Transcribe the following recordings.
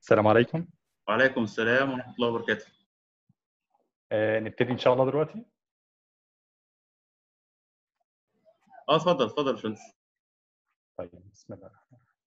السلام عليكم. وعليكم السلام ورحمة الله وبركاته. نبتدي إن شاء الله دلوقتي. اتفضل اتفضل يا باشمهندس. طيب بسم الله الرحمن الرحيم.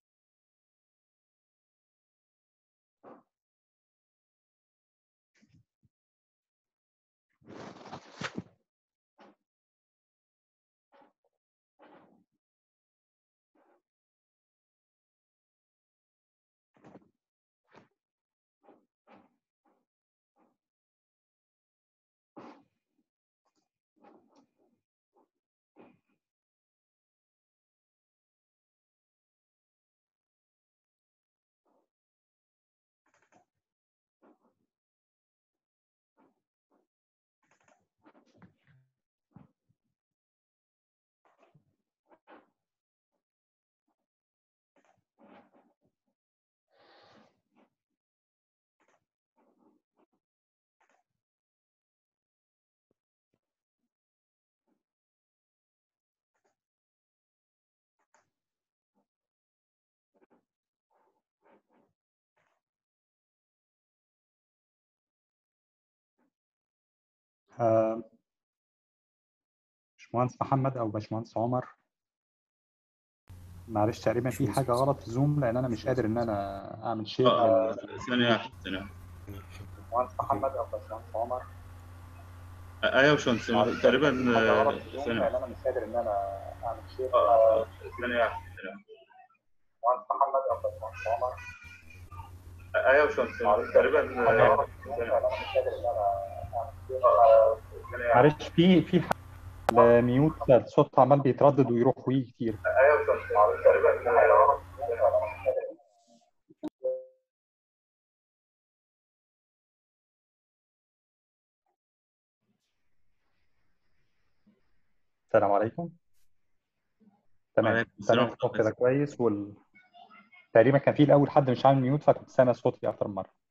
باشمهندس محمد او باشمهندس عمر، معلش تقريبا في حاجه غلط في زوم لان انا مش قادر ان انا اعمل شير ثانية واحدة ثانية واحدة. باشمهندس محمد او باشمهندس عمر، ايوه يا باشمهندس تقريبا في حاجه غلط في زوم ثانية لان واحدة. انا مش قادر ان انا اعمل شير ثانية واحدة ثانية واحدة. باشمهندس محمد او باشمهندس عمر، ايوه يا باشمهندس تقريبا حاجه غلط في زوم لان انا مش قادر ان انا اعمل شير معلش في حاجه ميوت، الصوت عمال بيتردد ويروح ويجي كتير. ايوه يا باشمهندس تقريبا حاجه غلط في زوم لان انا مش قادر. السلام عليكم. تمام وعليكم السلام تمام، ورحمة الصوت الله كده وبركاته. كويس تقريبا كان في الاول حد مش عامل ميوت فكنت سامع صوتي اكتر من مره.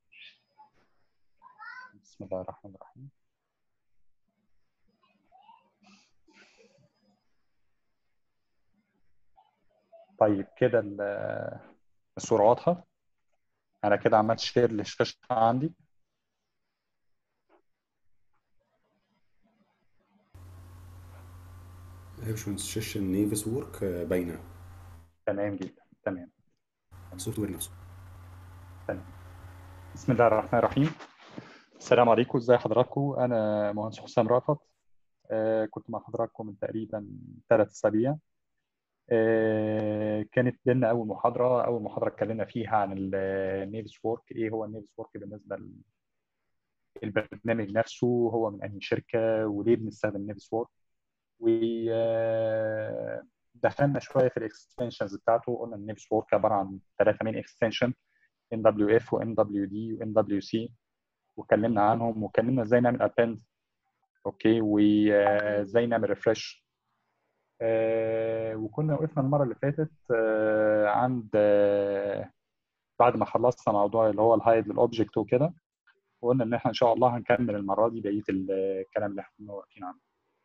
بسم الله الرحمن الرحيم. طيب كده الصوره واضحه. انا كده عملت شير للشاشه عندي. يا باشمهندس شاشة نيفس وورك باينة. تمام جدا. تمام السوفت وير نفسه. تمام. بسم الله الرحمن الرحيم. السلام عليكم، ازي حضراتكم؟ انا مهندس حسام رأفت. كنت مع حضراتكم من تقريبا 3 اسابيع. كانت لنا اول محاضره اتكلمنا فيها عن النيفس وورك. ايه هو النيفس وورك بالنسبه للبرنامج نفسه؟ هو من انهي شركه وليه بنستخدم نيفس وورك؟ ودخلنا شويه في الاكستنشنز بتاعته. قلنا ان نيفس وورك عباره عن 3 مين اكستنشن: ان دبليو اف وان دبليو دي وان دبليو سي، واتكلمنا عنهم واتكلمنا ازاي نعمل ابند، اوكي، وازاي نعمل ريفرش. وكنا وقفنا المره اللي فاتت عند بعد ما خلصنا موضوع اللي هو الهايد للاوبجكت وكده، وقلنا ان احنا ان شاء الله هنكمل المره دي بقيه الكلام اللي احنا كنا واقفين عنه.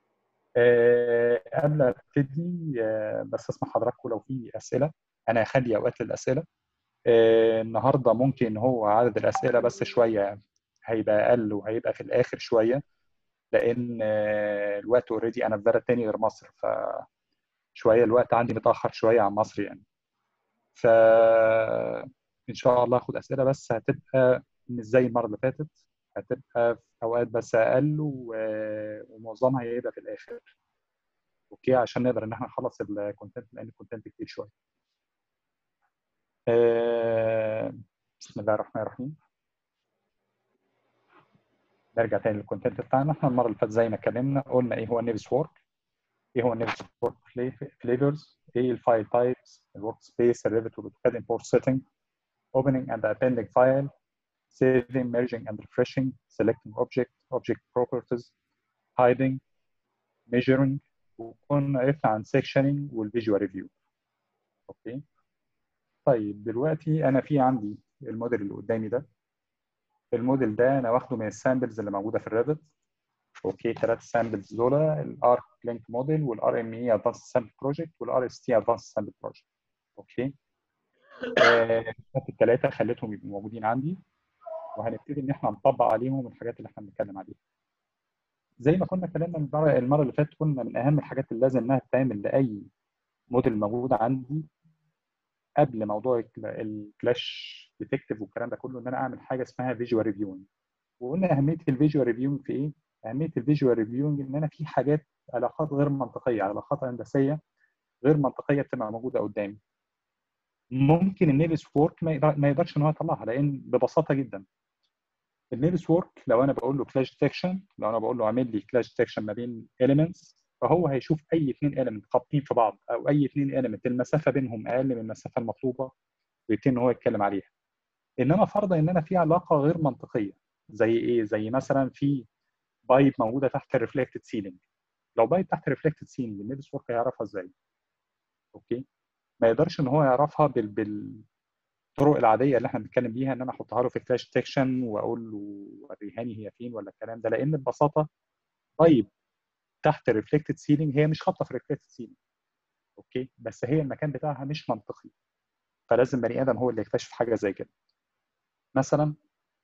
قبل ما ابتدي بس اسمع حضراتكم لو في اسئله. انا هخلي اوقات للاسئله. النهارده ممكن هو عدد الاسئله بس شويه يعني هيبقى اقل وهيبقى في الاخر شويه، لان الوقت اوريدي انا في بلد تاني غير مصر، فشويه الوقت عندي متاخر شويه عن مصر يعني. ف ان شاء الله اخد اسئله بس هتبقى مش زي المره اللي فاتت، هتبقى في اوقات بس اقل ومعظمها هيبقى في الاخر، اوكي، عشان نقدر ان احنا نخلص الكونتنت لان الكونتنت كتير شويه. بسم الله الرحمن الرحيم. نرجع تاني للكونتنت بتاعنا. احنا المره اللي فاتت زي ما اتكلمنا قلنا ايه هو النيفس وورك، ايه هو النيفس وورك فليفرز، ايه الفايل تايبس، الورك سبيس، الريفت والاوتوكاد امبورت سيتنج، opening and appending file, saving, merging and refreshing, selecting object properties, hiding, measuring. وكنا عرفنا عن sectioning والفيجوال ريفيو. اوكي. طيب دلوقتي انا في عندي الموديل اللي قدامي ده. الموديل ده انا واخده من السامبلز اللي موجوده في الريفت. اوكي، 3 سامبلز دول: الارك لينك موديل والار ام اي ادفانس سامبل بروجكت والار اس تي ادفانس سامبل بروجكت. اوكي. الثلاثه خليتهم يبقوا موجودين عندي، وهنبتدي ان احنا نطبق عليهم الحاجات اللي احنا بنتكلم عليها. زي ما كنا اتكلمنا المره اللي فاتت، قلنا من اهم الحاجات اللي لازم انها تتعمل لاي موديل موجود عندي قبل موضوع الكلاش ديتكتيف والكلام ده كله، ان انا اعمل حاجه اسمها فيجوال ريفيوينج. وقلنا اهميه الفيجوال ريفيوينج في ايه؟ اهميه الفيجوال ريفيوينج ان انا في حاجات، علاقات غير منطقيه، علاقات هندسيه غير منطقيه بتبقى موجوده قدامي، ممكن النيفس وورك ما يقدرش ان هو يطلعها، لان ببساطه جدا النيفس وورك لو انا بقول له كلاش ديتكشن، لو انا بقول له اعمل لي كلاش ديتكشن ما بين elements، فهو هيشوف اي اثنين element خابطين في بعض، او اي اثنين element المسافه بينهم اقل من المسافه المطلوبه، ويبتدي ان هو يتكلم عليها. انما فرضا ان انا في علاقه غير منطقيه، زي ايه؟ زي مثلا في بايب موجوده تحت الريفلكتد سيلينج. لو بايب تحت الريفلكتد سيلينج، النيفس وورك هيعرفها ازاي؟ اوكي، ما يقدرش ان هو يعرفها بالطرق العاديه اللي احنا بنتكلم بيها، ان انا احطها له في كلاش ديتكشن واقول له وريهاني هي فين ولا الكلام ده، لان ببساطه بايب تحت الريفلكتد سيلينج هي مش خابطه في الريفلكتد سيلينج. اوكي، بس هي المكان بتاعها مش منطقي، فلازم بني ادم هو اللي يكتشف حاجه زي كده. مثلا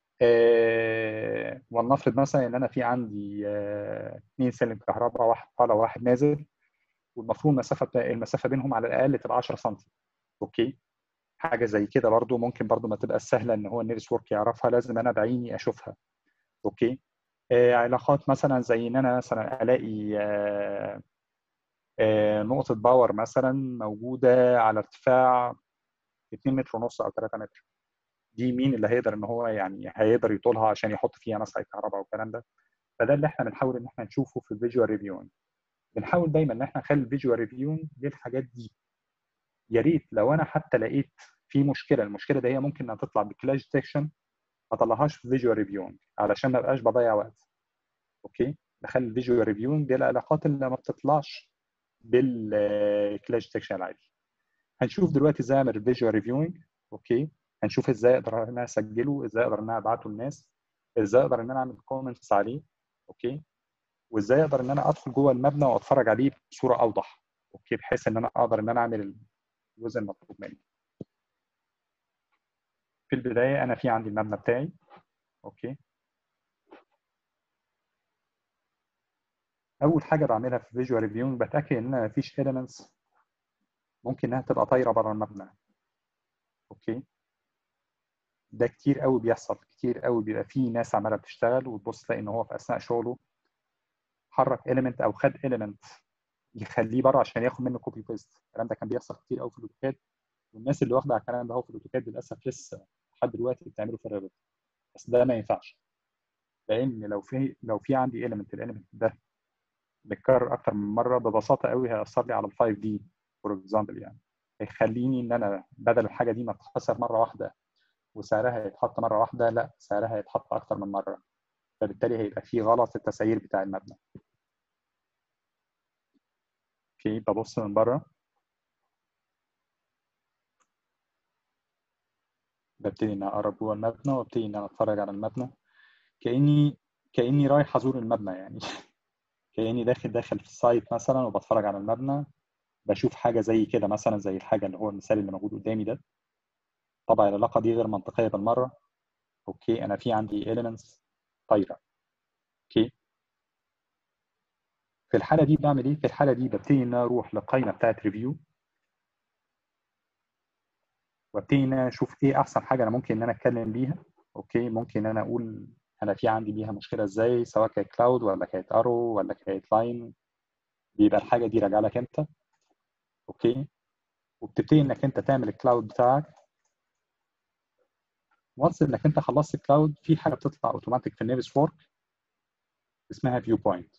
ولنفرض مثلا ان انا في عندي اثنين سلم كهرباء، واحد طالع وواحد نازل، والمفروض المسافه بينهم على الاقل تبقى 10 سم. اوكي، حاجه زي كده برضو ممكن برضو ما تبقى سهله ان هو النيرس وورك يعرفها، لازم انا بعيني اشوفها. اوكي، علاقات مثلا زي ان انا مثلا الاقي نقطه باور مثلا موجوده على ارتفاع 2 متر ونص او 3 متر، دي مين اللي هيقدر ان هو يعني هيقدر يطولها عشان يحط فيها مسح كهرباء والكلام ده؟ فده اللي احنا بنحاول ان احنا نشوفه في الفيجوال ريفيوينج. بنحاول دايما ان احنا نخلي الفيجوال ريفيوينج للحاجات دي. يا ريت لو انا حتى لقيت في مشكله، المشكله دي هي ممكن انها تطلع بكلاش ديتكشن، ما اطلعهاش في فيجوال ريفيوينج علشان ما ابقاش بضيع وقت. اوكي، بخلي الفيجوال ريفيوينج دي العلاقات اللي ما بتطلعش بالكلاش ديتكشن العادي. هنشوف دلوقتي ازاي اعمل الفيجوال ريفيوينج. اوكي، هنشوف ازاي اقدر ان انا اسجله، ازاي اقدر ان انا ابعته للناس، ازاي اقدر ان انا اعمل كومنتس عليه. اوكي، وازاي اقدر ان انا ادخل جوه المبنى واتفرج عليه بصوره اوضح. اوكي، بحيث ان انا اقدر ان انا اعمل الجزء المطلوب مني. في البدايه انا في عندي المبنى بتاعي. اوكي، اول حاجه بعملها في فيجوال ريفيوينج بتاكد ان ما فيش elements ممكن انها تبقى طايره بره المبنى. اوكي، ده كتير قوي بيحصل، كتير قوي بيبقى في ناس عماله بتشتغل وتبص تلاقي ان هو في اثناء شغله حرك element او خد element يخليه بره عشان ياخد منه كوبي بيست. الكلام ده كان بيحصل كتير قوي في الاوتوكاد، والناس اللي واخده على الكلام ده هو في الاوتوكاد للاسف لسه لحد دلوقتي بتعمله في الريفت. بس ده ما ينفعش، لان لو في عندي الاليمنت ده متكرر اكتر من مره، ببساطه قوي هياثر لي على ال 5 دي فور اكزامبل. يعني هيخليني ان انا بدل الحاجه دي ما تتخسر مره واحده وسعرها يتحط مره واحده، لا سعرها يتحط اكتر من مره، فبالتالي هيبقى في غلط في التسعير بتاع المبنى. اوكي، ببص من بره، ببتدي ان اقرب جوه المبنى وابتدي ان انا اتفرج على المبنى كاني رايح ازور المبنى يعني. كاني داخل في السايت مثلا وبتفرج على المبنى، بشوف حاجه زي كده مثلا، زي الحاجه اللي هو المثال اللي موجود قدامي ده. طبعا العلاقه دي غير منطقيه بالمره. اوكي، انا في عندي elements طايره. اوكي، في الحاله دي بعمل ايه؟ في الحاله دي ببتدي ان انا اروح للقائمه بتاعت ريفيو، وابتدي ان انا اشوف ايه احسن حاجه انا ممكن ان انا اتكلم بيها. اوكي، ممكن ان انا اقول انا في عندي بيها مشكله ازاي، سواء كانت كلاود ولا كانت ارو ولا كانت لاين، بيبقى الحاجه دي راجعه لك انت. اوكي، وبتبتدي انك انت تعمل الكلاود بتاعك. وانس انك انت خلصت الكلاود، في حاجه بتطلع اوتوماتيك في النيفس وورك اسمها فيو بوينت.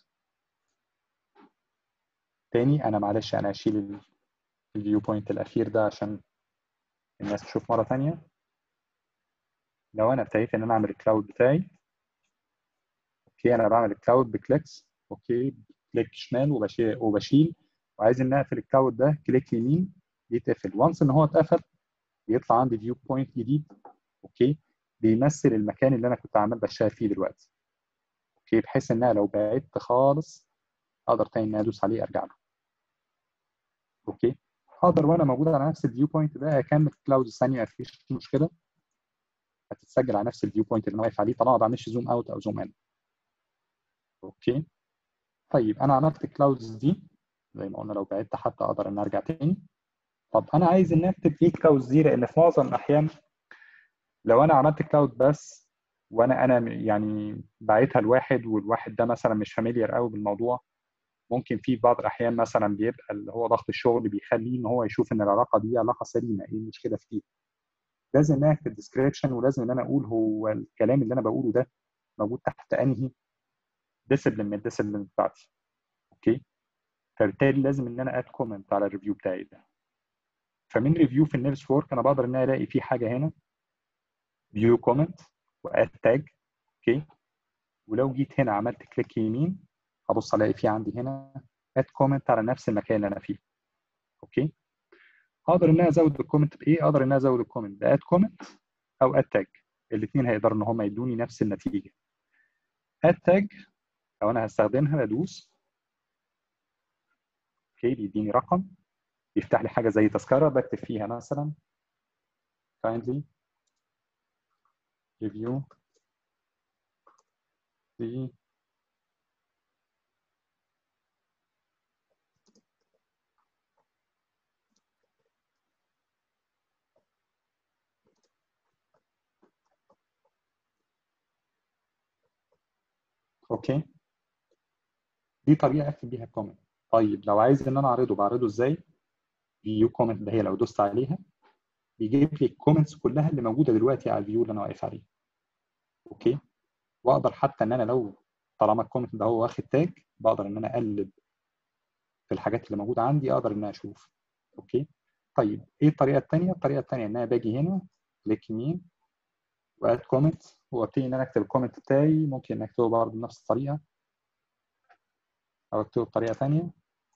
تاني انا معلش انا هشيل الفيو بوينت الاخير ده عشان الناس تشوف مره ثانيه. لو انا ابتديت ان انا اعمل الكلاود بتاعي، اوكي انا بعمل الكلاود بكليكس. اوكي، كليك شمال وبشيل، وعايز ان اقفل الكلاود ده كليك يمين يتقفل. وانس ان هو اتقفل بيطلع عندي فيو بوينت جديد. اوكي، بيمثل المكان اللي انا كنت عمال بشتغل فيه دلوقتي. اوكي، بحيث ان انا لو بعدت خالص اقدر تاني ان انا ادوس عليه ارجع له. اوكي، اقدر وانا موجود على نفس الفيو بوينت ده اكمل كلاودز ثانيه، مفيش مشكله، هتتسجل على نفس الفيو بوينت اللي انا واقف عليه طالما ما بعملش زوم اوت او زوم ان. اوكي. طيب انا عملت كلاودز دي زي ما قلنا، لو بعدت حتى اقدر ان ارجع تاني. طب انا عايز ان اكتب ايه كلاودز دي، لان في معظم الاحيان لو انا عملت كلاود بس وانا يعني باعتها لواحد والواحد ده مثلا مش فاميليار قوي بالموضوع، ممكن في بعض الاحيان مثلا بيبقى اللي هو ضغط الشغل بيخليه ان هو يشوف ان العلاقه دي علاقه سليمه، ايه المشكله في دي. لازم ان انا اكتب ديسكريبشن، ولازم ان انا اقول هو الكلام اللي انا بقوله ده موجود تحت انهي ديسيبلين من الديسيبلين بتاعتي. اوكي. فبالتالي لازم ان انا اد كومنت على الريفيو بتاعي ده. فمن ريفيو في النيفس وورك انا بقدر ان انا الاقي في حاجه هنا فيو كومنت واد تاج. اوكي. ولو جيت هنا عملت كليك يمين هبص الاقي في عندي هنا اد كومنت على نفس المكان اللي انا فيه. اوكي. اقدر ان انا ازود الكومنت بايه؟ اقدر ان انا ازود الكومنت باد كومنت او اد تاج. الاثنين هيقدروا ان هم يدوني نفس النتيجه. اد تاج لو انا هستخدمها بدوس اوكي، بيديني رقم، يفتح لي حاجه زي تذكره بكتب فيها مثلا kindly review the اوكي. دي طريقه اكتب بيها الكومنت. طيب لو عايز ان انا اعرضه بعرضه ازاي؟ فيو كومنت ده هي لو دوست عليها بيجيب لي الكومنتس كلها اللي موجوده دلوقتي على الفيو اللي انا واقف عليه. اوكي. واقدر حتى ان انا لو طالما الكومنت ده هو واخد تاج بقدر ان انا اقلب في الحاجات اللي موجوده عندي، اقدر ان انا اشوف. اوكي. طيب ايه الطريقه الثانيه؟ الطريقه الثانيه ان انا باجي هنا كليك يمين واد كومنت وابتدي ان انا اكتب الكومنت بتاعي. ممكن اكتبه برضه بنفس الطريقه او اكتبه بطريقه ثانيه.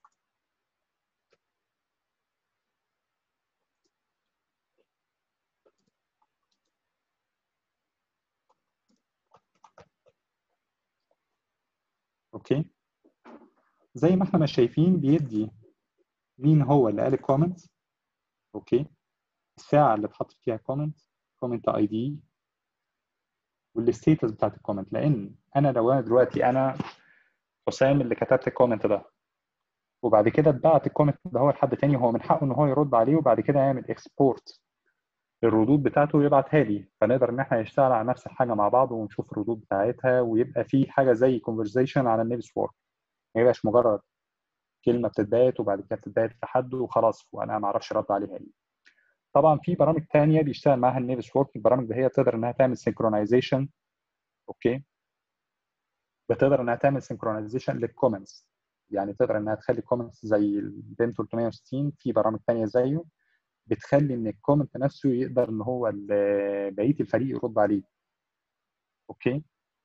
اوكي. زي ما احنا مش شايفين بيدي مين هو اللي قال الكومنت. اوكي. الساعه اللي اتحط فيها كومنت، كومنت اي دي، والستيتس بتاعت الكومنت. لان انا لو انا دلوقتي انا حسام اللي كتبت الكومنت ده وبعد كده اتبعت الكومنت ده هو لحد تاني، هو من حقه ان هو يرد عليه وبعد كده يعمل اكسبورت الردود بتاعته ويبعتها لي، فنقدر ان احنا نشتغل على نفس الحاجه مع بعض ونشوف الردود بتاعتها ويبقى في حاجه زي كونفرزيشن على النيفس وورك، ما يبقاش مجرد كلمه بتتبعت وبعد كده بتتبعت لحد وخلاص وانا ما اعرفش ارد عليها ايه. طبعا في برامج ثانيه بيشتغل معاها النيفس وورك، البرامج دي هي تقدر انها تعمل سينكرونايزيشن. اوكي. بتقدر انها تعمل سينكرونايزيشن للكومنتس، يعني تقدر انها تخلي الكومنتس زي البيم 360. في برامج ثانيه زيه بتخلي ان الكومنت نفسه يقدر ان هو بقيه الفريق يرد عليه. اوكي.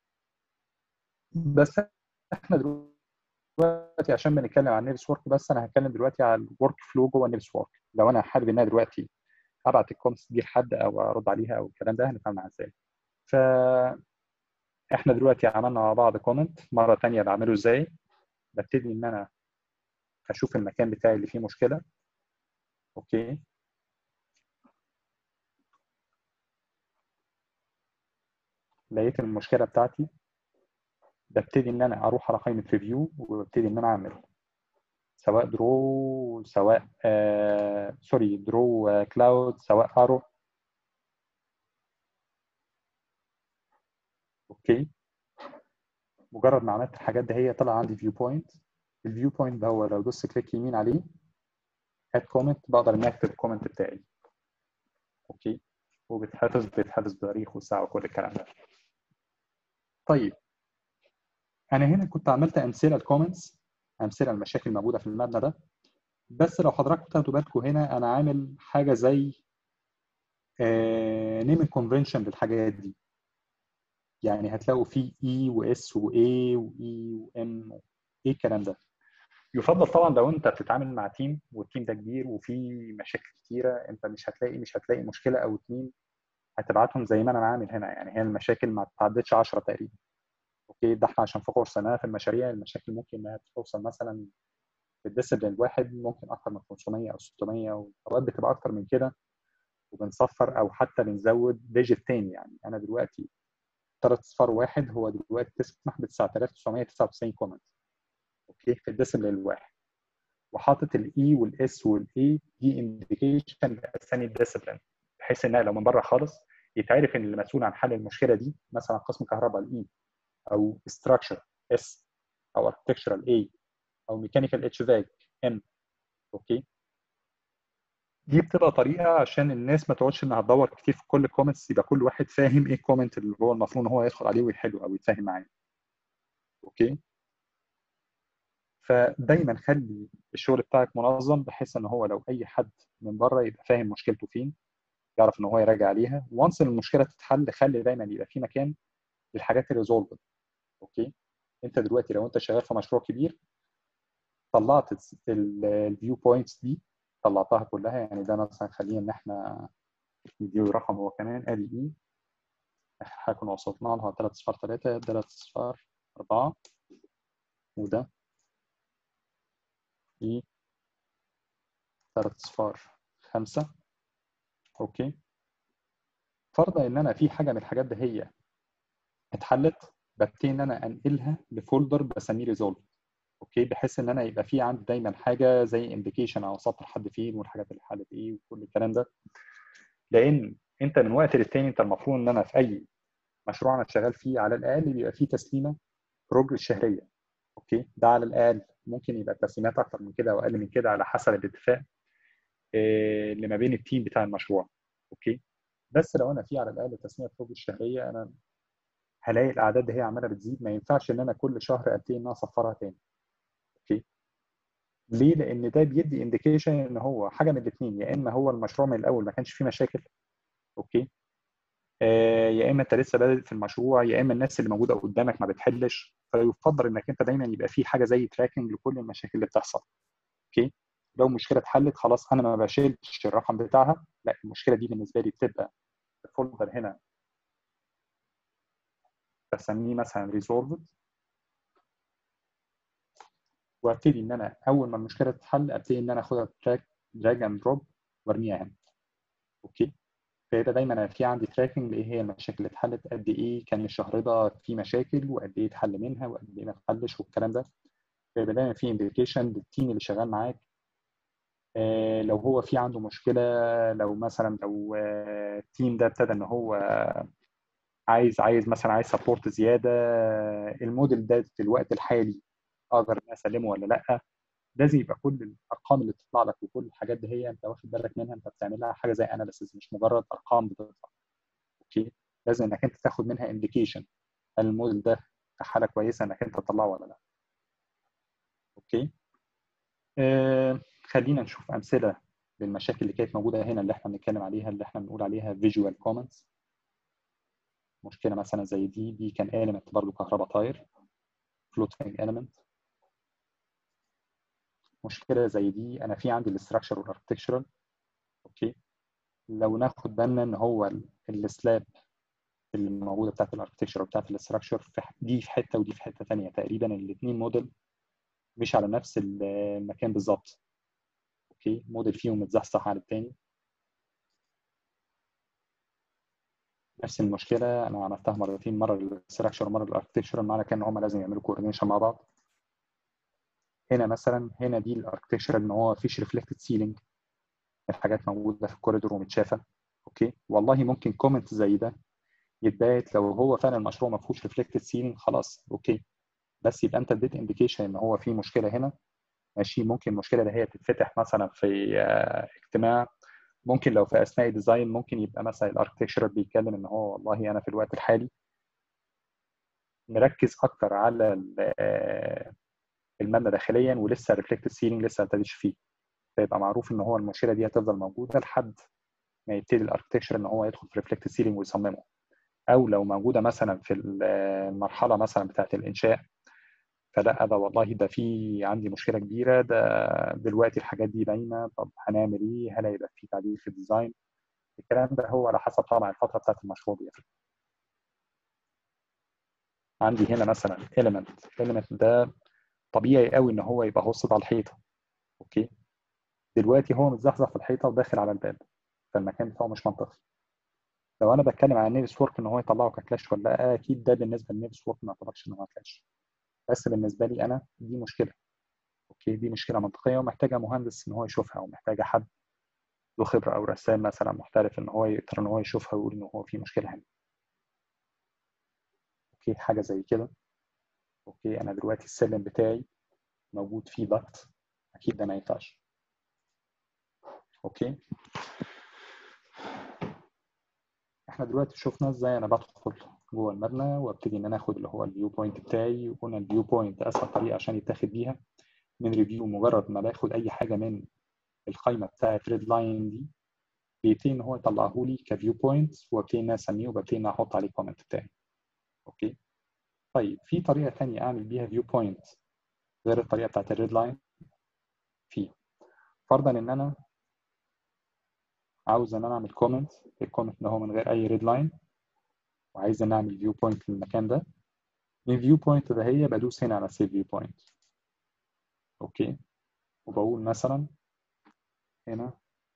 بس احنا دلوقتي عشان بنتكلم عن النيفس وورك بس، انا هتكلم دلوقتي على الورك فلو جوه النيفس وورك. لو انا حابب ان انا دلوقتي ابعت الكومنتس دي لحد او ارد عليها او الكلام ده هنتعامل معاه ازاي. فاحنا دلوقتي عملنا مع بعض كومنت، مره ثانيه بعمله ازاي؟ ببتدي ان انا اشوف المكان بتاعي اللي فيه مشكله. اوكي. لقيت المشكله بتاعتي، ببتدي ان انا اروح على قائمه ريفيو وببتدي ان انا اعمل سواء درو سواء سوري درو كلاود سواء ارو. اوكي. مجرد ما عملت الحاجات دي هي طلع عندي فيو بوينت. الفيو بوينت ده هو لو دوست كليك يمين عليه اد كومنت بقدر ان اكتب الكومنت بتاعي. اوكي. بيتحدث بتاريخ والساعه وكل الكلام ده. طيب انا هنا كنت عملت امثله الكومنتس، امثله المشاكل الموجوده في المبنى ده. بس لو حضراتكم تاخدوا بالكم هنا انا عامل حاجه زي نيمينج كونفنشن للحاجات دي. يعني هتلاقوا فيه اي واس واي واي وام، ايه الكلام ده. يفضل طبعا لو انت بتتعامل مع تيم والتيم ده كبير وفي مشاكل كتيره، انت مش هتلاقي مشكله او اتنين هتبعتهم زي ما انا عامل هنا. يعني هي المشاكل ما بتعدتش 10 تقريبا. اوكي. ده احنا عشان في كورس، انا في المشاريع المشاكل ممكن انها توصل مثلا في الديسبلين الواحد ممكن اكتر من 500 او 600، واوقات بتبقى اكتر من كده، وبنصفر او حتى بنزود ديجيت تاني. يعني انا دلوقتي 3 اصفار واحد هو دلوقتي تسمح ب 9999 كومنت، اوكي، في الديسبلين الواحد، وحاطط الاي والاس والاي دي انديكيشن لاسامي الديسبلين، بحيث انها لو من بره خالص يتعرف ان المسؤول عن حل المشكله دي مثلا قسم كهرباء الاي، او ستراكشر اس، او اركتكشرال اي، او ميكانيكال اتش فاك ام، اوكي. دي بتبقى طريقه عشان الناس ما تقعدش انها تدور كتير في كل كومنتس، يبقى كل واحد فاهم ايه الكومنت اللي هو المفروض ان هو يدخل عليه ويحله او يتفاهم معاه، اوكي. فدايما خلي الشغل بتاعك منظم، بحيث ان هو لو اي حد من بره يبقى فاهم مشكلته فين، يعرف ان هو يراجع عليها. وانس ان المشكله تتحل، خلي دايما يبقى في مكان للحاجات الريزولفد، اوكي. انت دلوقتي لو انت شغال في مشروع كبير، طلعت الفيو بوينتس دي، طلعتها كلها. يعني ده مثلا خلينا ان احنا نديله رقم هو كمان، ادي اي اخر حاجه كنا وصلنا لها 3 صفار 3، 3 صفار 4، وده اي 3 صفار 5، اوكي. فرضا ان انا في حاجه من الحاجات دي هي اتحلت، ببتدي ان انا انقلها لفولدر بسميه ريزولف، اوكي، بحيث ان انا يبقى في عندي دايما حاجه زي انديكيشن او سطر حد فين والحاجات اللي حلت ايه وكل الكلام ده. لان انت من وقت للتاني انت المفروض ان انا في اي مشروع انا شغال فيه على الاقل بيبقى فيه تسليمه بروجرس شهريه، اوكي. ده على الاقل، ممكن يبقى التسليمات اكتر من كده او اقل من كده على حسب الاتفاق اللي ما بين التيم بتاع المشروع، اوكي. بس لو انا في على الاقل تسليمه بروجرس شهريه، انا هلاقي الاعداد دي هي عماله بتزيد. ما ينفعش ان انا كل شهر ابتدي ان انا اصفرها تاني، اوكي. ليه؟ لان ده بيدي انديكيشن ان هو حاجه من الاثنين، يا اما هو المشروع من الاول ما كانش فيه مشاكل، اوكي، يا اما انت لسه بادئ في المشروع، يا اما الناس اللي موجوده قدامك ما بتحلش. فيفضل انك انت دايما يبقى في حاجه زي تراكنج لكل المشاكل اللي بتحصل، اوكي. لو مشكله اتحلت خلاص انا ما بشيلش الرقم بتاعها، لا، المشكله دي بالنسبه لي بتبقى الفولدر هنا بسميه مثلا ريزولفد، وابتدي ان انا اول ما المشكله تتحل ابتدي ان انا اخدها دراج اند دروب وارميها هنا، اوكي. فيبقى دايما انا في عندي تراكنج لايه هي المشاكل اللي اتحلت، قد ايه كان الشهر ده في مشاكل، وقد ايه اتحل منها، وقد ايه ما اتحلش، والكلام ده. فيبقى دايما في انديكيشن للتيم اللي شغال معاك، لو هو في عنده مشكله. لو مثلا لو التيم ده ابتدى ان هو عايز مثلا عايز سبورت زياده، الموديل ده في الوقت الحالي اقدر ان اسلمه ولا لا. لازم يبقى كل الارقام اللي بتطلع لك وكل الحاجات دي هي انت واخد بالك منها، انت بتعمل لها حاجه زي اناليسيز، مش مجرد ارقام بتطلع، اوكي. لازم انك انت تاخد منها انديكيشن، هل الموديل ده في حاله كويسه انك انت تطلعه ولا لا، اوكي. خلينا نشوف امثله للمشاكل اللي كانت موجوده هنا، اللي احنا بنتكلم عليها، اللي احنا بنقول عليها فيجوال كومنتس. مشكله مثلا زي دي كان element برضه كهرباء طاير، floating element. مشكله زي دي انا في عندي الاستراكشر والاركتكشرال، اوكي. لو ناخد بالنا ان هو السلاب اللي موجوده بتاعت الاركتكشر وبتاعت الاستراكشر دي في حته ودي في حته ثانيه، تقريبا الاثنين موديل مش على نفس المكان بالظبط، اوكي. موديل فيهم متزحزح عن الثاني. نفس المشكله انا عملتها مرتين، مره للاستراكشر ومره للاركتكشر، معنى كان هم لازم يعملوا كوردينيشن مع بعض. هنا مثلا هنا دي الاركتكشر ان هو فيش ريفلكتد سيلينج، الحاجات موجوده في الكوريدور ومتشافه، اوكي. والله ممكن كومنت زي ده يتبعت لو هو فعلا المشروع ما فيهوش ريفلكتد سيلينج، خلاص اوكي. بس يبقى انت اديت انديكيشن ان هو في مشكله هنا، ماشي. ممكن المشكله دي هي تتفتح مثلا في اجتماع، ممكن لو في اثناء ديزاين ممكن يبقى مثلا الاركتكشر بيتكلم ان هو والله انا في الوقت الحالي مركز اكتر على المبنى داخليا، ولسه ريفلكتد سيلينج لسه ما ابتديش فيه. فيبقى معروف ان هو المشكله دي هتفضل موجوده لحد ما يبتدي الاركتكشر ان هو يدخل في ريفلكتد سيلينج ويصممه. او لو موجوده مثلا في المرحله مثلا بتاعه الانشاء، فلا ده والله ده في عندي مشكله كبيره، ده دلوقتي الحاجات دي باينه، طب هنعمل ايه؟ هل هيبقى في تعديل في الديزاين؟ الكلام ده هو على حسب طبعا الفتره بتاعت المشروع بيفرق. عندي هنا مثلا element ده طبيعي قوي ان هو يبقى هوستد على الحيطه، اوكي. دلوقتي هو متزحزح في الحيطه وداخل على الباب، فالمكان بتاعه مش منطقي. لو انا بتكلم عن النيفس وورك ان هو يطلعه ككلاش ولا لا، اكيد ده بالنسبه للنيفس وورك ما يعتبرش ان هو كلاش، بس بالنسبه لي انا دي مشكله. اوكي، دي مشكله منطقيه ومحتاجه مهندس ان هو يشوفها، ومحتاجه حد له خبره او رسام مثلا محترف ان هو يقدر ان هو يشوفها ويقول ان هو في مشكله هنا. اوكي، حاجه زي كده. اوكي، انا دلوقتي السلم بتاعي موجود فيه ضغط، اكيد ده ما ينفعش. اوكي، احنا دلوقتي شفنا ازاي انا بدخل جوه المبنى وابتدي ان انا اخد اللي هو الفيو بوينت بتاعي، وقلنا الفيو بوينت اسهل طريقه عشان يتاخد بيها من ريفيو. مجرد ما باخد اي حاجه من القائمه بتاعت ريد لاين دي، بيبتدي ان هو يطلعه لي كفيو بوينت، وابتدي ان انا اسميه وببتدي ان احط عليه كومنت بتاعي. اوكي. طيب في طريقه ثانيه اعمل بيها فيو بوينت غير الطريقه بتاعت الريد لاين؟ في فرضا ان انا عاوز ان انا اعمل كومنت، الكومنت ده هو من غير اي ريد لاين، وعايز ان اعمل فيو بوينت للمكان ده. من فيو بوينت ده هي بدوس هنا على سيف فيو بوينت. اوكي، وبقول مثلا هنا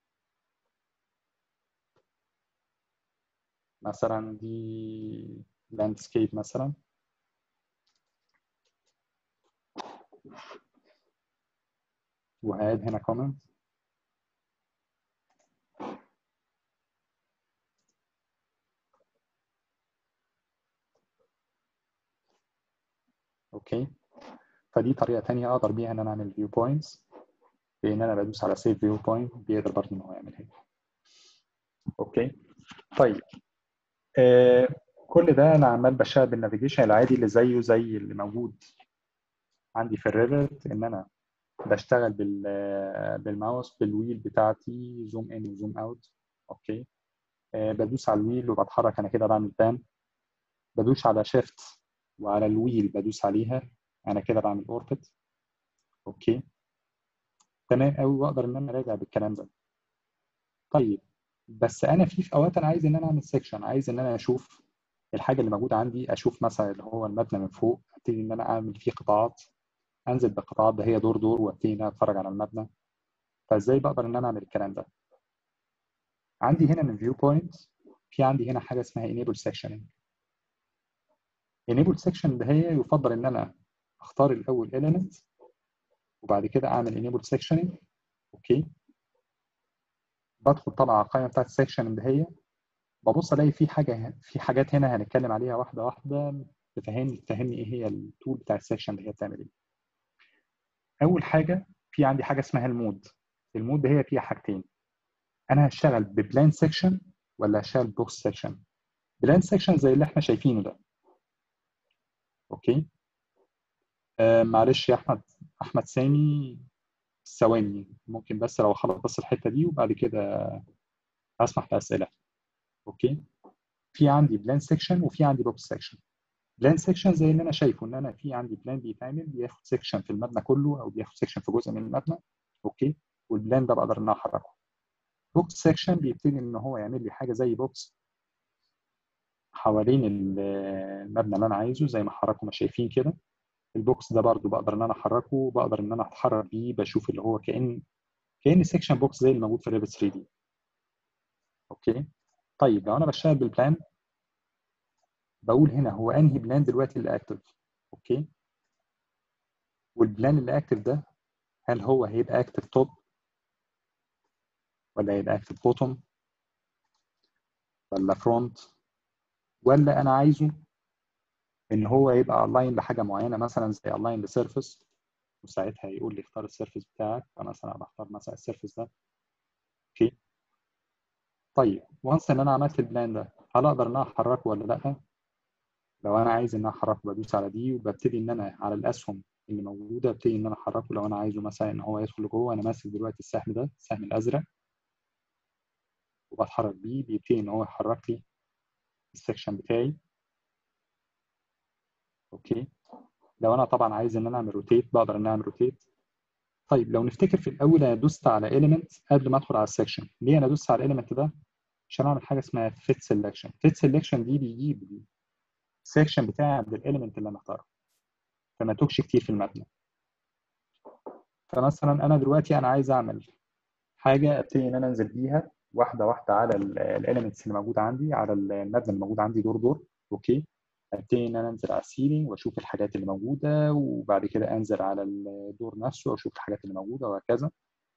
مثلا دي لاندسكيب مثلا، وهاد هنا كومنت. اوكي، فدي طريقه ثانيه اقدر بيها ان انا اعمل فيو بوينتس، بان انا بدوس على سيف فيو بوينت بيقدر برضه ان هو يعملها. اوكي. طيب كل ده انا عمال بشتغل بالنافيجيشن العادي اللي زيه زي اللي موجود عندي في الريفت، ان انا بشتغل بالماوس بالويل بتاعتي، زوم ان وزوم اوت. اوكي، بدوس على الويل وبتحرك، انا كده بعمل بان. بدوس على شيفت وعلى الويل بدوس عليها، انا كده بعمل اوربت. اوكي، تمام قوي، واقدر ان انا اراجع بالكلام ده. طيب بس انا في اوقات انا عايز ان انا اعمل سيكشن، عايز ان انا اشوف الحاجه اللي موجوده عندي، اشوف مثلا اللي هو المبنى من فوق، ابتدي ان انا اعمل فيه قطاعات، انزل بالقطاعات ده هي دور دور، وابتدي ان انا اتفرج على المبنى. فازاي بقدر ان انا اعمل الكلام ده؟ عندي هنا من فيو بوينت، في عندي هنا حاجه اسمها enable sectioning. enable section ده هي يفضل ان انا اختار الاول element، وبعد كده اعمل enable sectioning. اوكي، بدخل طبعا على القائمه بتاعت السكشن ده هي، ببص الاقي في حاجات هنا هنتكلم عليها واحده واحده، تفهمني ايه هي التول بتاع السكشن اللي هي بتعمل ايه. اول حاجه في عندي حاجه اسمها المود. المود ده هي فيها حاجتين، انا هشتغل ببلان سكشن ولا هشتغل بوكس سكشن. بلان سكشن زي اللي احنا شايفينه ده. اوكي، معلش يا احمد سامي، ثواني ممكن بس لو اخلص بس الحته دي وبعد كده اسمح باسئله. اوكي، في عندي بلان سكشن وفي عندي بوكس سكشن. بلان سيكشن زي اللي انا شايفه، ان انا في عندي بلان بيتعمل بياخد سيكشن في المبنى كله او بياخد سيكشن في جزء من المبنى. اوكي، والبلان ده بقدر ان انا احركه. بوكس سيكشن بيبتدي ان هو يعمل لي حاجه زي بوكس حوالين المبنى اللي انا عايزه، زي ما حركه ما شايفين كده. البوكس ده برضو بقدر ان انا احركه، بقدر ان انا اتحرك بيه، بشوف اللي هو كأن سيكشن بوكس زي اللي موجود في الريفت 3 دي. اوكي. طيب لو انا بشتغل بالبلان، بقول هنا هو انهي بلان دلوقتي اللي اكتف. اوكي، والبلان اللي اكتف ده هل هو هيبقى اكتف توب ولا هيبقى اكتف بوتوم ولا فرونت، ولا انا عايزه ان هو يبقى الاين لحاجه معينه مثلا زي الاين لسيرفيس، وساعتها يقول لي اختار السيرفيس بتاعك، فمثلا بختار مثلا السيرفيس ده. اوكي. طيب وانس ان انا عملت البلان ده، هل اقدر ان انا احركه ولا لا؟ لو انا عايز ان انا احركه بدوس على دي، وببتدي ان انا على الاسهم اللي موجوده ابتدي ان انا احركه. لو انا عايزه مثلا ان هو يدخل جوه، انا ماسك دلوقتي السهم ده، السهم الازرق، وبتحرك بيه، بيبتدي ان هو يحرك لي السكشن بتاعي. اوكي. لو انا طبعا عايز ان انا اعمل روتيت، بقدر ان انا اعمل روتيت. طيب لو نفتكر في الاول انا دوست على element قبل ما ادخل على السكشن. ليه انا دوست على element ده؟ عشان اعمل حاجه اسمها fit selection. fit selection دي بيجيب السكشن بتاعي عند element اللي انا اختاره، فما توكش كتير في المبنى. فمثلا انا دلوقتي انا عايز اعمل حاجه ابتدي ان انا انزل بيها واحده واحده على الاليمنتس اللي موجوده عندي، على المبنى اللي موجود عندي دور دور. اوكي، ابتدي ان انا انزل على السيلينج واشوف الحاجات اللي موجوده، وبعد كده انزل على الدور نفسه واشوف الحاجات اللي موجوده وهكذا.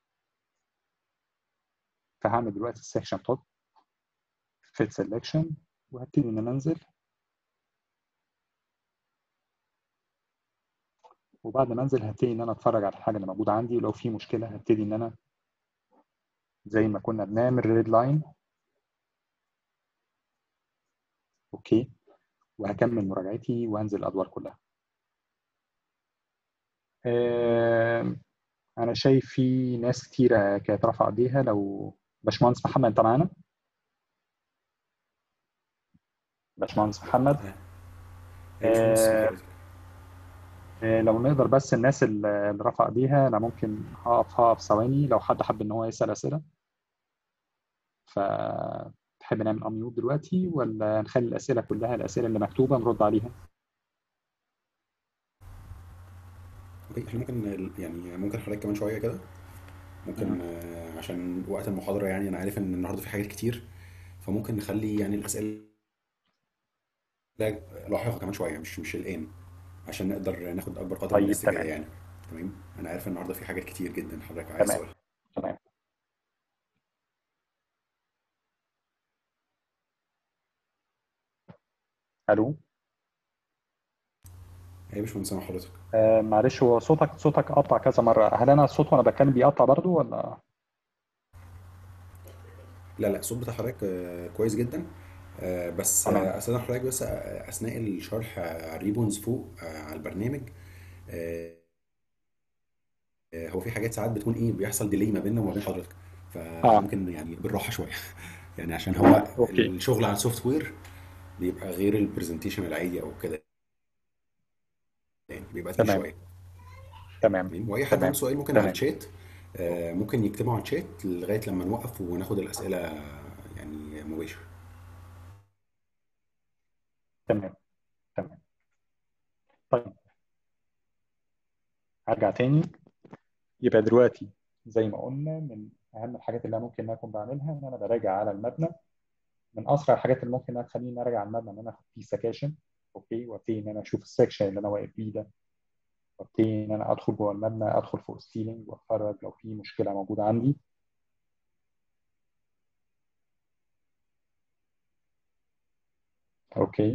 فهعمل دلوقتي السكشن توب فيت سelection، وهبتدي ان انا انزل، وبعد ما انزل هبتدي ان انا اتفرج على الحاجه اللي موجوده عندي، ولو في مشكله هبتدي ان انا زي ما كنا بنعمل ريد لاين. اوكي، وهكمل مراجعتي وانزل الادوار كلها. انا شايف في ناس كتيره كانت رافعه ايديها. لو باشمهندس محمد انت معانا؟ باشمهندس محمد. ايوه يا باشمهندس مع آه، حضرتك. لو نقدر بس الناس اللي رافعه ايديها، انا ممكن هقف ثواني لو حد حب ان هو يسال اسئله. فتحب نعمل اميوت دلوقتي ولا نخلي الاسئله كلها الاسئله اللي مكتوبه نرد عليها؟ اوكي، احنا ممكن يعني ممكن حضرتك كمان شويه كده، مم. ممكن عشان وقت المحاضره، يعني انا عارف ان النهارده في حاجات كتير، فممكن نخلي يعني الاسئله لاحقه كمان شويه، مش الان، عشان نقدر ناخد اكبر قدر من طيب الاستجابه تمام. يعني. تمام، انا عارف النهارده في حاجات كتير جدا حضرتك عايز تمام. تقولها. تمام. الو. يا باشمهندس مع حضرتك. معلش، هو صوتك قطع كذا مره. هل انا الصوت وانا بتكلم بيقطع برضو ولا؟ لا الصوت بتاع حضرتك كويس جدا. بس تمام. استاذن حضرتك بس اثناء الشرح على الريبونز فوق على البرنامج، آه، هو في حاجات ساعات بتكون ايه بيحصل ديلي ما بيننا وما بين حضرتك، اه. فممكن يعني بالراحه شويه يعني عشان هو اوكي. الشغل على السوفت وير بيبقى غير البرزنتيشن العادي او كده، يعني بيبقى تقيل تمام. شويه. تمام. تمام، واي حد عنده تمام. سؤال ممكن على تمام. الشات، ممكن يكتبه على الشات لغايه لما نوقف وناخد الاسئله يعني مباشر. تمام. تمام. طيب، هرجع تاني. يبقى دلوقتي زي ما قلنا، من اهم الحاجات اللي انا ممكن اكون بعملها ان انا براجع على المبنى. من اسرع الحاجات اللي ممكن انها تخليني اراجع على المبنى ان انا اخد فيه سكاشن. اوكي، وابتدي ان انا اشوف السكشن اللي انا واقف فيه ده، وابتدي ان انا ادخل جوه المبنى، ادخل فوق السيلينج واتفرج لو في مشكله موجوده عندي. اوكي،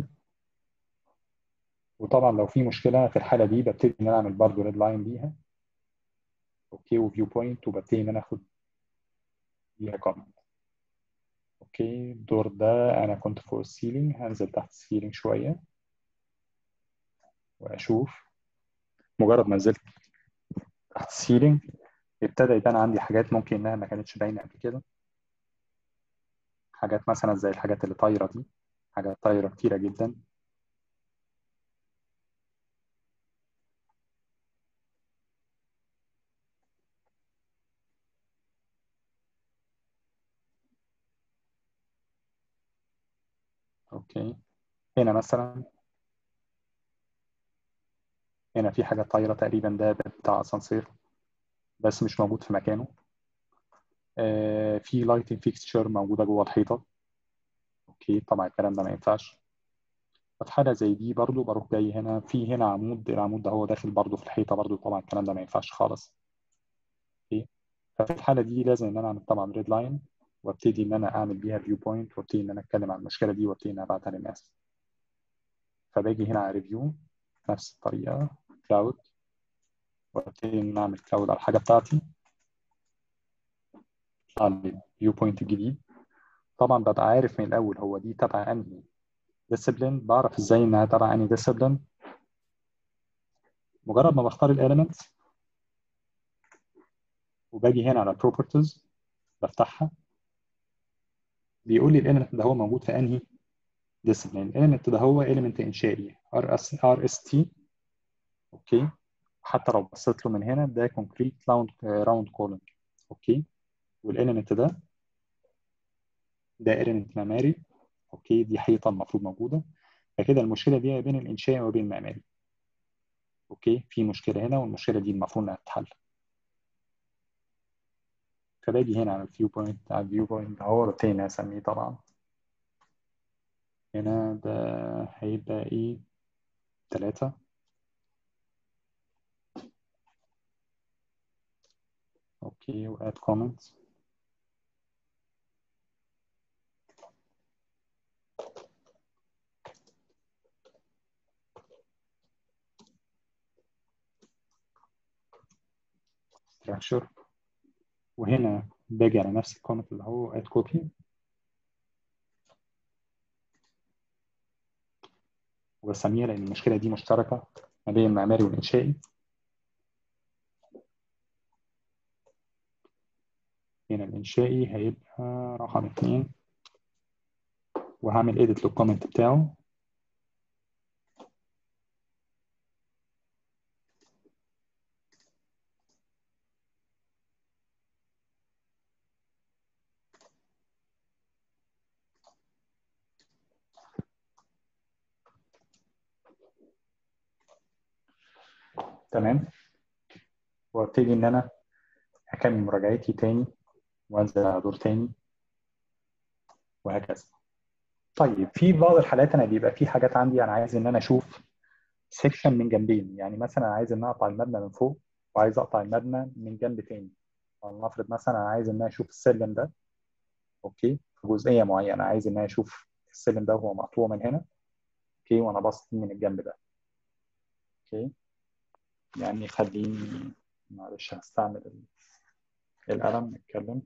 وطبعا لو في مشكله في الحاله دي ببتدي ان انا اعمل برضه ريد لاين بيها. اوكي، وفيو بوينت، وببتدي ان انا اخد بيها كومنت. اوكي، الدور ده انا كنت فوق السيلينج، هنزل تحت السيلينج شويه واشوف. مجرد ما نزلت تحت السيلينج ابتدى يبان عندي حاجات ممكن انها ما كانتش باينه قبل كده. حاجات مثلا زي الحاجات اللي طايره دي، حاجات طايره كتيره جدا. اوكي، هنا مثلا، هنا في حاجه طايره تقريبا، ده بتاع اسانسير بس مش موجود في مكانه. في لايتنج فيكستشر موجوده جوه الحيطه. اوكي، طبعا الكلام ده ما ينفعش. ففي حاله زي دي برضو بروح جاي هنا، في هنا عمود، العمود ده هو داخل برضو في الحيطه برضو، طبعا الكلام ده ما ينفعش خالص. اوكي، ففي الحاله دي لازم ان انا اعمل طبعا ريد لاين، وابتدي ان انا اعمل بيها فيو بوينت، وابتدي ان انا اتكلم عن المشكله دي، وابتدي ان انا ابعتها للناس. فباجي هنا على ريفيو نفس الطريقه، كلاود، وابتدي ان أنا اعمل كلاود على الحاجه بتاعتي، اعمل فيو بوينت الجديد. طبعا ببقى عارف من الاول هو دي تبع انهي ديسيبلين. بعرف ازاي انها تبع انهي ديسيبلين. مجرد ما بختار الاليمنتس وباجي هنا على properties بفتحها، بيقول لي الاليمنت ده هو موجود في انهي ديسيبلين. الاليمنت ده هو اليمنت انشائي ار اس تي. اوكي، حتى لو بصيت له من هنا ده كونكريت راوند كولوم. اوكي، والاليمنت ده اليمنت معماري. اوكي، دي حيطه المفروض موجوده. فكده المشكله دي بين الانشائي وبين المعماري. اوكي، في مشكله هنا والمشكله دي المفروض انها تتحل. فباجي هنا على الفيو بوينت، على الفيو بوينت اهو روتين هسميه طبعا. هنا ده هيبقى ايه 3. اوكي واد كومنت. structure. وهنا باجي على نفس الكومنت اللي هو اد كوبي، وبسميها لان المشكله دي مشتركه ما بين المعماري والانشائي. هنا الانشائي هيبقى رقم 2، وهعمل edit للكومنت بتاعه. تمام. وابتدي ان انا اكمل مراجعتي تاني وانزل على دور تاني وهكذا. طيب في بعض الحالات انا بيبقى في حاجات عندي انا عايز ان انا اشوف سيكشن من جنبين، يعني مثلا عايز ان انا اقطع المبنى من فوق وعايز اقطع المبنى من جنب تاني. فلنفرض مثلا انا عايز ان انا اشوف السلم ده، اوكي، في جزئيه معينه عايز ان انا اشوف السلم ده وهو مقطوع من هنا، اوكي، وانا باصص من الجنب ده. اوكي، يعني خليني معلش هستعمل القلم نتكلم.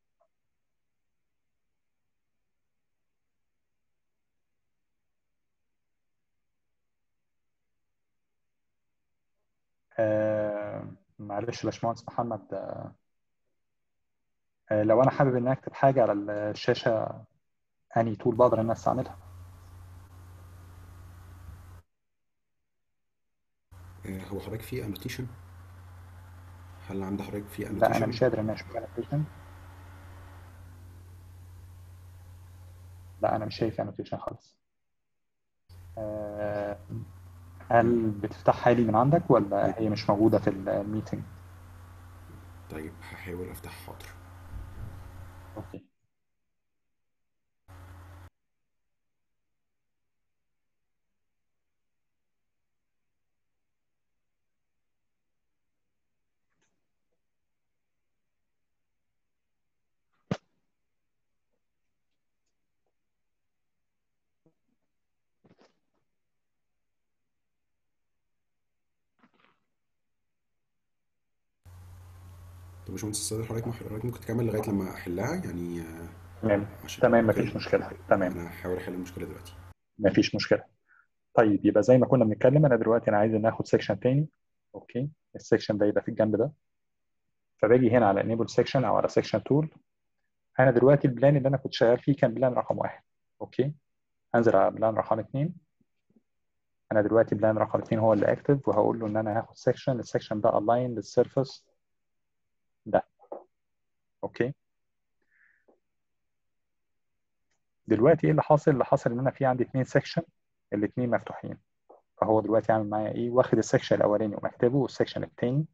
معلش يا باشمهندس محمد، لو انا حابب ان أنا اكتب حاجه على الشاشه، اني تول بقدر ان أنا استعملها؟ هو حضرتك في انوتيشن؟ هل عند حضرتك في لا انا انوتيشن؟ مش قادر ان انا اشوف annotation. لا انا مش شايف annotation خالص. آه، هل بتفتحها لي من عندك ولا هي مش موجوده في الميتنج؟ طيب هحاول افتح، حاضر. اوكي. طب يا باشمهندس السيد، حضرتك ممكن تكمل لغايه لما احلها يعني، تمام عشان تمام، اوكي. مفيش مشكله. تمام انا هحاول احل المشكله دلوقتي. مفيش مشكله. طيب يبقى زي ما كنا بنتكلم، انا دلوقتي انا عايز ان اخد سيكشن تاني. اوكي، السيكشن ده يبقى في الجنب ده. فباجي هنا على enable section او على section tool. انا دلوقتي البلان اللي انا كنت شغال فيه كان بلان رقم 1. اوكي، هنزل على بلان رقم 2. انا دلوقتي بلان رقم 2 هو اللي اكتف، وهقول له ان انا هاخد سيكشن، السيكشن ده align للسيرفيس ده. اوكي، دلوقتي ايه اللي حاصل؟ اللي حاصل ان انا في عندي 2 سيكشن، الاثنين مفتوحين. فهو دلوقتي عامل معايا ايه؟ واخد السيكشن الاولاني ومكتبه، والسيكشن الثاني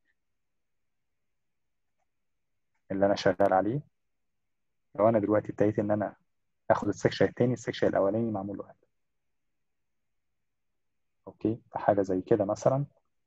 اللي انا شغال عليه. لو انا دلوقتي ابتديت ان انا اخد السيكشن الثاني، السيكشن الاولاني معمول له. اوكي، فحاجه زي كده مثلا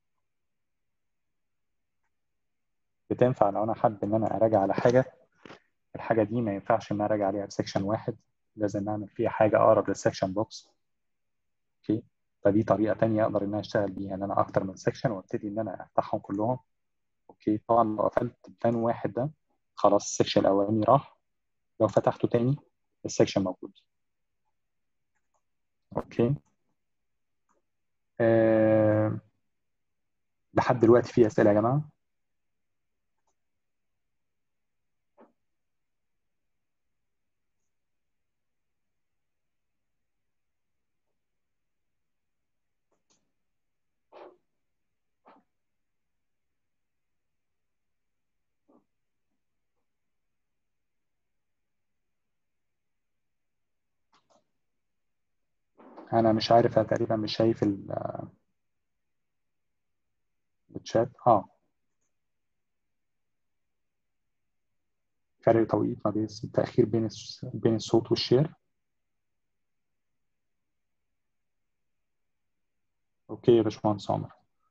بتنفع لو انا حابب ان انا اراجع على حاجه. الحاجه دي ما ينفعش ان انا اراجع عليها بسكشن واحد، لازم اعمل فيها حاجه اقرب للسكشن بوكس. اوكي، فدي طريقه تانية اقدر ان انا اشتغل بيها، ان انا اكتر من سكشن وابتدي ان انا افتحهم كلهم. اوكي، طبعا لو قفلت بلان واحد ده خلاص السكشن الاولاني راح، لو فتحته تاني السكشن موجود. اوكي، أه... لحد دلوقتي في اسئله يا جماعه؟ انا مش عارف، أنا تقريبا مش شايف الشات. فرق توقيت ما بين التأخير بين الصوت والشير. اوكي يا باشمهندس عمر.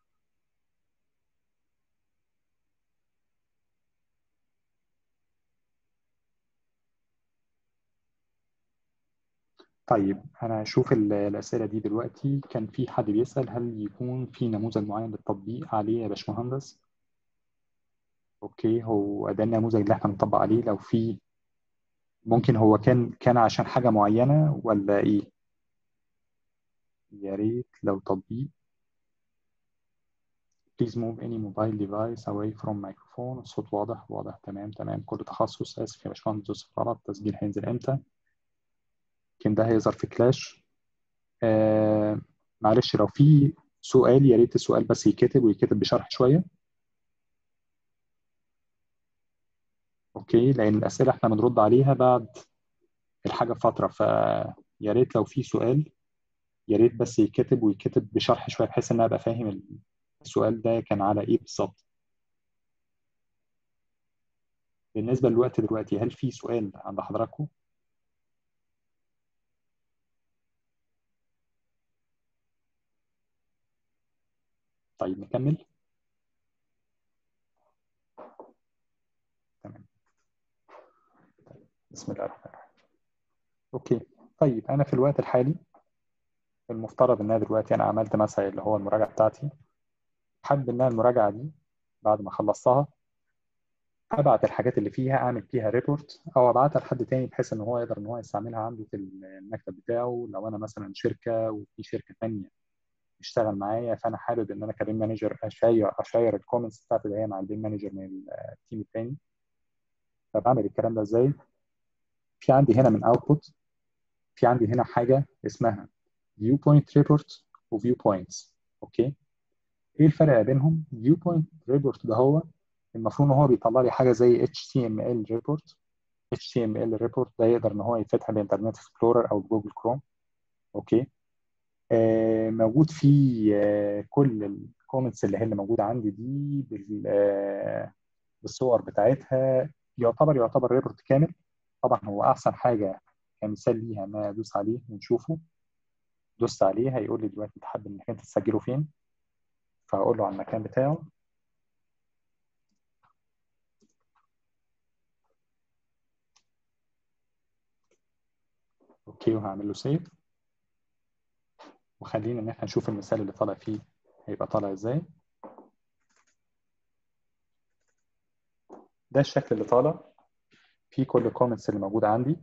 طيب انا هشوف الاسئله دي دلوقتي. كان في حد بيسال هل يكون في نموذج معين للتطبيق عليه يا باشمهندس؟ اوكي، هو ده النموذج اللي احنا بنطبق عليه. لو في ممكن هو كان عشان حاجه معينه ولا ايه؟ يا ريت لو تطبيق. please move any mobile device away from microphone. الصوت واضح واضح تمام تمام. كل تخصص. اسف يا باشمهندس دوست غلط. التسجيل هينزل امتى؟ يمكن ده هيظهر في كلاش. معلش لو في سؤال يا ريت السؤال بس يكتب ويكتب بشرح شويه. اوكي، لان الاسئله احنا بنرد عليها بعد الحاجه فتره، فيا ريت لو في سؤال يا ريت بس يكتب ويكتب بشرح شويه بحيث ان انا ابقى فاهم السؤال ده كان على ايه بالظبط. بالنسبه للوقت دلوقتي هل في سؤال عند حضراتكم؟ طيب نكمل. تمام. طيب. بسم الله الرحمن الرحيم. اوكي. طيب انا في الوقت الحالي المفترض ان انا دلوقتي انا عملت مثلا اللي هو المراجعه بتاعتي. حابب ان انا المراجعه دي بعد ما خلصتها ابعت الحاجات اللي فيها، اعمل فيها ريبورت او ابعتها لحد تاني بحيث ان هو يقدر ان هو يستعملها عنده في المكتب بتاعه. لو انا مثلا شركه وفي شركه تانيه بتشتغل معايا، فانا حابب ان انا كبيم مانجر اشير الكومنتس بتاعتي اللي هي مع البيم مانجر من التيم التاني. فبعمل الكلام ده ازاي؟ في عندي هنا من اوتبوت، في عندي هنا حاجه اسمها فيو بوينت ريبورت وفيو بوينتس. اوكي، ايه الفرق بينهم؟ فيو بوينت ريبورت ده هو المفروض ان هو بيطلع لي حاجه زي HTML ريبورت. HTML ريبورت ده يقدر ان هو يفتح بانترنت اكسبلورر او جوجل كروم. اوكي. موجود فيه كل الكومنتس اللي هي اللي موجوده عندي دي بالصور بتاعتها. يعتبر ريبورت كامل. طبعا هو احسن حاجه كمثال ليها ان انا ادوس عليه ونشوفه. دوست عليه هيقول لي دلوقتي انت حابب انك انت تسجله فين، فهقول له على المكان بتاعه. اوكي، وهعمل له سيف. وخلينا ان احنا نشوف المثال اللي طالع فيه هيبقى طالع ازاي. ده الشكل اللي طالع فيه كل الكومنتس اللي موجوده عندي.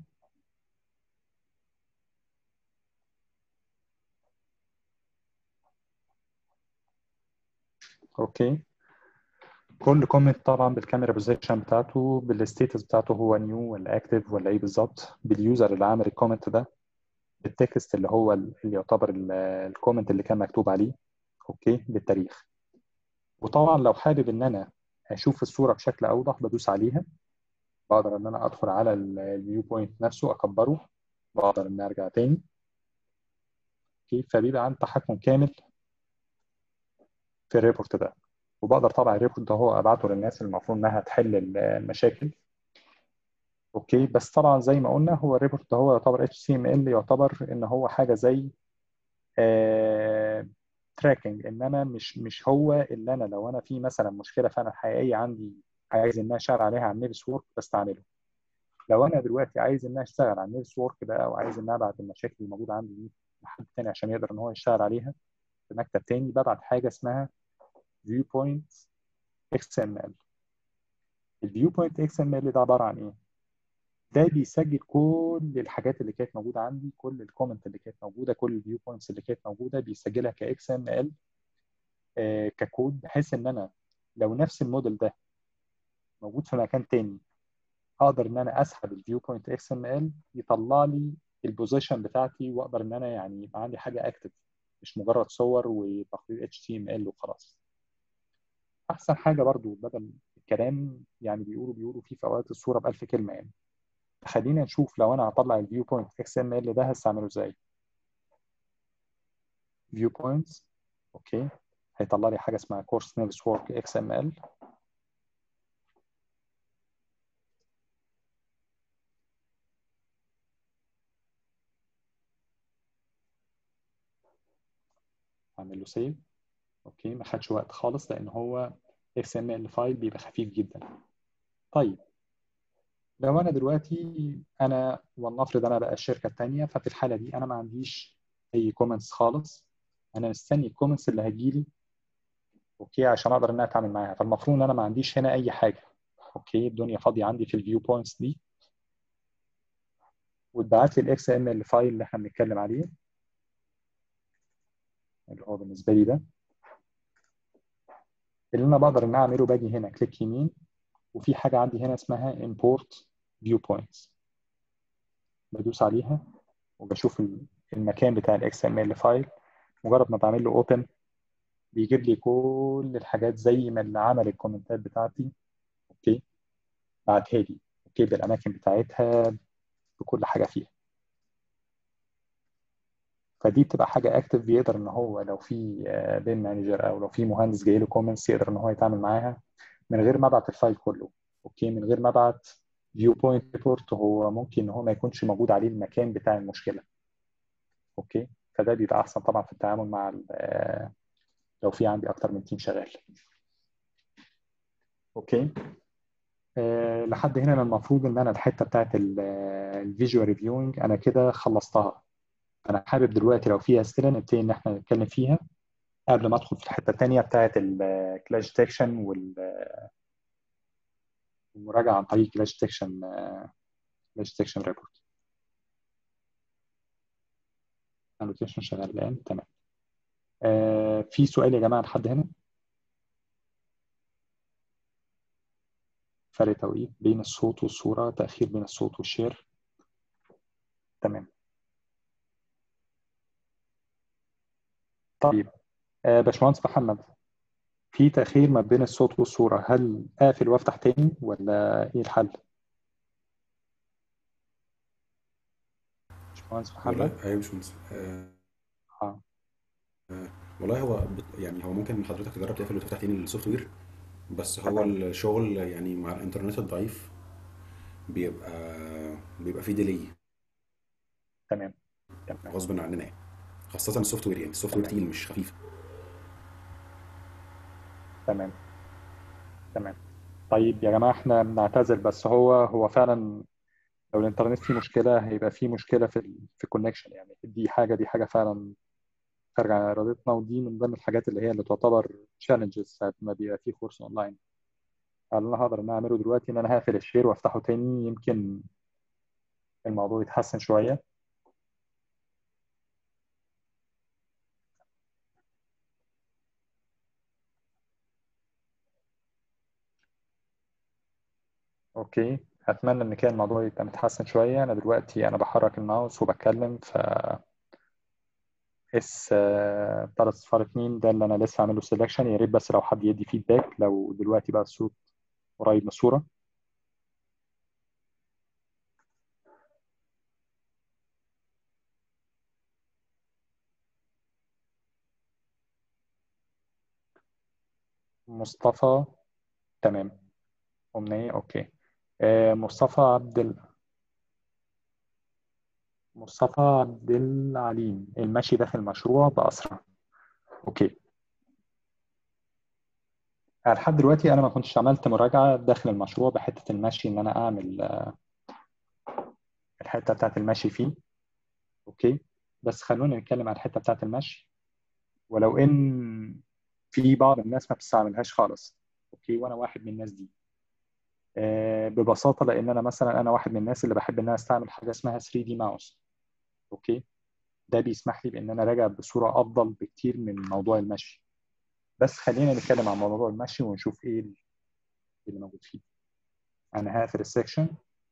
اوكي، كل كومنت طبعا بالكاميرا بوزيشن بتاعته، بالستيتس بتاعته، هو نيو ولا اكتف ولا ايه بالظبط، باليوزر اللي عامل الكومنت ده، بالتكست اللي هو اللي يعتبر الكومنت اللي كان مكتوب عليه. اوكي، بالتاريخ. وطبعا لو حابب ان انا اشوف الصوره بشكل اوضح بدوس عليها. بقدر ان انا ادخل على الفيو بوينت نفسه اكبره. بقدر ان ارجع تاني. اوكي، فبيبقى عندي تحكم كامل في الريبورت ده. وبقدر طبعا الريبورت ده هو ابعته للناس اللي المفروض انها تحل المشاكل. اوكي، بس طبعا زي ما قلنا هو الريبورت ده هو يعتبر HTML، يعتبر ان هو حاجه زي تراكنج. انما مش هو اللي انا لو انا في مثلا مشكله فعلا حقيقيه عندي عايز ان انا اشتغل عليها على النيفس وورك بستعمله. لو انا دلوقتي عايز ان انا اشتغل على النيفس وورك ده او عايز ان انا ابعت المشاكل اللي موجوده عندي دي لحد تاني عشان يقدر ان هو يشتغل عليها في مكتب تاني، ببعت حاجه اسمها viewpoint XML. الviewpoint XML ده عباره عن ايه؟ ده بيسجل كل الحاجات اللي كانت موجوده عندي، كل الكومنت اللي كانت موجوده، كل الفيو بوينتس اللي كانت موجوده بيسجلها كاكس ام ال ككود، بحيث ان انا لو نفس الموديل ده موجود في مكان تاني اقدر ان انا اسحب الفيو بوينت اكس ام ال يطلع لي البوزيشن بتاعتي، واقدر ان انا يعني يبقى عندي حاجه اكتف مش مجرد صور وتقرير HTML وخلاص. احسن حاجه برضو بدل الكلام يعني بيقولوا في فوائد الصوره بألف كلمه يعني. خلينا نشوف لو انا هطلع الفيو بوينت اكس ام ال ده هستعمله ازاي. فيو بوينتس. اوكي، هيطلع لي حاجه اسمها كورس نيفس وورك XML. اعمل له سيف. اوكي، ما خدش وقت خالص لان هو XML فايل بيبقى خفيف جدا. طيب لو انا دلوقتي ولنفرض انا بقى الشركه الثانيه، ففي الحاله دي انا ما عنديش اي كومنتس خالص، انا مستني الكومنتس اللي هتجيلي اوكي عشان اقدر ان انا اتعامل معاها. فالمفروض ان انا ما عنديش هنا اي حاجه. اوكي، الدنيا فاضيه عندي في الفيو بوينتس دي، واتبعت لي الاكس ام ال فايل اللي احنا بنتكلم عليه اللي هو بالنسبه لي ده. اللي انا بقدر ان أنا اعمله، باجي هنا كليك يمين، وفي حاجه عندي هنا اسمها import view points، بدوس عليها وبشوف المكان بتاع الاكس ام ال فايل. مجرد ما بعمل له اوبن بيجيب لي كل الحاجات زي ما اللي عمل الكومنتات بتاعتي. اوكي، بعتها لي اوكي بالاماكن بتاعتها بكل حاجه فيها. فدي بتبقى حاجه اكتف، بيقدر ان هو لو في بيم مانجر او لو في مهندس جاي له كومنتس يقدر ان هو يتعامل معاها من غير ما ابعت الفايل كله. اوكي، من غير ما ابعت فيو بوينت ريبورت، هو ممكن ان هو ما يكونش موجود عليه المكان بتاع المشكله. اوكي، فده بيبقى احسن طبعا في التعامل مع لو في عندي اكتر من تيم شغال. اوكي، لحد هنا انا المفروض ان انا الحته بتاعت الفيجوال ريفيوينج انا كده خلصتها. انا حابب دلوقتي لو في اسئله نبتدي ان احنا نتكلم فيها قبل ما ادخل في الحته الثانيه بتاعت الكلاش ديتكشن والمراجعه عن طريق كلاش ديتكشن ريبورت. الانوتيشن شغال الان، تمام. في سؤال يا جماعه لحد هنا؟ فرق توقيت بين الصوت والصوره، تاخير بين الصوت والشير، تمام. طيب باشمهندس محمد، في تاخير ما بين الصوت والصوره، هل اقفل وافتح تاني ولا ايه الحل؟ باشمهندس محمد. والله ايوه مش مهندس. اه والله هو يعني هو ممكن حضرتك تجرب تقفل وتفتح تاني السوفت وير، بس هو تمام الشغل يعني مع الانترنت الضعيف بيبقى بيبقى فيه ديلي تمام تمام غصب عننا يعني، خاصة السوفت وير، يعني السوفت وير تمام تقيل مش خفيف. تمام تمام. طيب يا جماعة احنا بنعتذر، بس هو فعلا لو الانترنت فيه مشكلة هيبقى فيه مشكلة في الكونكشن. يعني دي حاجة فعلا خارجة عن إرادتنا، ودي من ضمن الحاجات اللي هي اللي تعتبر تشالنجز ساعة ما بيبقى فيه كورس أونلاين. اللي أنا هقدر إن أنا أعمله دلوقتي إن أنا هقفل الشير وأفتحه تاني، يمكن الموضوع يتحسن شوية. أوكي، أتمنى إن كان الموضوع يبقى متحسن شوية. أنا دلوقتي أنا بحرك الماوس وبتكلم، ثلاث صفار اتنين ده اللي انا لسه عامله سelection. يا ريت بس لو حد يدي فيدباك لو دلوقتي بقى الصوت قريب من الصورة. مصطفى، تمام. أمنية، أوكي. مصطفى عبد العليم، المشي داخل المشروع بأسرع. أوكي، لحد دلوقتي أنا ما كنتش عملت مراجعة داخل المشروع بحتة المشي، إن أنا أعمل الحتة بتاعت المشي فيه. أوكي، بس خلونا نتكلم عن الحتة بتاعت المشي، ولو إن في بعض الناس ما بتستعملهاش خالص. أوكي، وأنا واحد من الناس دي. ببساطه لان انا مثلا انا واحد من الناس اللي بحب ان انا استعمل حاجه اسمها 3 دي ماوس. اوكي، ده بيسمح لي بان انا اراجع بصوره افضل بكتير من موضوع المشي. بس خلينا نتكلم عن موضوع المشي ونشوف ايه اللي موجود فيه. انا هقفل السكشن.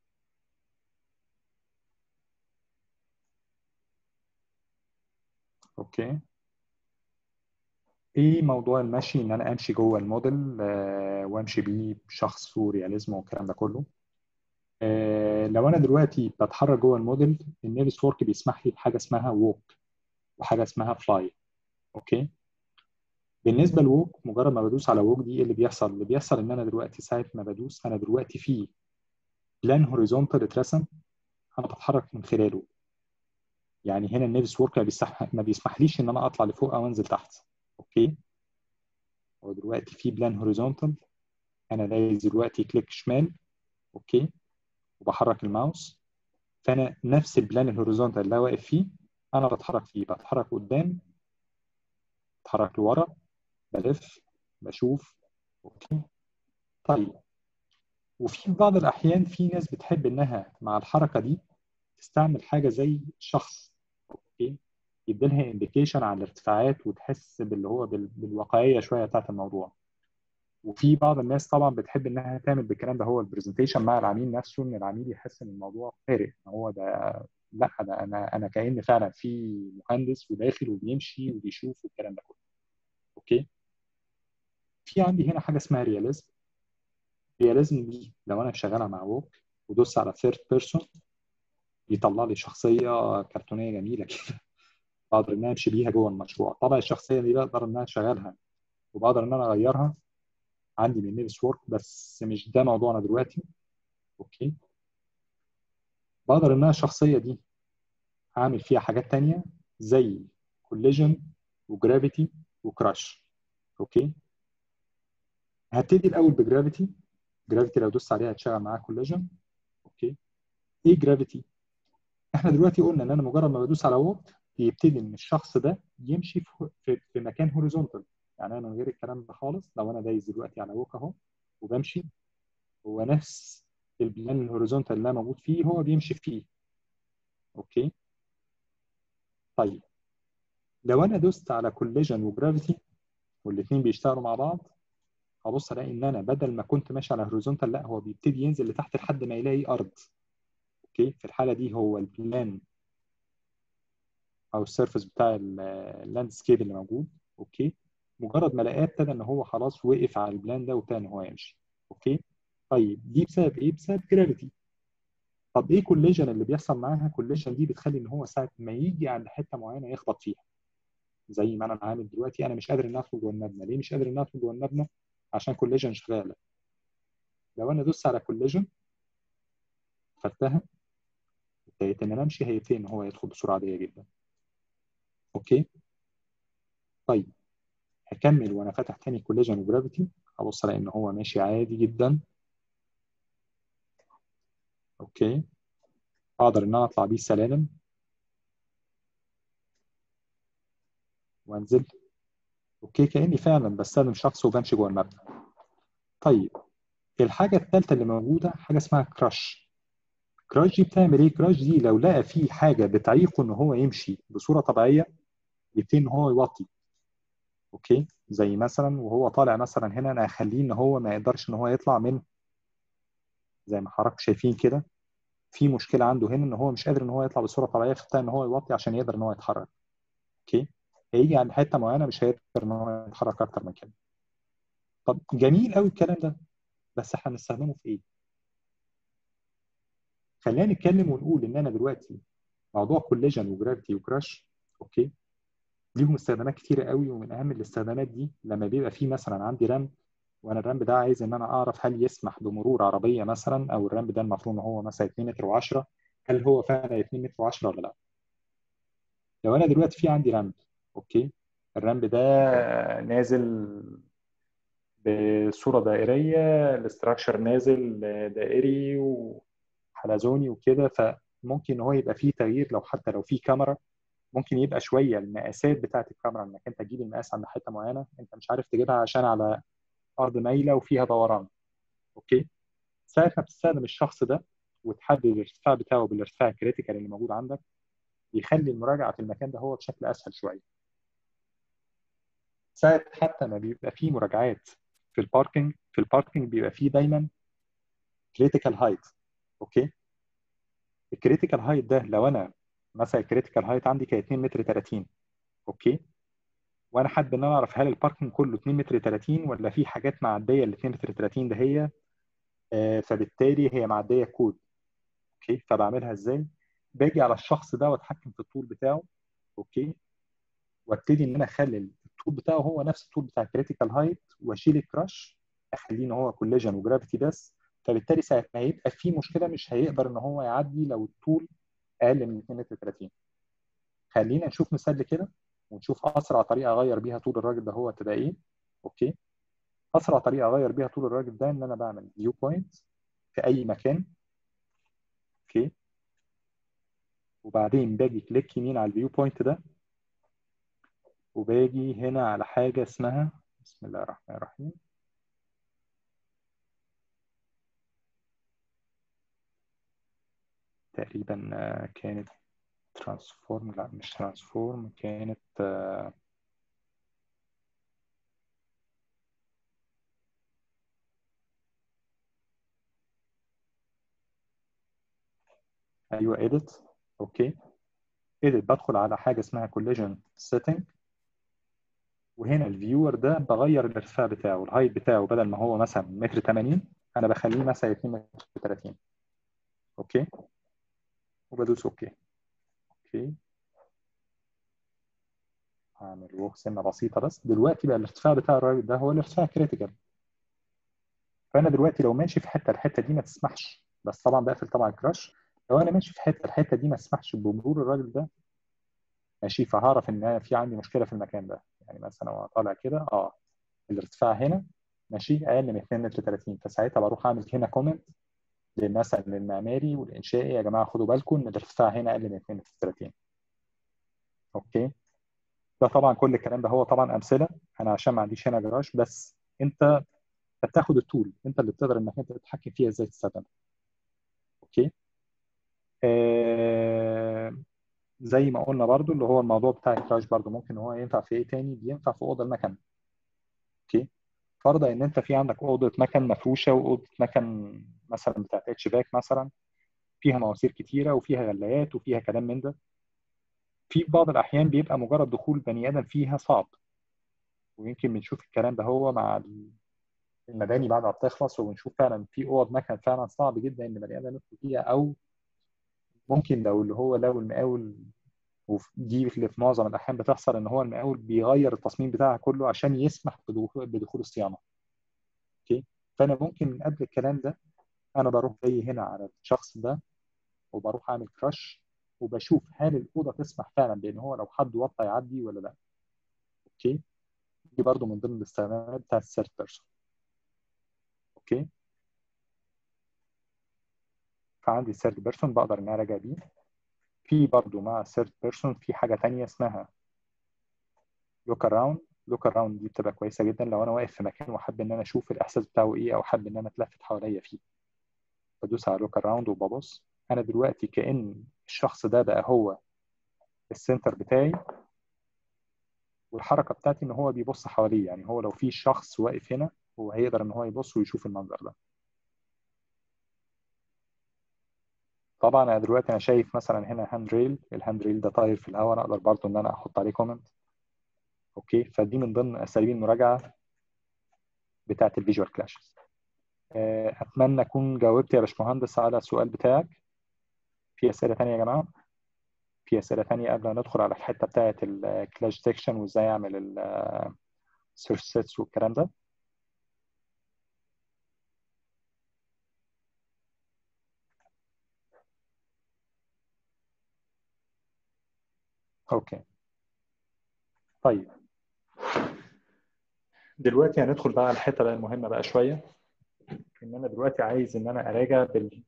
اوكي، ايه موضوع المشي؟ ان انا امشي جوه الموديل وامشي بيه بشخص ورياليزم والكلام ده كله. لو انا دلوقتي بتحرك جوه الموديل، النيفس فورك بيسمح لي بحاجه اسمها ووك وحاجه اسمها فلاي. اوكي، بالنسبه لووك، مجرد ما بدوس على ووك دي إيه اللي بيحصل؟ اللي بيحصل ان انا دلوقتي ساعه ما بدوس انا دلوقتي في بلان هوريزونتال اترسم، انا بتحرك من خلاله. يعني هنا النيفس وورك ما بيسمحليش ان انا اطلع لفوق او انزل تحت. اوكي، هو دلوقتي في بلان هوريزونتال، انا دايس دلوقتي كليك شمال، اوكي، وبحرك الماوس، فانا نفس البلان الهوريزونتال اللي أنا واقف فيه انا بتحرك فيه، بتحرك قدام، بتحرك لورا، بلف، بشوف. اوكي. طيب، وفي بعض الاحيان في ناس بتحب انها مع الحركه دي تستعمل حاجه زي شخص، اوكي، يديلها انديكيشن على الارتفاعات وتحس باللي هو بالواقعيه شويه بتاعت الموضوع. وفي بعض الناس طبعا بتحب انها تعمل بالكلام ده هو البرزنتيشن مع العميل نفسه، ان العميل يحس ان الموضوع فارق، ان هو ده، لا ده انا كأن فعلا في مهندس وداخل وبيمشي وبيشوف والكلام ده كله. اوكي. في عندي هنا حاجه اسمها رياليزم. رياليزم دي لو انا شغالها مع ووك ودوس على ثيرد بيرسون يطلع لي شخصيه كرتونيه جميله كده بقدر ان انا امشي بيها جوه المشروع. طبعا الشخصيه دي بقدر ان انا اشغلها وبقدر ان انا اغيرها عندي من نيفس وورك، بس مش ده موضوعنا دلوقتي. اوكي. بقدر ان انا الشخصيه دي اعمل فيها حاجات تانية زي كوليجن وجرافيتي وكراش. اوكي. هبتدي الاول بجرافيتي. جرافيتي لو دوست عليها هتشغل معاها كوليجن. اوكي. ايه جرافيتي؟ احنا دلوقتي قلنا ان انا مجرد ما بدوس على ووك يبتدي ان الشخص ده يمشي في مكان هوريزونتال. يعني انا من غير الكلام ده خالص لو انا دايس دلوقتي على ووك اهو وبمشي، هو نفس البلان الهوريزونتال اللي انا موجود فيه هو بيمشي فيه. اوكي. طيب، لو انا دوست على كوليجن وجرافيتي والاثنين بيشتغلوا مع بعض، هبص الاقي ان انا بدل ما كنت ماشي على هوريزونتال لا هو بيبتدي ينزل لتحت لحد ما يلاقي ارض. اوكي. في الحاله دي هو البلان او السيرفيس بتاع اللاندسكيب اللي موجود. اوكي. مجرد ما لقاه ابتدى ان هو خلاص وقف على البلان ده وابتدى ان هو يمشي. اوكي. طيب دي بسبب ايه؟ بسبب جرافيتي. طب ايه كوليجن اللي بيحصل معاها؟ كوليجن دي بتخلي ان هو ساعه ما يجي عند حته معينه يخبط فيها. زي ما انا عامل دلوقتي انا مش قادر ان ادخل جوه المبنى. ليه مش قادر ان ادخل جوه المبنى؟ عشان كوليجن شغاله. لو انا دوست على كوليجن خدتها ابتديت ان انا امشي هيبتدي ان هو يدخل بسرعه عاديه جدا. اوكي. طيب، هكمل وانا فاتح تاني كوليجن وجرافيتي، هبص الاقي ان هو ماشي عادي جدا. اوكي. اقدر ان انا اطلع بيه السلالم وانزل. اوكي، كاني فعلا بستخدم شخص وبمشي جوه المبنى. طيب، الحاجه الثالثه اللي موجوده حاجه اسمها كراش. كراش دي بتعمل ايه؟ كراش دي لو لقى فيه حاجه بتعيقه ان هو يمشي بصوره طبيعيه يبتدي ان هو يوطي. اوكي. زي مثلا وهو طالع مثلا هنا انا هخليه ان هو ما يقدرش ان هو يطلع من، زي ما حضراتكم شايفين كده، في مشكله عنده هنا ان هو مش قادر ان هو يطلع بصوره طبيعيه، فبتاع ان هو يوطي عشان يقدر ان هو يتحرك. اوكي. هيجي عند حته معينه مش هيقدر ان هو يتحرك اكتر من كده. طب جميل قوي الكلام ده، بس احنا هنستخدمه في ايه؟ خلينا نتكلم ونقول ان انا دلوقتي موضوع كوليجن وجرافيتي وكراش، اوكي، ليهم استخدامات كتيره قوي. ومن اهم الاستخدامات دي لما بيبقى في مثلا عندي رامب، وانا الرامب ده عايز ان انا اعرف هل يسمح بمرور عربيه مثلا، او الرامب ده المفروض ان هو مثلا 2 متر و10، هل هو فعلا 2 متر و10 ولا لا؟ لو انا دلوقتي في عندي رامب، اوكي، الرامب ده نازل بصوره دائريه، الاستراكشر نازل دائري وحلزوني وكده، فممكن ان هو يبقى فيه تغيير. لو حتى لو في كاميرا ممكن يبقى شويه المقاسات بتاعه الكاميرا، انك انت تجيب المقاس عند حته معينه انت مش عارف تجيبها عشان على ارض مايله وفيها دوران. اوكي. ساعه ما بتستخدم الشخص ده وتحدد الارتفاع بتاعه بالارتفاع الكريتيكال اللي موجود عندك، يخلي المراجعه في المكان ده هو بشكل اسهل شويه. ساعه حتى ما بيبقى فيه مراجعات في الباركينج بيبقى فيه دايما كريتيكال هايت. اوكي. الكريتيكال هايت ده لو انا مثلا الكريتيكال هايت عندي ك 2 متر 30، اوكي، وانا حابب ان انا اعرف هل الباركنج كله 2 متر 30 ولا في حاجات معديه ال 2 متر 30 ده هي، فبالتالي هي معديه كود. اوكي. فبعملها ازاي؟ باجي على الشخص ده واتحكم في الطول بتاعه. اوكي. وابتدي ان انا اخلي الطول بتاعه هو نفس الطول بتاع الكريتيكال هايت، واشيل الكراش اخليه ان هو كوليجن وجرافيتي بس. فبالتالي ساعه ما هيبقى في مشكله مش هيقدر ان هو يعدي لو الطول اقل من 2 متر 30. خلينا نشوف مثال كده ونشوف اسرع طريقه اغير بيها طول الراجل ده هو تبقى ايه. اوكي. اسرع طريقه اغير بيها طول الراجل ده ان انا بعمل فيو بوينت في اي مكان. اوكي. وبعدين باجي كليك يمين على الفيو بوينت ده، وباجي هنا على حاجه اسمها، بسم الله الرحمن الرحيم، تقريبا كانت ترانسفورم، لا مش ترانسفورم، كانت ايوه edit. اوكي. edit بدخل على حاجه اسمها collision setting، وهنا الفيور ده بغير الارتفاع بتاعه، الهايت بتاعه بدل ما هو مثلا متر 80 انا بخليه مثلا 2 متر 30. اوكي. وبدوس اوكي. اوكي. هعمل ووك سنه بسيطه بس. دلوقتي بقى الارتفاع بتاع الراجل ده هو الارتفاع كريتيكال. فانا دلوقتي لو ماشي في حته الحته دي ما تسمحش، بس طبعا بقفل طبعا الكراش. لو انا ماشي في حته الحته دي ما تسمحش بمرور الراجل ده، ماشي، فهعرف ان أنا في عندي مشكله في المكان ده. يعني مثلا وانا طالع كده الارتفاع هنا ماشي اقل من 2 متر 30، فساعتها بروح اعمل هنا كومنت مثلا للمعماري والانشائي، يا جماعه خدوا بالكم ان الارتفاع هنا اقل من 2 متر 30. اوكي. ده طبعا كل الكلام ده هو طبعا امثله، انا عشان ما عنديش هنا جراج، بس انت بتاخد التول، انت اللي بتقدر انك انت تتحكم فيها ازاي تستخدمها. اوكي. آه زي ما قلنا برضو اللي هو الموضوع بتاع الجراج برضو ممكن هو ينفع في ايه تاني، بينفع في اوضه المكن. اوكي. فرضا ان انت في عندك اوضه مكن مفروشه، واوضه مكن مثلا بتاعت اتش باك مثلا فيها مواسير كتيره وفيها غلايات وفيها كلام من ده، في بعض الاحيان بيبقى مجرد دخول بني ادم فيها صعب. ويمكن بنشوف الكلام ده هو مع المباني بعد ما بتخلص، وبنشوف فعلا في اوض مكن فعلا صعب جدا ان بني ادم يدخل فيها، او ممكن لو المقاول، ودي اللي في معظم الاحيان بتحصل، ان هو المقاول بيغير التصميم بتاعها كله عشان يسمح بدخول الصيانه. اوكي. فانا ممكن من قبل الكلام ده انا بروح جاي هنا على الشخص ده، وبروح اعمل كراش، وبشوف هل الاوضه تسمح فعلا بان هو لو حد وطى يعدي ولا لا. اوكي. دي برضو من ضمن الاستخدامات بتاعت الثيرد بيرسون. اوكي. فعندي الثيرد بيرسون بقدر ان انا اراجع بيه. في برضو مع الثيرد بيرسون في حاجه تانية اسمها لوك اراوند. لوك اراوند دي بتبقى كويسه جدا لو انا واقف في مكان وحابب ان انا اشوف الاحساس بتاعه ايه، او حابب ان انا اتلفت حواليا فيه. بدوس على لوك اراوند وببص، انا دلوقتي كأن الشخص ده بقى هو السنتر بتاعي، والحركه بتاعتي ان هو بيبص حواليه. يعني هو لو في شخص واقف هنا هو هيقدر ان هو يبص ويشوف المنظر ده. طبعا انا دلوقتي انا شايف مثلا هنا هاند ريل، الهاند ريل ده طاير في الهواء، انا اقدر برضه ان انا احط عليه كومنت. اوكي. فدي من ضمن اساليب المراجعه بتاعت الفيجوال كلاشز. اتمنى اكون جاوبت يا باشمهندس على السؤال بتاعك. في اسئله ثانيه يا جماعه؟ في اسئله ثانيه قبل ما ندخل على الحته بتاعت الكلاش سيكشن وازاي اعمل السيرش سيتس والكلام ده؟ اوكي. طيب دلوقتي هندخل بقى على الحته بقى المهمه بقى شويه، ان انا دلوقتي عايز ان انا اراجع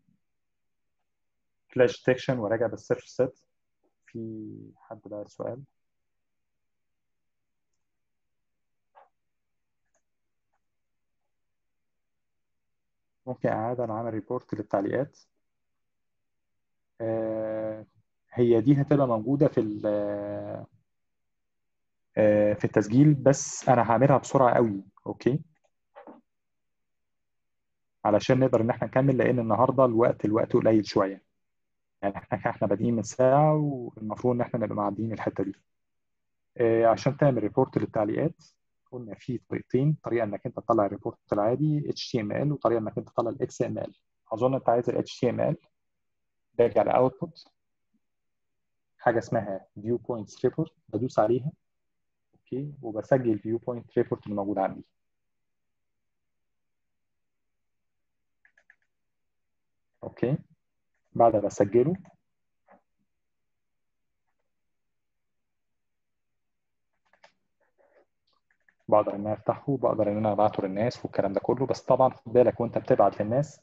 بالكلاش ديتكشن وراجع بالسيرش سيت. في حد بقى سؤال؟ ممكن اعاده انا عامل ريبورت للتعليقات. هي دي هتبقى موجوده في التسجيل، بس انا هعملها بسرعه قوي. اوكي. علشان نقدر ان احنا نكمل، لان النهارده الوقت قليل شويه. يعني احنا بادئين من ساعه، والمفروض ان احنا نبقى معديين الحته دي. عشان تعمل ريبورت للتعليقات قلنا في طريقتين: طريقه انك انت تطلع الريبورت العادي HTML، وطريقه انك انت تطلع ال XML. اظن انت عايز ال HTML. باجي على اوتبوت، حاجه اسمها فيو بوينتس ريبورت، بدوس عليها. اوكي. وبسجل فيو بوينت ريبورت اللي موجود عندي. اوكي. بعد ما اسجله بقدر ان انا افتحه، بقدر ان انا ابعته للناس والكلام ده كله. بس طبعا خد بالك وانت بتبعت للناس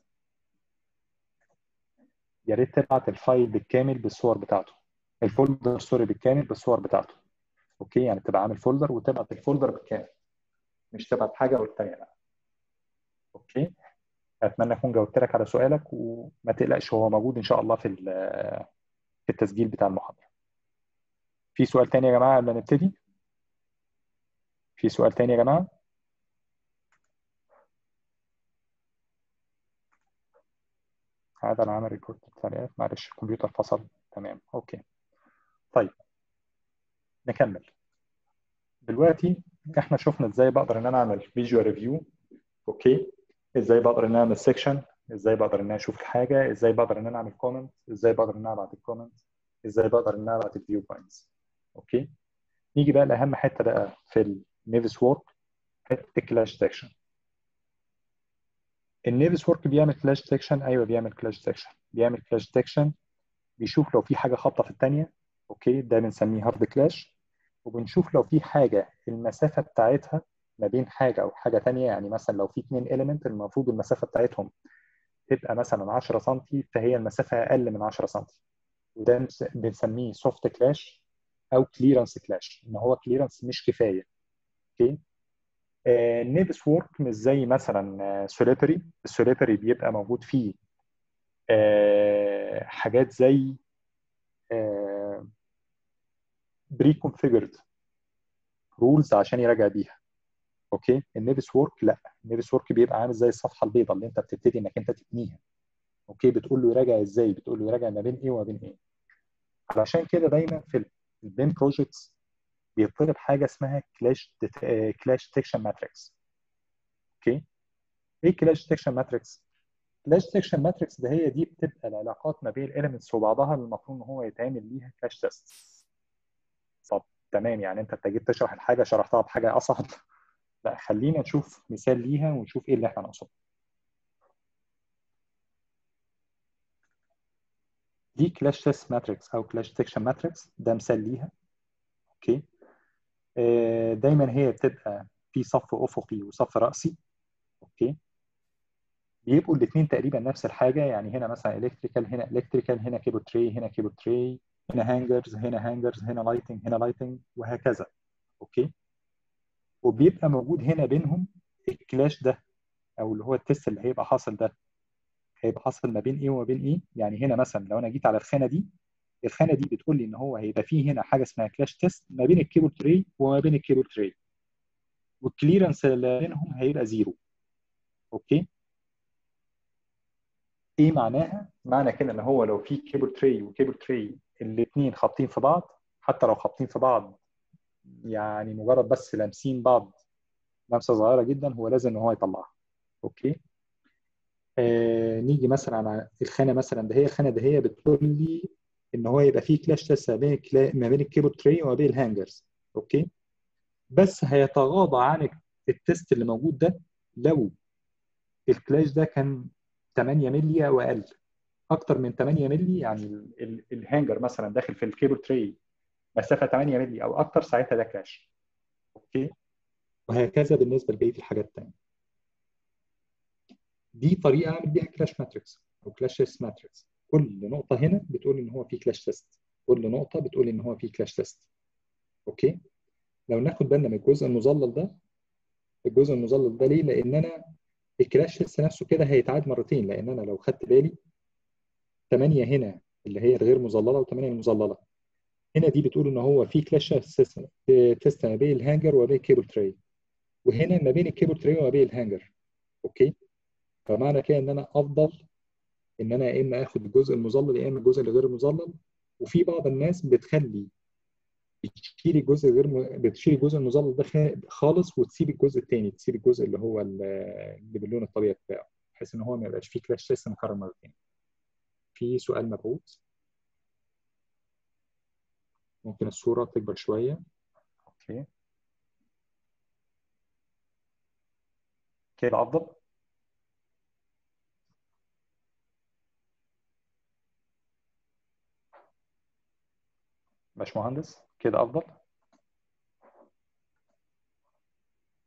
يا ريت تبعت الفايل بالكامل بالصور بتاعته، الفولدر سوري بالكامل بالصور بتاعته. اوكي، يعني تبقى عامل فولدر وتبعت الفولدر بالكامل، مش تبعت حاجه والتانيه لا. اوكي، اتمنى اكون جاوبت لك على سؤالك، وما تقلقش هو موجود ان شاء الله في التسجيل بتاع المحاضره. في سؤال تاني يا جماعه قبل ما نبتدي؟ في سؤال تاني يا جماعه؟ هذا انا عامل ريبورت بتاعي، معلش الكمبيوتر فصل. تمام اوكي. طيب نكمل. دلوقتي احنا شفنا ازاي بقدر ان انا اعمل فيجوال ريفيو. اوكي، ازاي بقدر ان انا اعمل سيكشن، ازاي بقدر ان انا اشوف الحاجه، ازاي بقدر ان انا اعمل كومنت، ازاي بقدر ان انا ابعت الكومنت، ازاي بقدر ان انا ابعت الفيو بوينتس. اوكي، نيجي بقى لاهم حته بقى في النيفس وورك، حته الكلاش ديتكشن. النيفس وورك بيعمل كلاش ديتكشن، ايوه بيعمل كلاش ديتكشن، بيعمل كلاش ديتكشن، بيشوف لو في حاجه خابطه في الثانيه. اوكي، ده بنسميه هارد كلاش. وبنشوف لو في حاجه المسافه بتاعتها ما بين حاجه او حاجه ثانيه، يعني مثلا لو في اثنين اليمنت المفروض المسافه بتاعتهم تبقى مثلا 10 سم، فهي المسافه اقل من 10 سم. وده بنسميه سوفت كلاش او كليرنس كلاش، ان هو كليرنس مش كفايه. اوكي، النيفس وورك مش زي مثلا سوليتري. السوليتري بيبقى موجود فيه حاجات زي بري كونفيجرد رولز عشان يراجع بيها. اوكي، النيفس وورك لا، النيفس وورك بيبقى عامل زي الصفحه البيضاء اللي انت بتبتدي انك انت تبنيها. اوكي، بتقول له يراجع ازاي، بتقول له يراجع ما بين ايه وما بين ايه. علشان كده دايما في البيم بروجكتس بيطلب حاجه اسمها كلاش ديتكشن ماتريكس. اوكي، ايه كلاش ديتكشن ماتريكس؟ كلاش ديتكشن ماتريكس ده هي دي بتبقى العلاقات ما بين الاليمنتس وبعضها اللي المفروض ان هو يتعمل ليها كلاش تيست. طب تمام، يعني انت جيت تشرح الحاجه شرحتها بحاجه اصعب. لا، خلينا نشوف مثال ليها ونشوف ايه اللي احنا نقصده. دي كلاش تيست ماتريكس او كلاش ديتكشن ماتريكس، ده مثال ليها. اوكي، دايما هي بتبقى في صف افقي وصف راسي. اوكي، بيبقوا الاثنين تقريبا نفس الحاجه، يعني هنا مثلا الكتريكال، هنا الكتريكال، هنا كيبل تري، هنا كيبل تري، هنا هانجرز، هنا هانجرز، هنا لايتنج، هنا لايتنج، وهكذا. اوكي، وبيبقى موجود هنا بينهم الكلاش ده، او اللي هو التست اللي هيبقى حاصل ده، هيبقى حاصل ما بين ايه وما بين ايه. يعني هنا مثلا لو انا جيت على الخانه دي، الخانه دي بتقول لي ان هو هيبقى فيه هنا حاجه اسمها كلاش تيست ما بين الكيبل تري وما بين الكيبل تري، والكليرنس اللي بينهم هيبقى زيرو. اوكي، ايه معناها؟ معنى كده ان هو لو في كيبل تري وكيبل تري الاثنين خابطين في بعض، حتى لو خابطين في بعض يعني مجرد بس لامسين بعض لمسه صغيره جدا، هو لازم ان هو يطلعها. اوكي، نيجي مثلا على الخانه مثلا ده، هي الخانه ده هي بتقول لي ان هو يبقى فيه كلاش تيست ما بين الكيبل تري وما بين الهانجرز. اوكي، بس هيتغاضى عن التيست اللي موجود ده لو الكلاش ده كان 8 مللي او اقل. اكتر من 8 مللي، يعني الهانجر مثلا داخل في الكيبل تري مسافه 8 مللي او اكتر، ساعتها ده كلاش. اوكي، وهكذا بالنسبه لبقيه الحاجات الثانيه. دي طريقه اعمل بيها كلاش ماتريكس او كلاش تيست ماتريكس. كل نقطه هنا بتقول ان هو في كلاش تيست، كل نقطه بتقول ان هو في كلاش تيست. اوكي، لو ناخد بالنا من الجزء المظلل ده، الجزء المظلل ده ليه؟ لان انا الكلاش تيست نفسه كده هيتعاد مرتين، لان انا لو خدت بالي 8 هنا اللي هي الغير مظلله و8 المظلله هنا دي بتقول ان هو في كلاش تيست ما بين الهانجر وما بين الكيبل تري، وهنا ما بين الكيبل تري وما بين الهانجر. اوكي، فمعنى كده ان انا افضل ان انا يا اما اخد الجزء المظلل يا اما الجزء الغير مظلل. وفي بعض الناس بتشيل الجزء المظلل ده خالص، وتسيب الجزء الثاني، تسيب الجزء اللي هو اللي باللون الطبيعي بتاعه، بحيث ان هو ما يبقاش فيه كلاش تيست مكرر مرتين. في سؤال مبعوث، ممكن الصوره تكبر شويه. اوكي، كده افضل. باشمهندس كده افضل.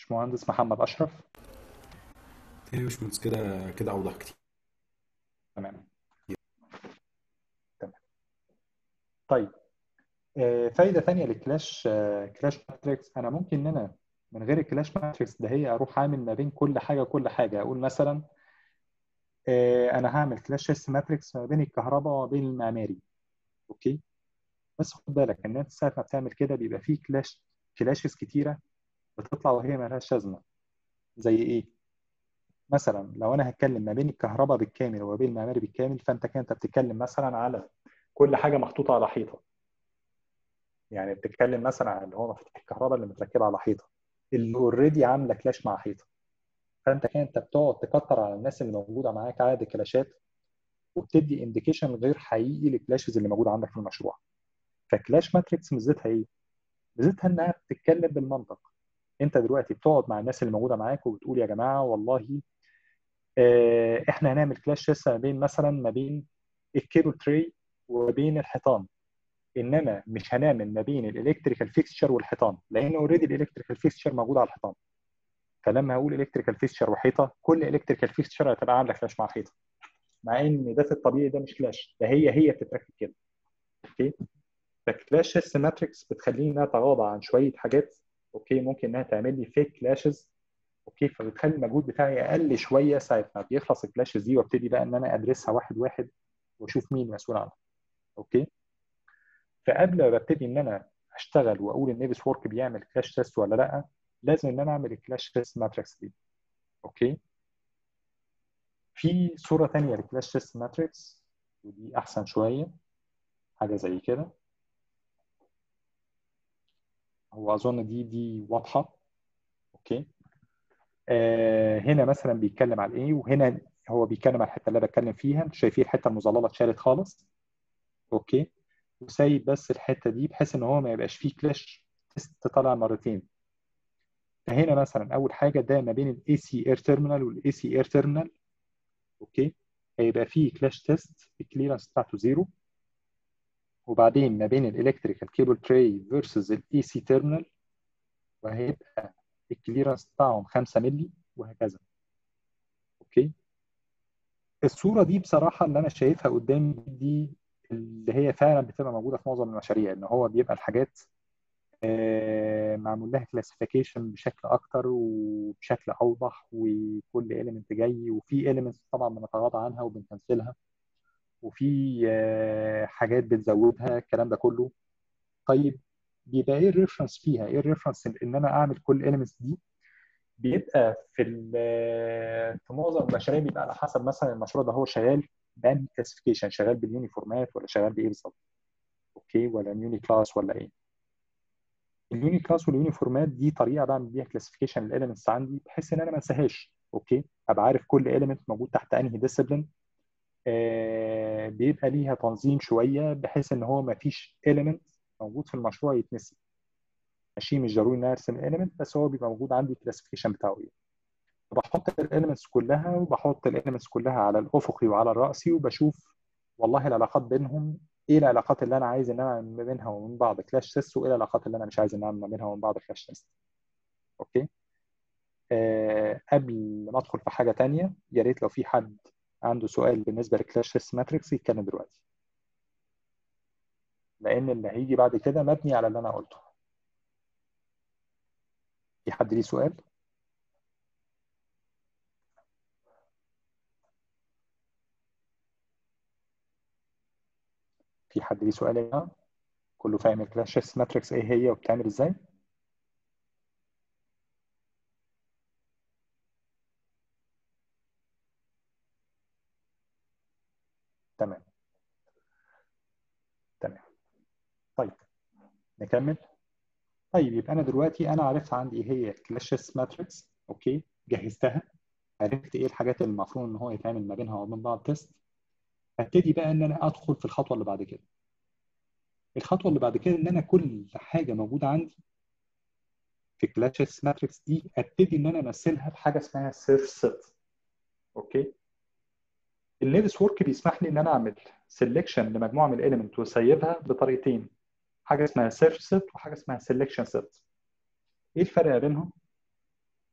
باشمهندس محمد اشرف. يا باشمهندس كده كده اوضح كتير. تمام. تمام. طيب فايده ثانيه للكلاش كلاش ماتريكس، انا ممكن ان انا من غير الكلاش ماتريكس ده هي اروح اعمل ما بين كل حاجه وكل حاجه. اقول مثلا انا هعمل كلاش ماتريكس ما بين الكهرباء وما بين المعماري. اوكي، بس خد بالك ان انت ساعه ما بتعمل كده بيبقى فيه كلاشز كتيره بتطلع وهي ما لهاش لازمه. زي ايه؟ مثلا لو انا هتكلم ما بين الكهرباء بالكامل وما بين المعماري بالكامل، فانت كده انت بتتكلم مثلا على كل حاجه محطوطه على حيطه. يعني بتتكلم مثلا عن اللي هو مفاتيح الكهرباء اللي متركبه على حيطه، اللي اوريدي عامله كلاش مع حيطه. فانت كده انت بتقعد تكتر على الناس اللي موجوده معاك عدد الكلاشات، وبتدي انديكيشن غير حقيقي للكلاشز اللي موجوده عندك في المشروع. فكلاش ماتريكس ميزتها ايه؟ ميزتها انها بتتكلم بالمنطق. انت دلوقتي بتقعد مع الناس اللي موجوده معاك وبتقول يا جماعه والله احنا هنعمل كلاش لسه ما بين الكيبل تري وبين الحيطان، انما مش هنعمل ما بين الالكتريكال فيكستشر والحيطان، لان اوريدي الالكتريكال فيكستشر موجود على الحيطان. فلما هقول الكتريكال فيكستشر وحيطه، كل الكتريكال فيكستشر هتبقى عامله كلاش مع حيطه، مع ان ده في الطبيعي ده مش كلاش، ده هي بتتركب كده. اوكي، فكلاش ماتريكس بتخليني اتغاضى عن شويه حاجات. اوكي، ممكن انها تعمل لي فيك كلاشز. اوكي، فبتخلي المجهود بتاعي اقل شويه ساعه ما بيخلص الكلاشز دي، وابتدي بقى ان انا ادرسها واحد واحد واشوف مين مسؤول عنها. اوكي، فقبل ما ببتدي ان انا اشتغل واقول النيفس وورك بيعمل كلاش تيست ولا لا، لازم ان انا اعمل الكلاش تيست ماتريكس دي. اوكي، في صوره ثانيه للكلاش تيست ماتريكس ودي احسن شويه، حاجه زي كده. هو اظن دي واضحه. اوكي، هنا مثلا بيتكلم على ايه، وهنا هو بيتكلم على الحته اللي انا بتكلم فيها. انتوا شايفين الحته المظلله اتشالت خالص. اوكي، وسايب بس الحته دي بحيث ان هو ما يبقاش فيه كلاش تيست طالع مرتين. فهنا مثلا اول حاجه ده ما بين الاي سي اير تيرمينال والاي سي اير تيرمينال. اوكي، هيبقى فيه كلاش تيست الكليرنس بتاعته زيرو. وبعدين ما بين الالكتريكال كيبل تراي فيرسز الاي سي تيرمينال، وهيبقى الكليرنس بتاعهم 5 مللي، وهكذا. اوكي، الصوره دي بصراحه اللي انا شايفها قدامي دي اللي هي فعلا بتبقى موجوده في معظم المشاريع، ان هو بيبقى الحاجات معمول لها كلاسيفيكيشن بشكل اكتر وبشكل اوضح، وكل اليمنت جاي، وفي اليمنتس طبعا بنتغاضى عنها وبنكنسلها، وفي حاجات بتزودها الكلام ده كله. طيب بيبقى ايه الريفرنس فيها؟ ايه الريفرنس ان انا اعمل كل اليمنتس دي؟ بيبقى في معظم المشاريع بيبقى على حسب مثلا المشروع ده هو شغال بانهي كلاسيفيكيشن، شغال باليونيفورمات ولا شغال بايه بالظبط. اوكي، ولا يوني كلاس ولا ايه. اليوني كلاس واليونيفورمات دي طريقه بعمل بيها كلاسيفيكيشن للاليمنتس عندي، بحيث ان انا ما انساهاش. اوكي، ابقى عارف كل اليمنت موجود تحت انهي ديسيبلين. بيبقى ليها تنظيم شويه بحيث ان هو ما فيش اليمنت موجود في المشروع يتنسي. ماشي، مش ضروري ان انا ارسم اليمنت، بس هو بيبقى موجود عندي الكلاسيفيكيشن بتاعه ايه. بحط الاليمنتس كلها، وبحط الاليمنتس كلها على الافقي وعلى الراسي، وبشوف والله العلاقات بينهم ايه. العلاقات اللي انا عايز ان انا اعمل ما بينها ومن بعض كلاش تيست، وايه العلاقات اللي انا مش عايز ان انا اعمل ما بينها ومن بعض كلاش تيست. اوكي، قبل ما ادخل في حاجه تانية، يا ريت لو في حد عنده سؤال بالنسبه لكلاش تيست ماتريكس يتكلم دلوقتي، لان اللي هيجي بعد كده مبني على اللي انا قلته. في حد ليه سؤال؟ في حد ليه سؤال يا جماعه؟ كله فاهم الكلاش تيست ماتريكس ايه هي وبتعمل ازاي؟ تمام. تمام. طيب نكمل. طيب يبقى انا دلوقتي انا عرفت عندي ايه هي كلاش ماتريكس. اوكي، جهزتها، عرفت ايه الحاجات اللي المفروض ان هو يتعمل ما بينها وبين بعض تيست. هبتدي بقى ان انا ادخل في الخطوه اللي بعد كده. الخطوه اللي بعد كده ان انا كل حاجه موجوده عندي في كلاش ماتريكس دي ابتدي ان انا امثلها بحاجه اسمها سيرش سيت. اوكي، النيفس وورك بيسمح لي ان انا اعمل سيلكشن لمجموعه من الاليمنت واسيبها بطريقتين، حاجه اسمها سيرش سيت وحاجه اسمها سيلكشن سيت. ايه الفرق بينهم؟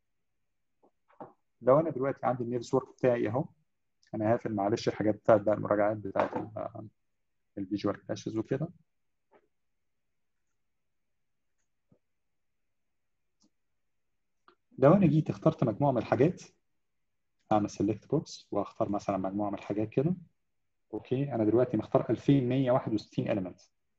لو انا دلوقتي عندي النيفس ورك بتاعي اهو، انا هقفل معلش الحاجات بتاعت بقى المراجعات بتاعت الفيجوال كلاشز وكده. لو انا جيت اخترت مجموعه من الحاجات، اعمل سيلكت بوكس واختار مثلا مجموعه من الحاجات كده. اوكي، انا دلوقتي مختار 2161 element.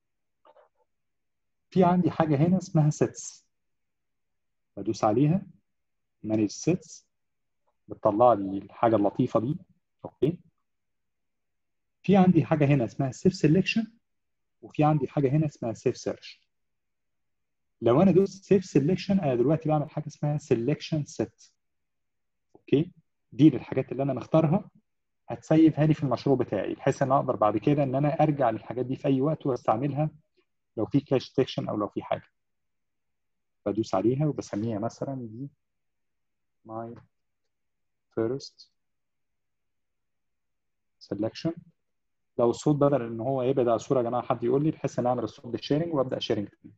في عندي حاجه هنا اسمها sets، بدوس عليها manage sets، بتطلع لي الحاجه اللطيفه دي. اوكي، في عندي حاجه هنا اسمها safe selection، وفي عندي حاجه هنا اسمها safe search. لو انا دوست safe selection، انا دلوقتي بعمل حاجه اسمها selection set. اوكي، دي للحاجات اللي انا مختارها هتسيفها لي في المشروع بتاعي، بحيث ان اقدر بعد كده ان انا ارجع للحاجات دي في اي وقت واستعملها لو في كاش ديتكشن او لو في حاجه. بدوس عليها وبسميها مثلا دي my first selection. لو الصوت بدل ان هو يبعد على الصوره يا جماعه حد يقول لي، بحيث ان اعمل الصوت بالشيرنج وابدا شيرنج تاني.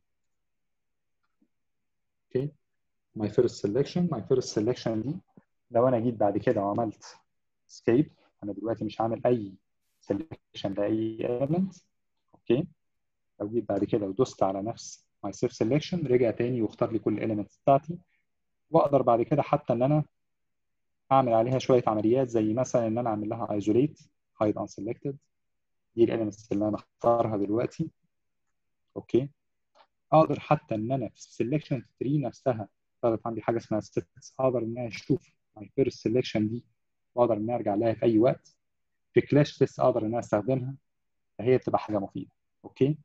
اوكي، my first selection دي لو انا جيت بعد كده وعملت escape، انا دلوقتي مش عامل اي selection لاي element. اوكي، لو جيت بعد كده ودوست على نفس my safe selection، رجع تاني واختار لي كل الاليمنتس بتاعتي، واقدر بعد كده حتى ان انا اعمل عليها شويه عمليات، زي مثلا ان انا اعمل لها isolate hide unselected. دي الاليمنتس اللي انا اختارها دلوقتي. اوكي، اقدر حتى ان انا في السلكشن تري نفسها صارت عندي حاجه اسمها ستاتس، اقدر ان انا اشوف my first selection دي واقدر ان انا ارجع لها في اي وقت. في كلاش ليست اقدر ان انا استخدمها، فهي بتبقى حاجه مفيده. اوكي،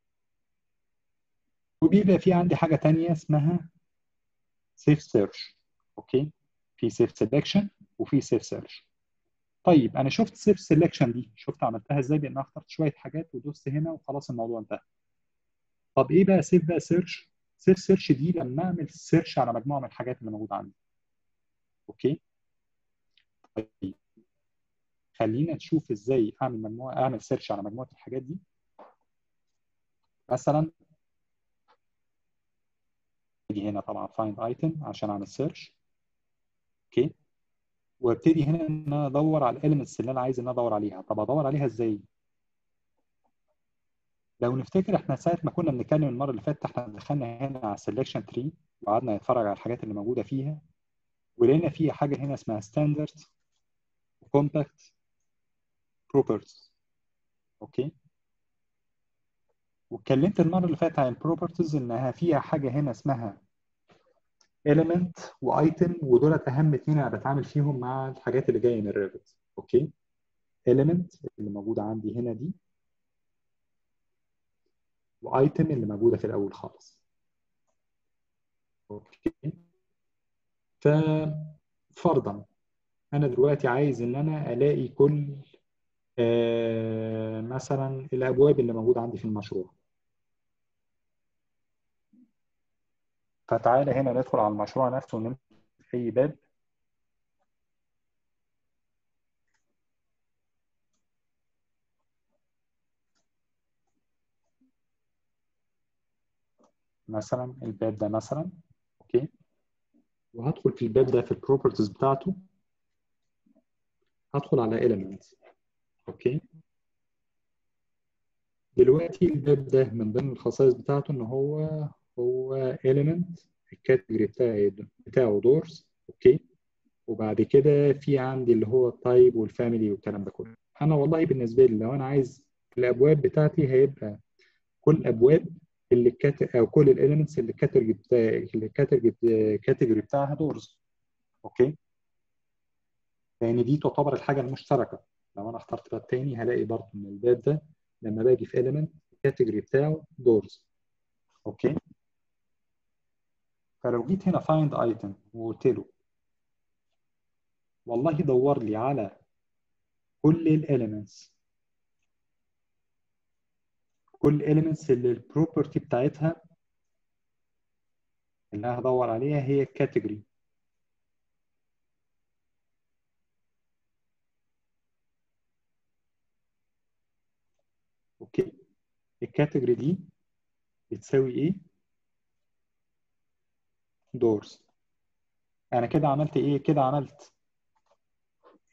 وبيبقى في عندي حاجه ثانيه اسمها سيف سيرش. اوكي، في سيف سيلكشن وفي سيف سيرش. طيب انا شفت سيف سيلكشن دي، شفت عملتها ازاي، بان انا اخترت شويه حاجات ودوست هنا وخلاص الموضوع انتهى. طب ايه بقى سيف بقى سيرش؟ سيف سيرش دي لما اعمل سيرش على مجموعه من الحاجات اللي موجوده عندي. اوكي، طيب خلينا نشوف ازاي اعمل سيرش على مجموعه الحاجات دي. مثلا اجي هنا طبعا find item عشان اعمل سيرش. اوكي، وابتدي هنا ان انا ادور على الاليمنتس اللي انا عايز ان انا ادور عليها. طب ادور عليها ازاي؟ لو نفتكر احنا ساعه ما كنا بنتكلم المره اللي فاتت، احنا دخلنا هنا على سelection تري وقعدنا نتفرج على الحاجات اللي موجوده فيها، ولقينا فيها حاجه هنا اسمها ستاندرد وكومباكت بروبرتيز. اوكي، واتكلمت المره اللي فاتت عن البروبرتيز انها فيها حاجه هنا اسمها element وايتم، ودولت اهم اثنين انا بتعامل فيهم مع الحاجات اللي جايه من الريفت. اوكي، element اللي موجوده عندي هنا دي، وايتم اللي موجوده في الاول خالص. اوكي، ففرضا انا دلوقتي عايز ان انا الاقي كل مثلا الابواب اللي موجوده عندي في المشروع. فتعالى هنا ندخل على المشروع نفسه ونمسك اي باب. مثلا الباب ده مثلا. اوكي، وهدخل في الباب ده في البروبرتيز بتاعته، هدخل على elements. اوكي، دلوقتي الباب ده من ضمن الخصائص بتاعته ان هو element الكاتيجوري بتاعه doors. اوكي، وبعد كده في عندي اللي هو التايب والفاميلي والكلام ده كله. انا والله بالنسبه لي لو انا عايز الابواب بتاعتي هيبقى كل الابواب اللي او كل الاليمنتس اللي الكاتيجوري بتاعها دورز. اوكي، لان دي تعتبر الحاجه المشتركه. لو انا اخترت باب تاني هلاقي برضه ان الباب ده لما باجي في element الكاتيجوري بتاعه دورز. اوكي، فلو جيت هنا find item وقلت له والله دور لي على كل الاليمنتس، كل الاليمنتس اللي البروبرتي بتاعتها اللي انا هدور عليها هي الكاتيجوري. اوكي، الكاتيجوري دي بتساوي ايه؟ دورز. انا كده عملت ايه؟ كده عملت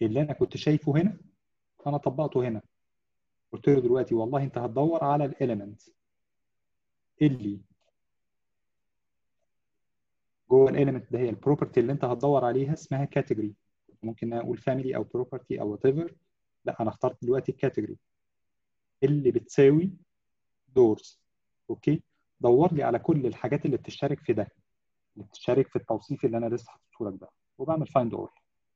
اللي انا كنت شايفه هنا انا طبقته هنا. قلت له دلوقتي والله انت هتدور على الاليمنت اللي جوه الاليمنت ده، هي البروبرتي اللي انت هتدور عليها اسمها كاتيجوري. ممكن اقول فاميلي او بروبرتي او وات ايفر. لا، انا اخترت دلوقتي الكاتيجوري اللي بتساوي دورز. اوكي، دور لي على كل الحاجات اللي بتشترك في ده، اللي بتشترك في التوصيف اللي انا لسه حاطه لك ده، وبعمل فايند اول.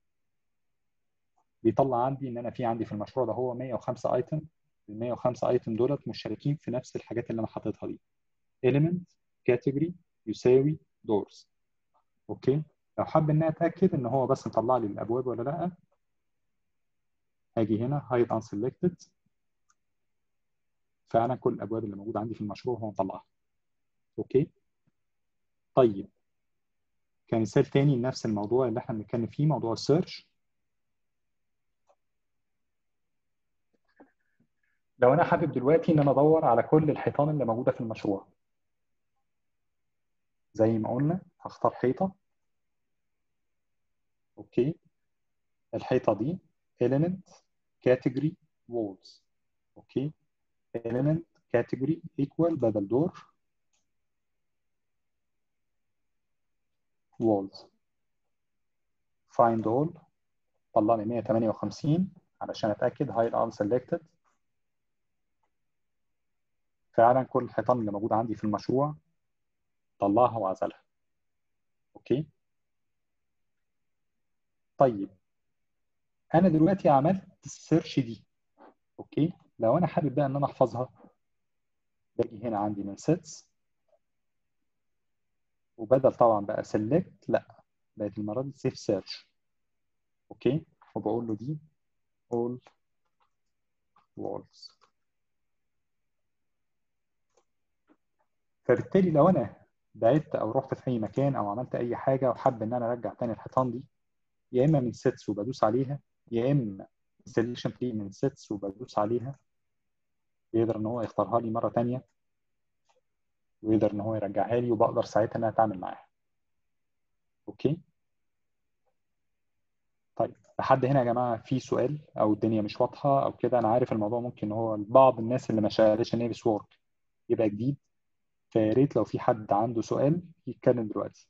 بيطلع عندي ان انا في عندي في المشروع ده هو 105 ايتم. ال 105 ايتم دولت مشتركين في نفس الحاجات اللي انا حاططها دي: element category يساوي doors. اوكي، لو حابب ان انا اتاكد ان هو بس مطلع لي الابواب ولا لا، هاجي هنا hide unselected. فعلا كل الابواب اللي موجوده عندي في المشروع هو مطلعها. اوكي، طيب كمثال تاني لنفس الموضوع اللي احنا بنتكلم فيه، موضوع السيرش. لو انا حابب دلوقتي ان انا ادور على كل الحيطان اللي موجوده في المشروع، زي ما قلنا هختار حيطه. اوكي، الحيطه دي element category walls. اوكي، element category equal بدل دور walls. find all طلع لي 158 علشان اتاكد hide unselected. فعلا كل الحيطان اللي موجوده عندي في المشروع طلعها وعزلها. اوكي، طيب انا دلوقتي عملت السيرش دي. اوكي، لو انا حابب بقى ان انا احفظها، باجي هنا عندي من sets، وبدل طبعا بقى select، لا بقت المره دي save search. اوكي، وبقول له دي all walls. فبالتالي لو انا بعدت او رحت في اي مكان او عملت اي حاجه وحابب ان انا ارجع تاني الحيطان دي، يا اما من sets وبدوس عليها، يا اما selection tree من sets وبدوس عليها، يقدر ان هو يختارها لي مره ثانيه، ويقدر ان هو يرجعها لي، وبقدر ساعتها ان انا اتعامل معاها. اوكي، طيب لحد هنا يا جماعه في سؤال او الدنيا مش واضحه او كده؟ انا عارف الموضوع ممكن هو بعض الناس اللي ما شغالش نيفس وورك يبقى جديد، فيا ريت لو في حد عنده سؤال يتكلم دلوقتي.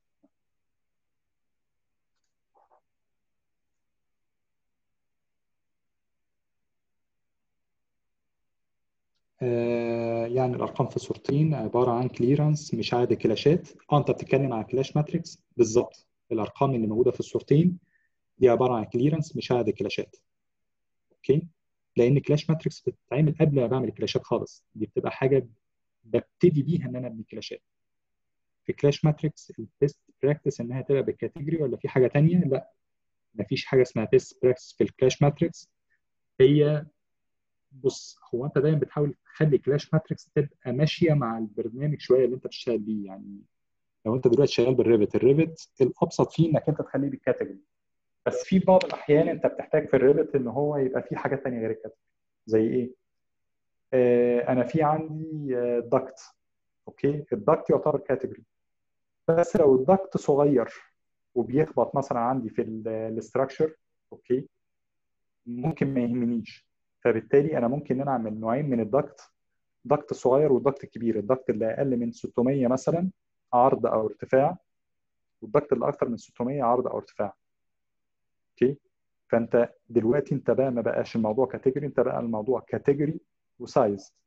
يعني الارقام في صورتين عباره عن كليرنس مش عدد كلاشات. انت بتتكلم عن كلاش ماتريكس بالظبط. الارقام اللي موجوده في الصورتين دي عباره عن كليرنس مش عدد كلاشات. اوكي، لان كلاش ماتريكس بتتعمل قبل ما بعمل كلاشات خالص. دي بتبقى حاجه ببتدي بيها ان انا ابني كلاشات. في كلاش ماتريكس البيست براكتس انها تبقى بالكاتيجوري، ولا في حاجه ثانيه؟ لا، مفيش حاجه اسمها بيست براكتس في الكلاش ماتريكس. هي بص، هو انت دايما بتحاول تخلي كلاش ماتريكس تبقى ماشيه مع البرنامج شويه اللي انت بتشتغل بيه. يعني لو انت دلوقتي شغال بالريفت، الريفت الابسط فيه انك انت تخليه بالكاتيجوري، بس في بعض الاحيان انت بتحتاج في الريفت ان هو يبقى فيه حاجات ثانيه غير الكاتيجوري. زي ايه؟ انا في عندي دكت. اوكي، الدكت يعتبر كاتيجوري، بس لو الدكت صغير وبيخبط مثلا عندي في الاستراكشر، اوكي، ممكن ما يهمنيش. فبالتالي انا ممكن ان انا اعمل نوعين من الدكت: الضغط الصغير والضغط الكبير. الضغط اللي اقل من 600 مثلا عرض او ارتفاع، والضغط اللي اكثر من 600 عرض او ارتفاع. اوكي، فانت دلوقتي انت بقى ما بقاش الموضوع كاتيجوري، انت بقى الموضوع كاتيجوري وسايز.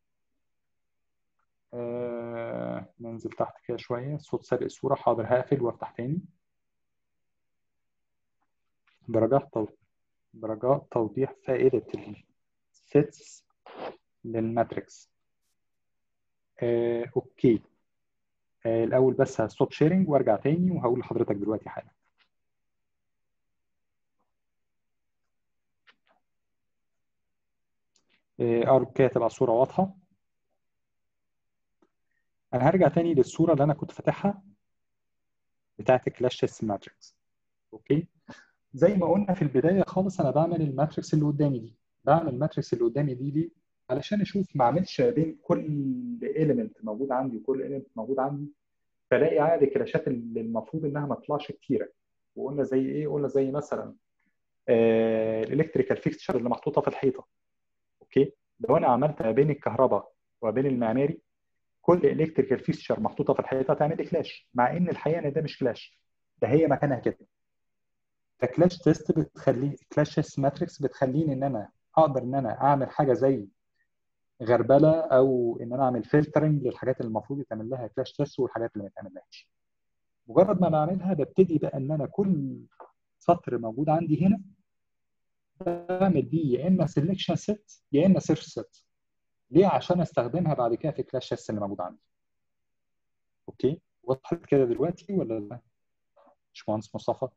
ننزل تحت كده شويه، الصوت سابق الصوره. حاضر، هقفل وافتح تاني. درجات توضيح فائده السيتس للماتريكس. اوكي، الاول بس هستوب شيرنج وارجع تاني وهقول لحضرتك دلوقتي حالا. ارجو كده تبقى الصوره واضحه. انا هرجع تاني للصوره اللي انا كنت فاتحها بتاعت الكلاش تيست ماتريكس. اوكي، زي ما قلنا في البدايه خالص، انا بعمل الماتريكس اللي قدامي دي. بعمل الماتريكس اللي قدامي دي ليه؟ علشان اشوف ما اعملش بين كل اليمنت موجود عندي وكل اليمنت موجود عندي، فلاقي عدد الكلاشات اللي المفروض انها ما تطلعش كتيره. وقلنا زي ايه؟ قلنا زي مثلا الالكتريكال فيكتشر اللي محطوطه في الحيطه. اوكي، لو انا عملت ما بين الكهرباء وبين المعماري، كل الكتريكال فيكتشر محطوطه في الحيطه تعمل لي كلاش، مع ان الحقيقه ان ده مش كلاش، ده هي مكانها كده. فكلاش تيست بتخلي كلاش تيست ماتريكس بتخليني ان انا اقدر ان انا اعمل حاجه زي غربله، او ان انا اعمل فلترنج للحاجات اللي المفروض يتعمل لها كلاش تيست والحاجات اللي ما يتعملهاش. مجرد ما بعملها ببتدي بقى ان انا كل سطر موجود عندي هنا بعمل بيه يا اما سelection set يا اما search set. ليه؟ عشان استخدمها بعد كده في كلاش تيست اللي موجود عندي. اوكي، وضحت كده دلوقتي ولا لا؟ باشمهندس مصطفى.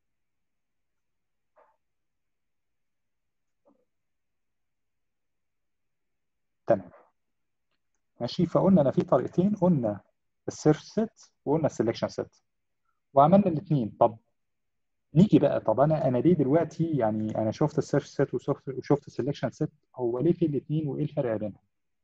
تمام، ماشي. فقلنا انا في طريقتين، قلنا السيرش سيت وقلنا السelection set، وعملنا الاثنين. طب نيجي بقى، طب انا ليه دلوقتي يعني انا شفت السيرش سيت وشفت السelection set، هو ليه في الاثنين وايه الفرق بينهم؟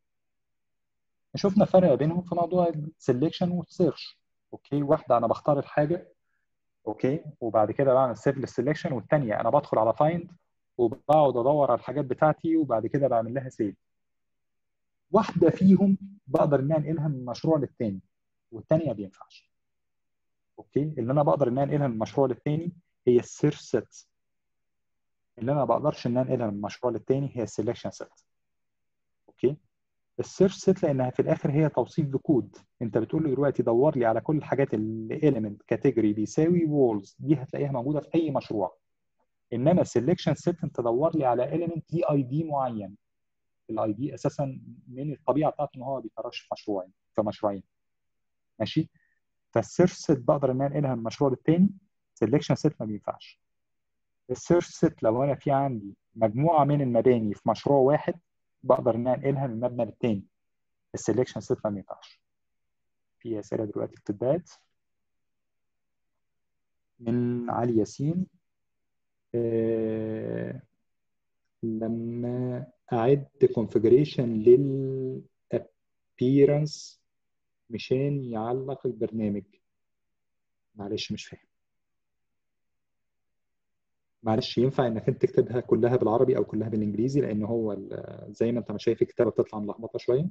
شفنا فرق بينهم في موضوع السلكشن والسيرش. اوكي، واحده انا بختار الحاجه، اوكي، وبعد كده بعمل سيف للسلكشن، والثانيه انا بدخل على فايند وبقعد ادور على الحاجات بتاعتي وبعد كده بعمل لها سيف. واحده فيهم بقدر ان انا انقلها من مشروع للثاني، والثانيه ما بينفعش. اوكي، اللي انا بقدر ان انا انقلها من مشروع للثاني هي السيرش سيت، اللي انا ما بقدرش ان انا انقلها من مشروع للثاني هي السلكشن سيت. اوكي، السيرش سيت لانها في الاخر هي توصيف بكود، انت بتقول له دلوقتي دور لي على كل الحاجات اللي element كاتيجوري بيساوي وولز، دي هتلاقيها موجوده في اي مشروع. انما السلكشن سيت انت دور لي على element ليه اي دي معين، الاي دي اساسا من الطبيعه بتاعته ان هو ما بيكررش في مشروعين. ماشي، فالسيرش سيت بقدر ان انا انقلها من مشروع للتاني، سلكشن سيت ما بينفعش. السيرش سيت لو انا في عندي مجموعه من المباني في مشروع واحد بقدر ان انا انقلها من مبنى للتاني، السلكشن سيت ما بينفعش. في اسئله دلوقتي بتتبعت من علي ياسين. لما اعد configuration appearance مشان يعلق البرنامج. معلش مش فاهم. معلش ينفع انك انت تكتبها كلها بالعربي او كلها بالانجليزي، لان هو زي ما انت ما شايف الكتابه بتطلع ملخبطه شويه.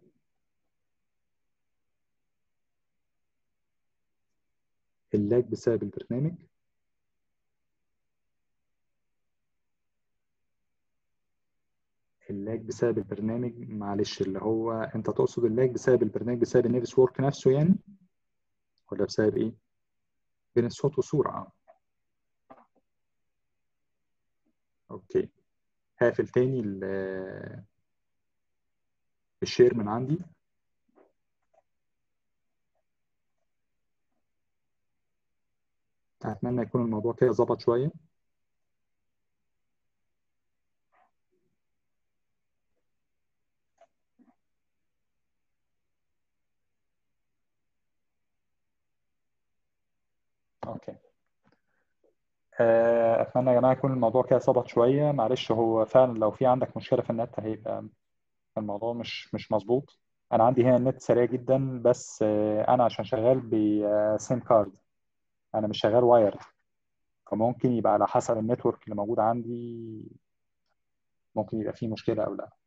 اللاج بسبب البرنامج. اللاج بسبب البرنامج، معلش اللي هو انت تقصد اللاج بسبب البرنامج بسبب النيفس وورك نفسه يعني، ولا بسبب ايه؟ بين الصوت والصوره. اوكي، هقفل تاني الشير من عندي. اتمنى يكون الموضوع كده ظبط شويه. اوكي، اتمنى يا جماعه يكون الموضوع كده ظبط شويه. معلش هو فعلا لو في عندك مشكله في النت هيبقى الموضوع مش مظبوط. انا عندي هنا النت سريع جدا، بس انا عشان شغال بسيم كارد، انا مش شغال وايرد، فممكن يبقى على حسب النتورك اللي موجود عندي ممكن يبقى فيه مشكله او لا.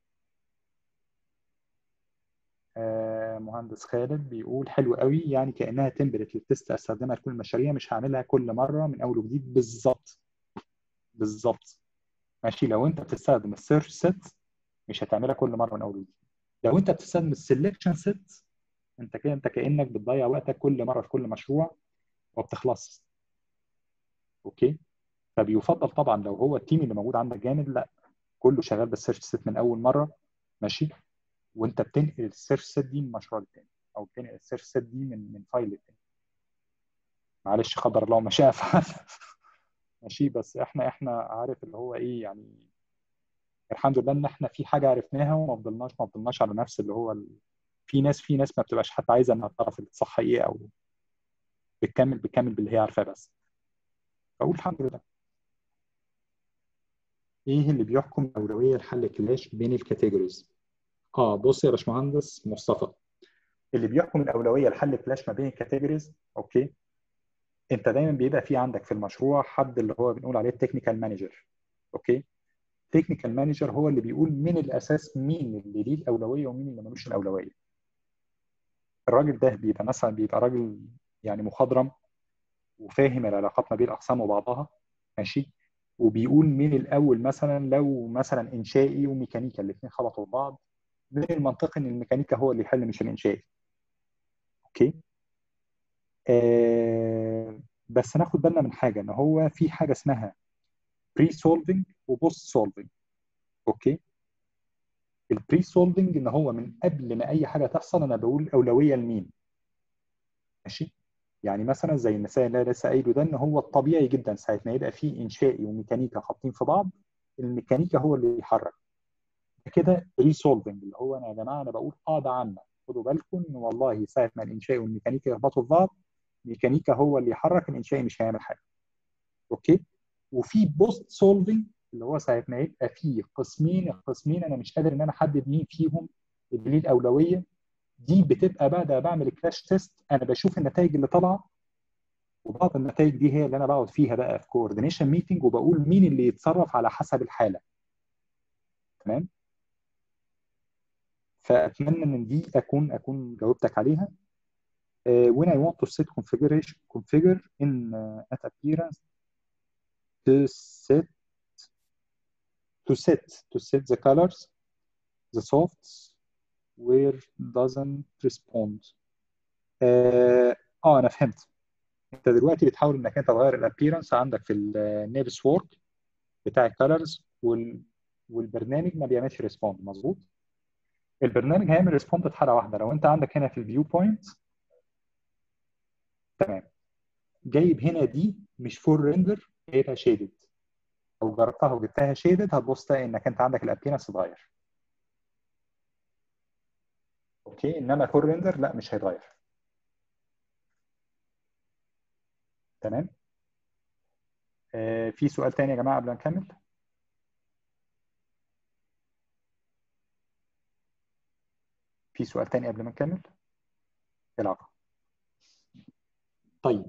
مهندس خالد بيقول حلو قوي، يعني كانها تمبلت للتست استخدمها لكل المشاريع، مش هعملها كل مره من اول وجديد. بالظبط، بالظبط. ماشي، لو انت بتستخدم السيرش سيت مش هتعملها كل مره من اول وجديد. لو انت بتستخدم السلكشن سيت انت كده انت كانك بتضيع وقتك كل مره في كل مشروع وما بتخلصش. اوكي، فبيفضل طبعا لو هو التيم اللي موجود عندك جامد، لا كله شغال بالسيرش سيت من اول مره. ماشي، وانت بتنقل السيرش سيت دي من مشروع للتاني، او بتنقل السيرش سيت دي من فايل للتاني. معلش قدر الله ما شاء فعل. ماشي، بس احنا عارف اللي هو ايه يعني، الحمد لله ان احنا في حاجه عرفناها وما فضلناش على نفس اللي هو في ناس ما بتبقاش حتى عايزه انها تعرف الصح ايه، او بتكمل باللي هي عارفاه بس. فاقول الحمد لله. ايه اللي بيحكم الاولويه لحل كلاش بين الكاتيجوريز؟ بص يا باشمهندس مصطفى، اللي بيحكم الاولويه لحل كلاش ما بين الكاتيجوريز، اوكي، انت دايما بيبقى في عندك في المشروع حد اللي هو بنقول عليه التكنيكال مانجر. اوكي، التكنيكال مانجر هو اللي بيقول من الاساس مين اللي ليه الاولويه ومين اللي ملوش الاولويه. الراجل ده بيبقى مثلا بيبقى راجل يعني مخضرم وفاهم العلاقات ما بين الاقسام وبعضها، ماشي، وبيقول مين الاول. مثلا لو مثلا انشائي وميكانيكا الاثنين خبطوا في بعض، من المنطقي ان الميكانيكا هو اللي يحل مش الانشائي. اوكي. بس ناخد بالنا من حاجه، ان هو في حاجه اسمها بري سولفنج وبوست سولفنج. اوكي. البري سولفنج ان هو من قبل ما اي حاجه تحصل انا بقول اولويه لمين. ماشي. يعني مثلا زي المثال اللي أنا لسه قايله ده، ان هو الطبيعي جدا ساعه ما يبقى في انشائي وميكانيكا خابطين في بعض، الميكانيكا هو اللي يحرك. كده بري سولفنج اللي هو انا يا جماعه انا بقول قاعده عامه، خدوا بالكم ان والله ساعه ما الانشائي والميكانيكا يخبطوا في بعض، الميكانيكا هو اللي يحرك، الانشائي مش هيعمل حاجه. اوكي. وفي بوست سولفنج اللي هو ساعه ما يبقى في القسمين انا مش قادر ان انا احدد مين فيهم اللي ليه الاولويه. دي بتبقى بعد ما بعمل كراش تيست انا بشوف النتائج اللي طالعه، وبعض النتائج دي هي اللي انا بقعد فيها بقى في كوردينيشن ميتنج وبقول مين اللي يتصرف على حسب الحاله. تمام. فاتمنى ان دي اكون جاوبتك عليها. When I want to set configure in at appearance to set to set the colors the softs where doesn't respond. انا فهمت. انت دلوقتي بتحاول انك انت تغير الابييرنس عندك في النيفس وورك بتاع الكالرز والبرنامج ما بيعملش ريسبوند. مظبوط. البرنامج هيعمل ريسبوند في حاله واحده لو انت عندك هنا في الفيو بوينت. تمام. جايب هنا دي مش فول ريندر، جايبها شيدد. لو جربتها وجبتها شيدد هتبص تلاقي انك انت عندك الابيرنس اتغير. اوكي. انما فول ريندر لا، مش هيتغير. تمام. في سؤال تاني يا جماعه قبل ما نكمل؟ في سؤال تاني قبل ما نكمل؟ العفو. طيب،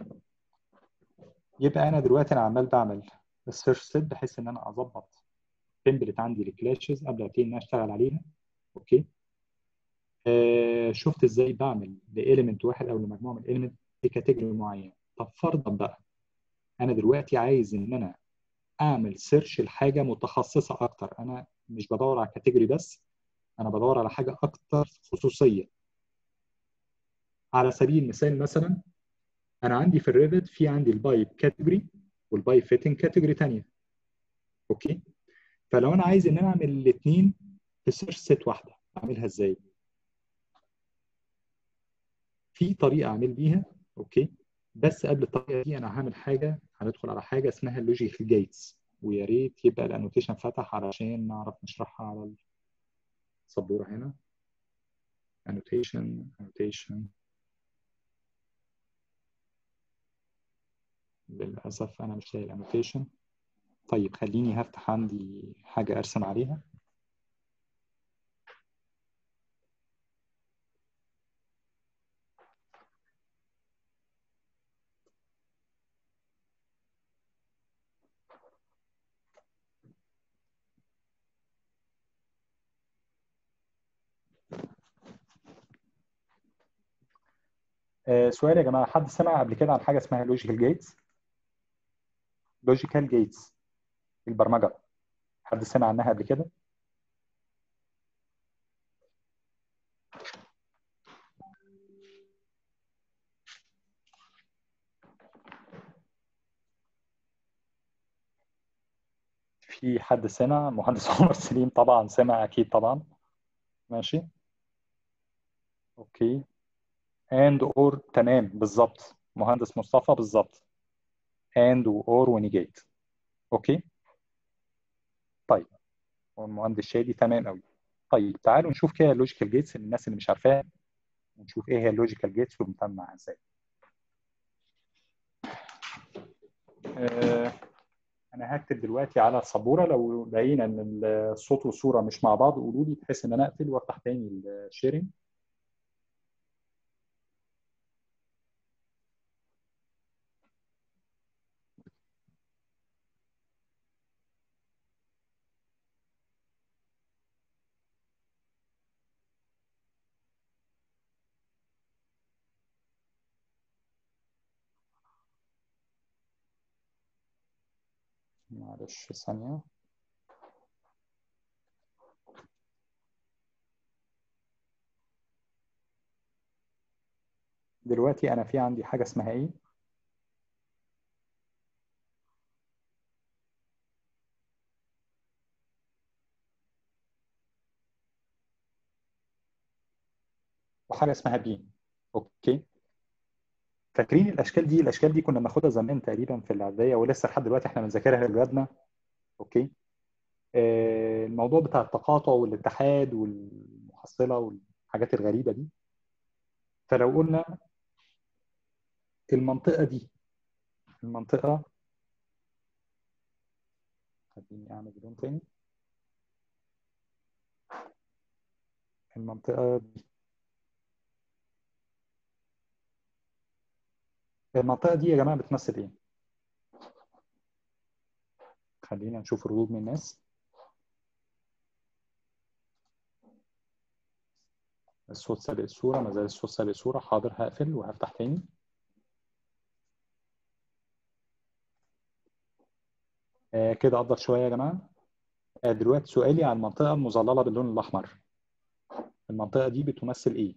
يبقى انا دلوقتي انا عمال بعمل السيرش سيت بحيث ان انا اظبط تمبلت عندي لكلاشز قبل ما ابتدي ان انا اشتغل عليها. اوكي. شفت ازاي بعمل لإيليمنت واحد او لمجموعه من الإيليمنت في كاتيجوري معين. طب فرضا بقى انا دلوقتي عايز ان انا اعمل سيرش لحاجه متخصصه اكتر، انا مش بدور على كاتيجوري بس، انا بدور على حاجه اكتر خصوصيه. على سبيل المثال مثلا انا عندي في الريفت في عندي البايب كاتيجوري والبايب فيتنج كاتيجوري ثانيه. اوكي. فلو انا عايز ان انا اعمل الاثنين في سيرش سيت واحده اعملها ازاي؟ في طريقه اعمل بيها. اوكي. بس قبل الطريقه دي انا هعمل حاجه، هندخل على حاجه اسمها اللوجيكال جيتس، ويا ريت يبقى الانوتيشن فتح علشان نعرف نشرحها على السبوره هنا. annotation. للاسف انا مش لاقي الانوتيشن. طيب خليني هفتح عندي حاجه ارسم عليها. سؤال يا جماعه، حد سمع قبل كده عن حاجه اسمها لوجيكال جيتس؟ لوجيكال جيتس البرمجه، حد سمع عنها قبل كده؟ في حد سمع؟ مهندس عمر سليم طبعا سمع اكيد طبعا. ماشي. اوكي. اند اور، تمام بالظبط. مهندس مصطفى بالظبط. اند اور ونيجيت. اوكي. طيب. والمهندس شادي تمام قوي. طيب تعالوا نشوف كده اللوجيكال جيتس للناس اللي مش عارفاها، ونشوف ايه هي اللوجيكال جيتس وبنتعامل معاها ازاي. آه، انا هكتب دلوقتي على السبوره، لو لقينا ان الصوت والصوره مش مع بعض قولوا لي بحيث ان انا اقفل وافتح تاني الشيرنج. معلش ثانية. دلوقتي أنا في عندي حاجة اسمها إيه؟ وحاجة اسمها B. أوكي. فاكرين الأشكال دي؟ الأشكال دي كنا بناخدها زمان تقريبا في الإعدادية، ولسه لحد دلوقتي إحنا بنذاكرها لأولادنا. أوكي. الموضوع بتاع التقاطع والاتحاد والمحصلة والحاجات الغريبة دي. فلو قلنا المنطقة دي، المنطقة، خليني أعمل لون تاني. المنطقة دي، المنطقة دي يا جماعة بتمثل إيه؟ خلينا نشوف ردود من الناس. الصوت سابق الصورة، ما زال الصوت سابق الصورة. حاضر، هقفل وهفتح تاني. كده أفضل شوية يا جماعة. دلوقتي سؤالي عن المنطقة المظللة باللون الأحمر. المنطقة دي بتمثل إيه؟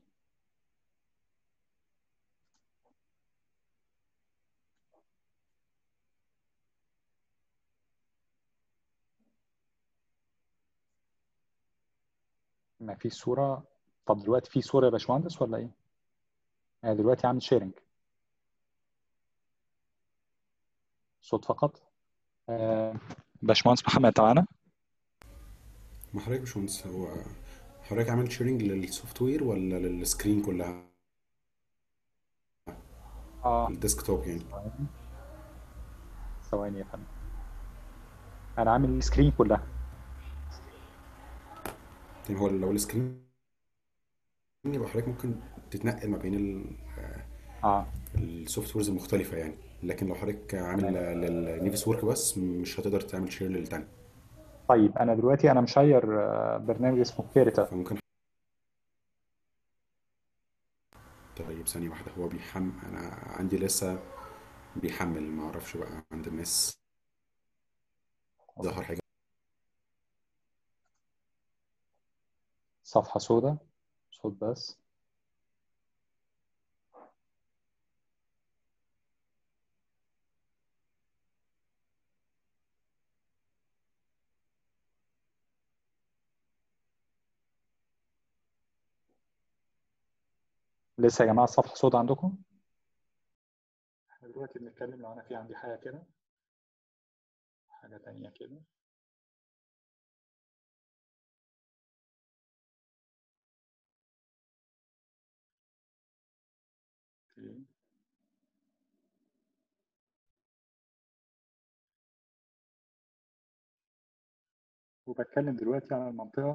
ما في صورة. طب دلوقتي في صورة يا باشمهندس ولا إيه؟ دلوقتي عامل شيرنج. صوت فقط. باشمهندس محمد أنت معانا؟ ما حضرتك مش مهندس، هو حضرتك عامل شيرنج للسوفت وير ولا للسكرين كلها؟ الديسكتوب يعني. ثواني ثواني يا فندم. أنا عامل السكرين كلها. يعني هو لو السكرين يبقى حضرتك ممكن تتنقل ما بين اه السوفت ويرز المختلفة يعني، لكن لو حضرتك عامل تمام. للنيفس ورك بس مش هتقدر تعمل شير للتاني. طيب أنا دلوقتي أنا مشير برنامج اسمه كيرتا. فممكن. طيب ثانية واحدة، هو أنا عندي لسه بيحمل، ما أعرفش بقى عند الناس ظهر حاجة. صفحة سوداء، صوت بس. لسه يا جماعة الصفحة سوداء عندكم؟ احنا دلوقتي بنتكلم لو أنا في عندي حاجة كده، حاجة تانية كده. اوكي. وبتكلم دلوقتي عن المنطقة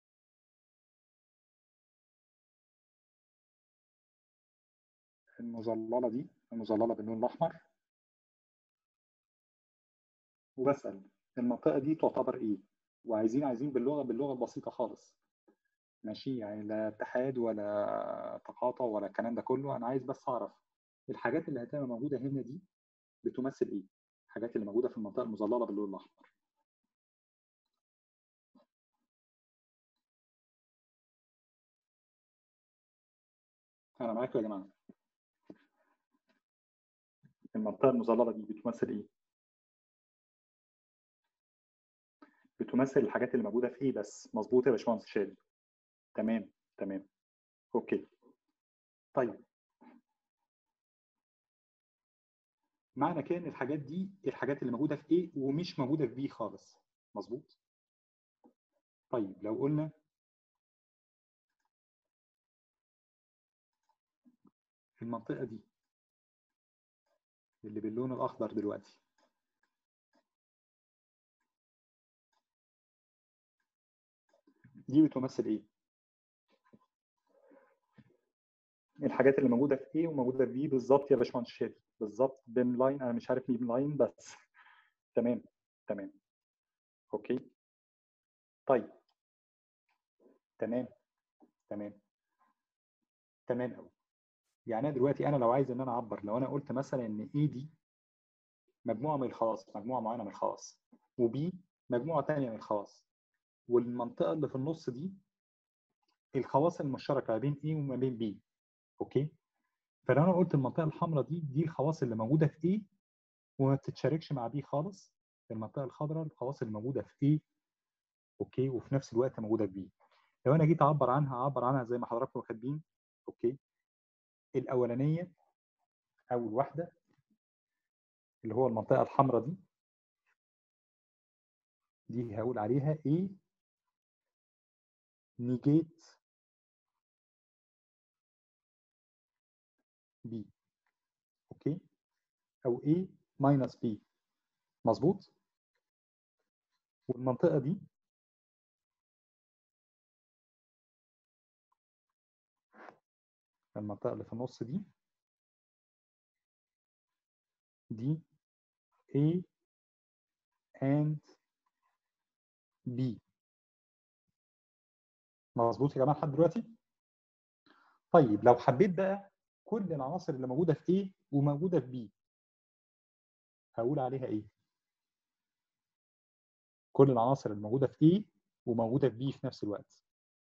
المظللة دي، المظللة باللون الأحمر. وبسأل المنطقة دي تعتبر إيه؟ عايزين باللغة البسيطة خالص. ماشي، يعني لا اتحاد ولا تقاطع ولا الكلام ده كله. أنا عايز بس أعرف الحاجات اللي هتبقى موجودة هنا دي بتمثل إيه؟ الحاجات اللي موجودة في المنطقة المظللة باللون الأحمر. أنا معاكم يا جماعة. المنطقة المظللة دي بتمثل إيه؟ بتمثل الحاجات اللي موجودة في إيه بس؟ مظبوط يا باشمهندس شادي. تمام تمام. أوكي. طيب معنى كده ان الحاجات دي الحاجات اللي موجوده في ايه ومش موجوده في بي خالص. مظبوط. طيب لو قلنا المنطقه دي اللي باللون الاخضر دلوقتي، دي بتمثل ايه؟ الحاجات اللي موجوده في ايه وموجوده في بي بالظبط يا باشمهندس شادي. بالظبط بيم لاين، انا مش عارف مين لاين بس. تمام تمام. اوكي. طيب تمام تمام تمام قوي. يعني انا دلوقتي انا لو عايز ان انا اعبر، لو انا قلت مثلا ان ايه دي مجموعه من الخواص، مجموعه معينه من الخواص، وB مجموعة تانية من الخواص، والمنطقة اللي في النص دي الخواص المشتركة ما بين A وما بين B. اوكي، فلو انا قلت المنطقة الحمراء دي الخواص اللي موجودة في A وما بتتشاركش مع B خالص، المنطقة الخضراء الخواص اللي موجودة في A اوكي وفي نفس الوقت موجودة في B. لو انا جيت اعبر عنها زي ما حضراتكم كاتبين، اوكي، الاولانية اول واحدة اللي هو المنطقة الحمراء دي هقول عليها A negate B. اوكي، او A minus B. مظبوط. والمنطقة دي المنطقة اللي في النص دي A and B. مظبوط يا جماعة لحد دلوقتي؟ طيب لو حبيت بقى كل العناصر اللي موجودة في A وموجودة في B هقول عليها ايه؟ كل العناصر اللي موجودة في A وموجودة في B في نفس الوقت.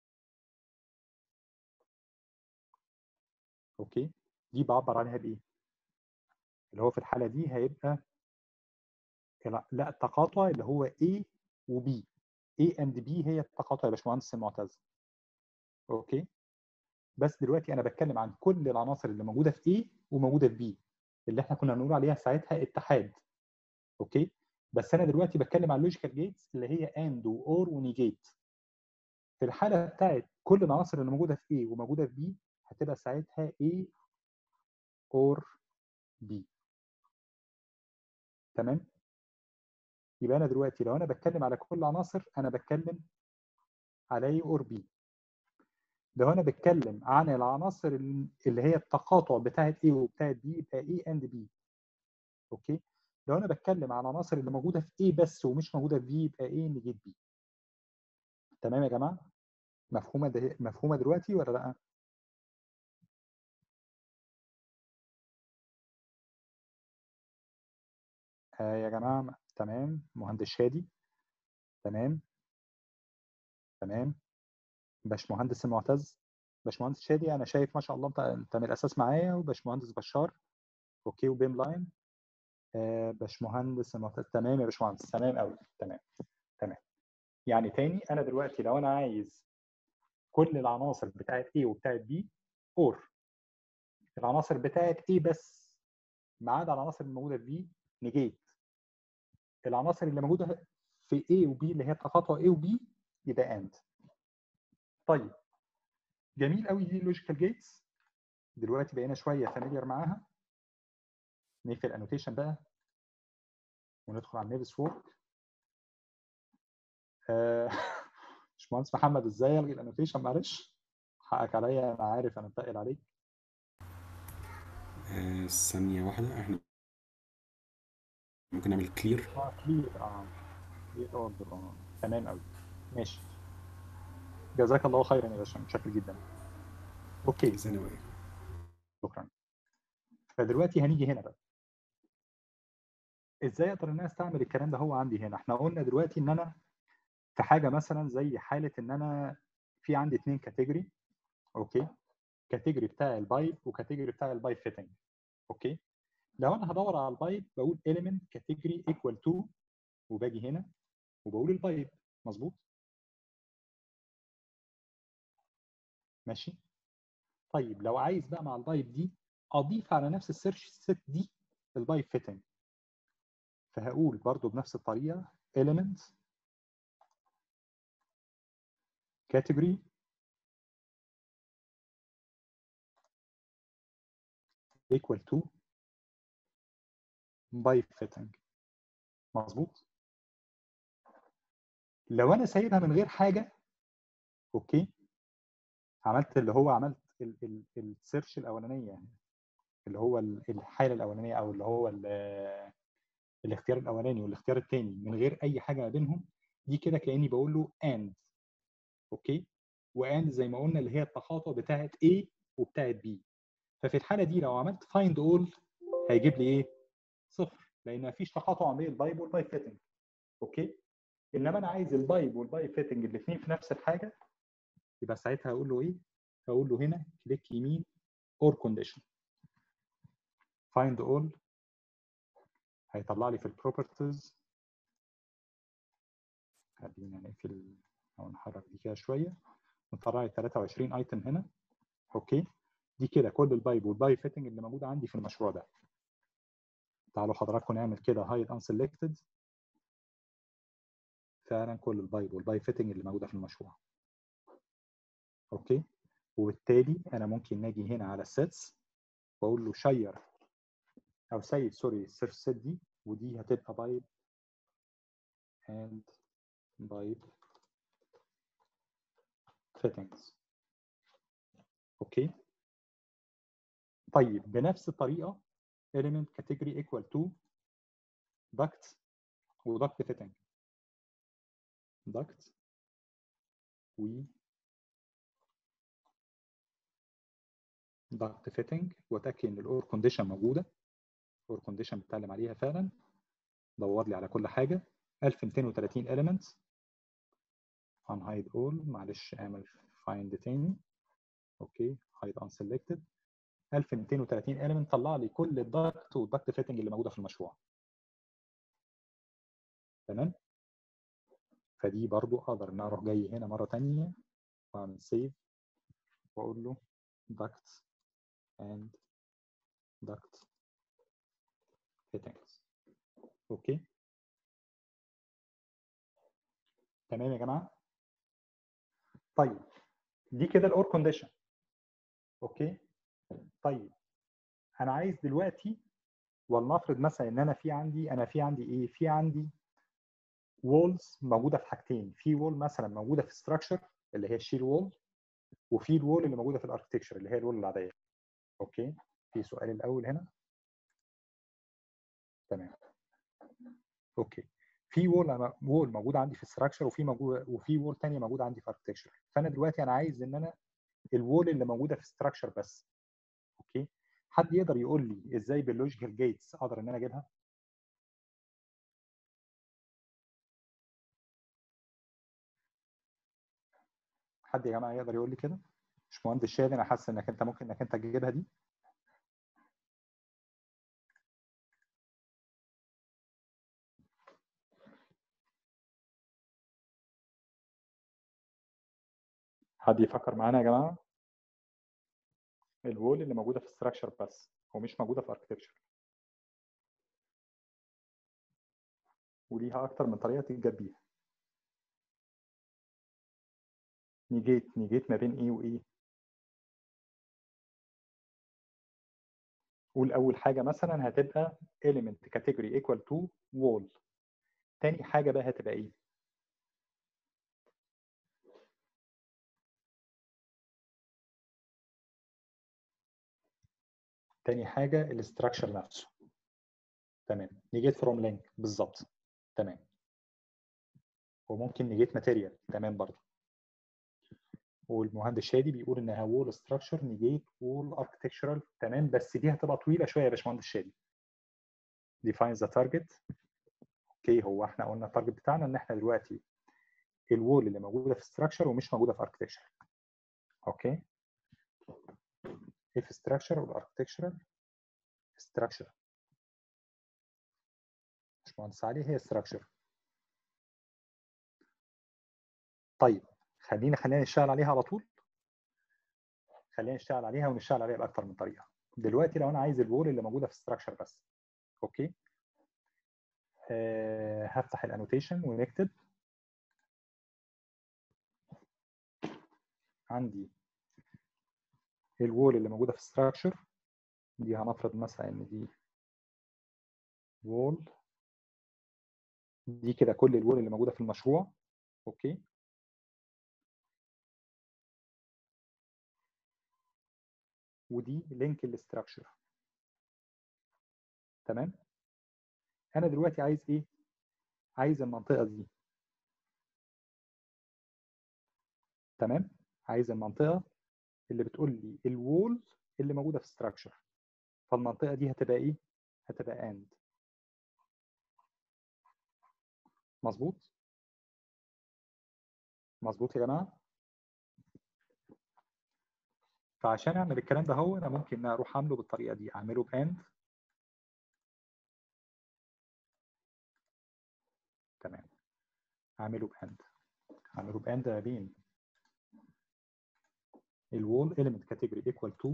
اوكي؟ دي بعبر عليها بايه؟ اللي هو في الحالة دي هيبقى لا التقاطع اللي هو A و B. A and B هي التقاطع يا باشمهندس المعتز. اوكي؟ بس دلوقتي انا بتكلم عن كل العناصر اللي موجودة في A وموجودة في B اللي احنا كنا بنقول عليها ساعتها اتحاد. اوكي؟ بس انا دلوقتي بتكلم عن اللوجيكال جيتس اللي هي اند واور ونيجيت. في الحاله بتاعت كل العناصر اللي موجوده في A وموجوده في B هتبقى ساعتها A اور B. تمام؟ يبقى انا دلوقتي لو انا بتكلم على كل العناصر انا بتكلم على A اور B. لو انا بتكلم عن العناصر اللي هي التقاطع بتاعت A وبتاعت B يبقى A and B. اوكي؟ لو انا بتكلم عن العناصر اللي موجوده في A بس ومش موجوده في B يبقى A نيجيت B. تمام يا جماعه؟ مفهومه دلوقتي ولا لا؟ يا جماعه تمام. مهندس شادي تمام. تمام. باشمهندس المعتز. باشمهندس شادي انا شايف ما شاء الله انت من الاساس معايا، وباشمهندس بشار اوكي وبيم لاين. باشمهندس المعتز تمام يا باشمهندس تمام قوي تمام. تمام. يعني تاني انا دلوقتي لو انا عايز كل العناصر بتاعت A وبتاعت B اور العناصر بتاعت A بس ما عدا العناصر الموجوده في B نيجيت العناصر اللي موجوده في A وB اللي هي تقاطع A وB يبقى اند. طيب جميل قوي دي اللوجيكال جيتس. دلوقتي بقينا شويه فاميليار معاها. نقفل الانوتيشن بقى وندخل على النيفس وورك. باشمهندس محمد ازاي الغي الانوتيشن؟ معلش حقك عليا، انا عارف انا متقل عليك. ثانية واحدة، احنا ممكن نعمل كلير. كلير كلير اوردر تمام قوي ماشي. جزاك الله خيرا يا باشا متشكر جدا. اوكي ثانية واحدة. شكرا. فدلوقتي هنيجي هنا بقى ازاي اقدر ان انا استعمل الكلام ده. هو عندي هنا احنا قلنا دلوقتي ان انا في حاجه مثلا زي حاله ان انا في عندي 2 كاتيجوري. اوكي، كاتيجوري بتاع البايب وكاتيجوري بتاع البايب فيتنج. اوكي، لو انا هدور على البايب بقول element category equal to وباجي هنا وبقول البايب. مظبوط ماشي. طيب لو عايز بقى مع البايب دي اضيف على نفس السيرش سيت دي البايب فيتنج، فهقول برضو بنفس الطريقه element category equal to بايب فيتنج. مظبوط. لو انا سايبها من غير حاجه اوكي، عملت اللي هو عملت السيرش الاولانيه اللي هو الحاله الاولانيه او اللي هو الاختيار الاولاني والاختيار الثاني من غير اي حاجه ما بينهم، دي كده كاني بقول له اند. اوكي، واند زي ما قلنا اللي هي التقاطع بتاعه A وبتاعه B. ففي الحاله دي لو عملت فايند اول هيجيب لي ايه؟ صفر، لان مفيش تقاطع بين البايب والبايب فيتنج. اوكي. انما انا عايز البايب والبايب فيتنج الاثنين في نفس الحاجه، يبقى ساعتها هقول له ايه؟ هقول له هنا كليك يمين اور كونديشن، فايند اول، هيطلع لي في البروبرتيز. خلينا نقفل او نحرك دي كده شويه، ونطلع لي 23 ايتم هنا. اوكي، دي كده كل البايب والبايب فيتنج اللي موجوده عندي في المشروع ده. تعالوا حضراتكم نعمل كده هايد ان سيلكتد، فعلا كل البايب والبايب فيتنج اللي موجوده في المشروع. اوكي، وبالتالي انا ممكن ناجي هنا على السيتس واقول له شير او سيب سوري السيرش سيت دي، ودي هتبقى بايب اند بايب فيتنجز. اوكي، طيب بنفس الطريقه element category equal to duct وduct fitting، duct و duct fitting، واتاكد ان الاور كونديشن موجوده. الاور كونديشن بتكلم عليها فعلا، دور لي على كل حاجه. 1230 elements unhide all، معلش اعمل find تاني. اوكي، hide unselected 1230 element، طلع لي كل الدكت والدكت فيتنج اللي موجوده في المشروع. تمام، فدي برضو اقدر ان اروح جاي هنا مره ثانيه واعمل سيف واقول له ducts and duct fittings. اوكي تمام يا جماعه. طيب دي كده الاور كونديشن. اوكي، طيب انا عايز دلوقتي، ولنفرض مثلا ان انا في عندي ايه؟ في عندي وولز موجوده في حاجتين. في وول مثلا موجوده في ستراكشر اللي هي الشيل وول، وفي الوول اللي موجوده في الاركتكشر اللي هي الوول العاديه. اوكي، في سؤال الاول هنا. تمام، اوكي. في وول موجود عندي في الستراكشر، وفي وول ثانيه موجوده عندي في اركتكشر. فانا دلوقتي انا عايز ان انا الوول اللي موجوده في الستراكشر بس. اوكي، حد يقدر يقول لي ازاي باللوجيكال جيتس اقدر ان انا اجيبها؟ حد يا جماعه يقدر يقول لي كده؟ باشمهندس شادي، انا حاسس انك انت ممكن انك انت تجيبها دي. حد يفكر معانا يا جماعه؟ الوول اللي موجوده في الستراكشر بس ومش موجوده في اركتكشر، وليها اكتر من طريقه تتجاب بيها. نيجيت ما بين ايه وايه؟ قول اول حاجه مثلا هتبقى element category equal to wall. تاني حاجه بقى هتبقى ايه؟ تاني حاجه الاستراكشر نفسه. تمام، نيجيت فروم لينك بالظبط. تمام، وممكن نيجيت ماتيريال. تمام برضه. والمهندس شادي بيقول انها وول ستراكشر نيجيت وول اركتكشرال. تمام، بس دي هتبقى طويله شويه يا باشمهندس شادي. define the target. اوكي، هو احنا قلنا التارجت بتاعنا ان احنا دلوقتي الوول اللي موجوده في ستراكشر ومش موجوده في اركتكشر. اوكي، ايه في ستراكشر والاركتكشرال؟ ستراكشر باشمهندس علي، هي ستراكشر. طيب خلينا نشتغل عليها على طول. خلينا نشتغل عليها ونشتغل عليها باكثر من طريقه. دلوقتي لو انا عايز الوول اللي موجوده في ستراكشر بس. اوكي، هفتح الانوتيشن ونكتب عندي الوول اللي موجوده في ستراكشر دي. هنفرض مثلا ان دي وول، دي كده كل الوول اللي موجوده في المشروع. اوكي، ودي لينك الاستراكشر. تمام، انا دلوقتي عايز ايه؟ عايز المنطقه دي. تمام، عايز المنطقه اللي بتقول لي الوول اللي موجوده في ستراكشر. فالمنطقه دي هتبقى ايه؟ هتبقى اند. مظبوط مظبوط يا جماعه. فعشان اعمل الكلام ده انا ممكن اروح اعمله بالطريقه دي، اعمله باند. تمام، اعمله باند، اعمله باند ما بين الوول element category equal to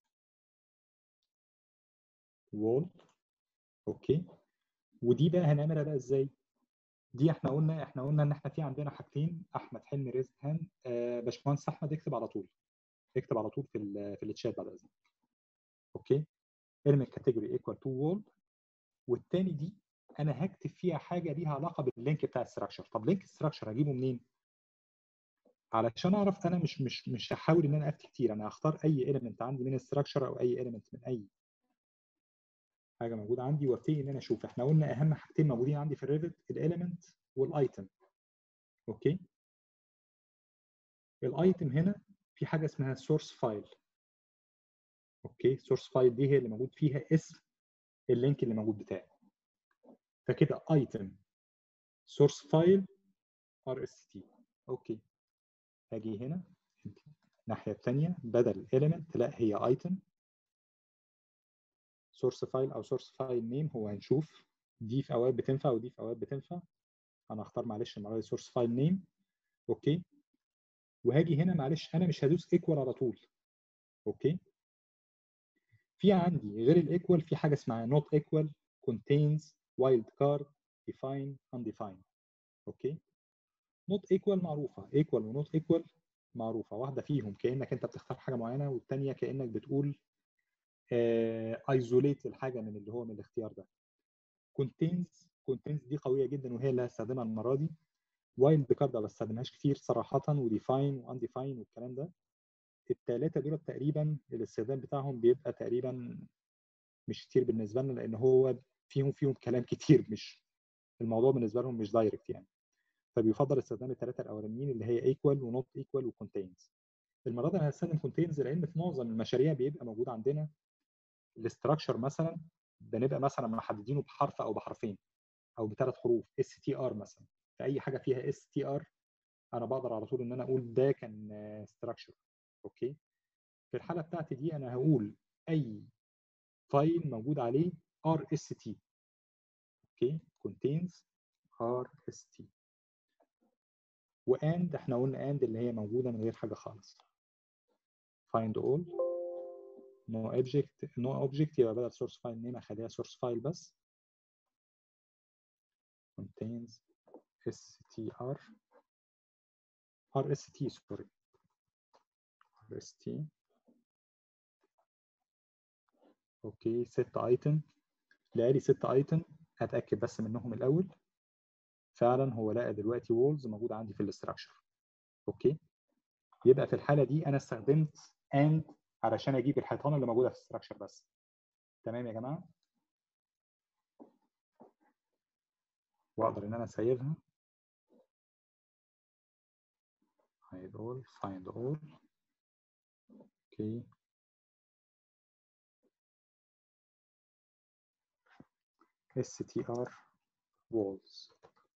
wall. اوكي، ودي بقى هنعملها بقى ازاي؟ دي احنا قلنا ان احنا في عندنا حاجتين. احمد حلمي ريز هاند. باشمهندس احمد اكتب على طول، اكتب على طول في التشات بعد اذنك. اوكي، element category equal to wall. والتاني دي انا هكتب فيها حاجه ليها علاقه باللينك بتاع الستراكشر. طب لينك الستراكشر هجيبه منين؟ علشان اعرف انا مش هحاول ان انا افتي كتير، انا هختار اي element عندي من الستراكشر او اي element من اي حاجه موجوده عندي، وابتدي ان انا اشوف. احنا قلنا اهم حاجتين موجودين عندي في الريفت الاليمنت والايتم. اوكي، الايتم هنا في حاجه اسمها سورس فايل. اوكي، سورس فايل دي هي اللي موجود فيها اسم اللينك اللي موجود بتاعي. فكده ايتم سورس فايل ار اس تي. اوكي، هاجي هنا الناحيه الثانيه بدل element لا هي ايتم سورس فايل او سورس فايل نيم. هو هنشوف دي في اوقات بتنفع ودي في اوقات بتنفع. انا هختار معلش المره دي سورس فايل نيم. اوكي، وهاجي هنا معلش انا مش هدوس ايكوال على طول. اوكي، في عندي غير الايكوال في حاجه اسمها نوت ايكوال contains wildcard define undefined. اوكي، نوت ايكوال معروفه، ايكوال ونوت ايكوال معروفه. واحده فيهم كانك انت بتختار حاجه معينه، والثانيه كانك بتقول ايزوليت الحاجه من اللي هو من الاختيار ده. contains دي قويه جدا وهي اللي هستخدمها المره دي. وايلد كارد ما بستخدمهاش كتير صراحه، وديفاين وانديفاين والكلام ده. الثلاثه دول تقريبا الاستخدام بتاعهم بيبقى تقريبا مش كتير بالنسبه لنا، لان هو فيهم كلام كتير، مش الموضوع بالنسبه لهم مش دايركت يعني. فبيفضل استخدام الثلاثه الاولانيين اللي هي ايكوال ونوت ايكوال وكونتينز. المره دي انا هستخدم كونتينز لان في معظم المشاريع بيبقى موجود عندنا الاستراكشر مثلا بنبقى مثلا محددينه بحرف او بحرفين او بثلاث حروف اس تي ار مثلا. فاي حاجه فيها اس تي ار انا بقدر على طول ان انا اقول ده كان ستراكشر. اوكي، في الحاله بتاعتي دي انا هقول اي فايل موجود عليه ار اس تي. اوكي، contains ار اس تي. واند احنا قلنا اند اللي هي موجوده من غير حاجه خالص. find all no object يبقى بدل source file name اخليها source file بس. contains str rst سوري rst. اوكي، ست ايتم. لقالي ست ايتم، هتاكد بس منهم الاول. فعلا هو لقى دلوقتي وولز موجوده عندي في الاستراكشر. اوكي، يبقى في الحاله دي انا استخدمت and علشان اجيب الحيطان اللي موجوده في الاستراكشر بس. تمام يا جماعه، واقدر ان انا اسيبها hide all find all. اوكي، str walls.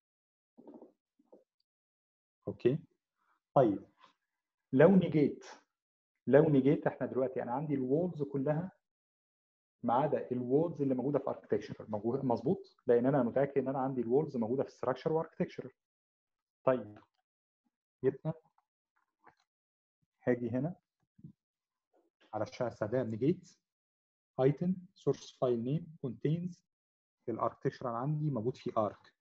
اوكي، طيب لو نيجيت احنا دلوقتي انا عندي الوولز كلها ما عدا الوولز اللي موجوده في اركتكشر موجوده مظبوط، لان انا متاكد ان انا عندي الوولز موجوده في ستراكشر واركتكشر. طيب يبقى هاجي هنا علشان استخدم نيجيت ايتم سورس فايل نيم contains الاركتكشر عندي موجود فيه ارك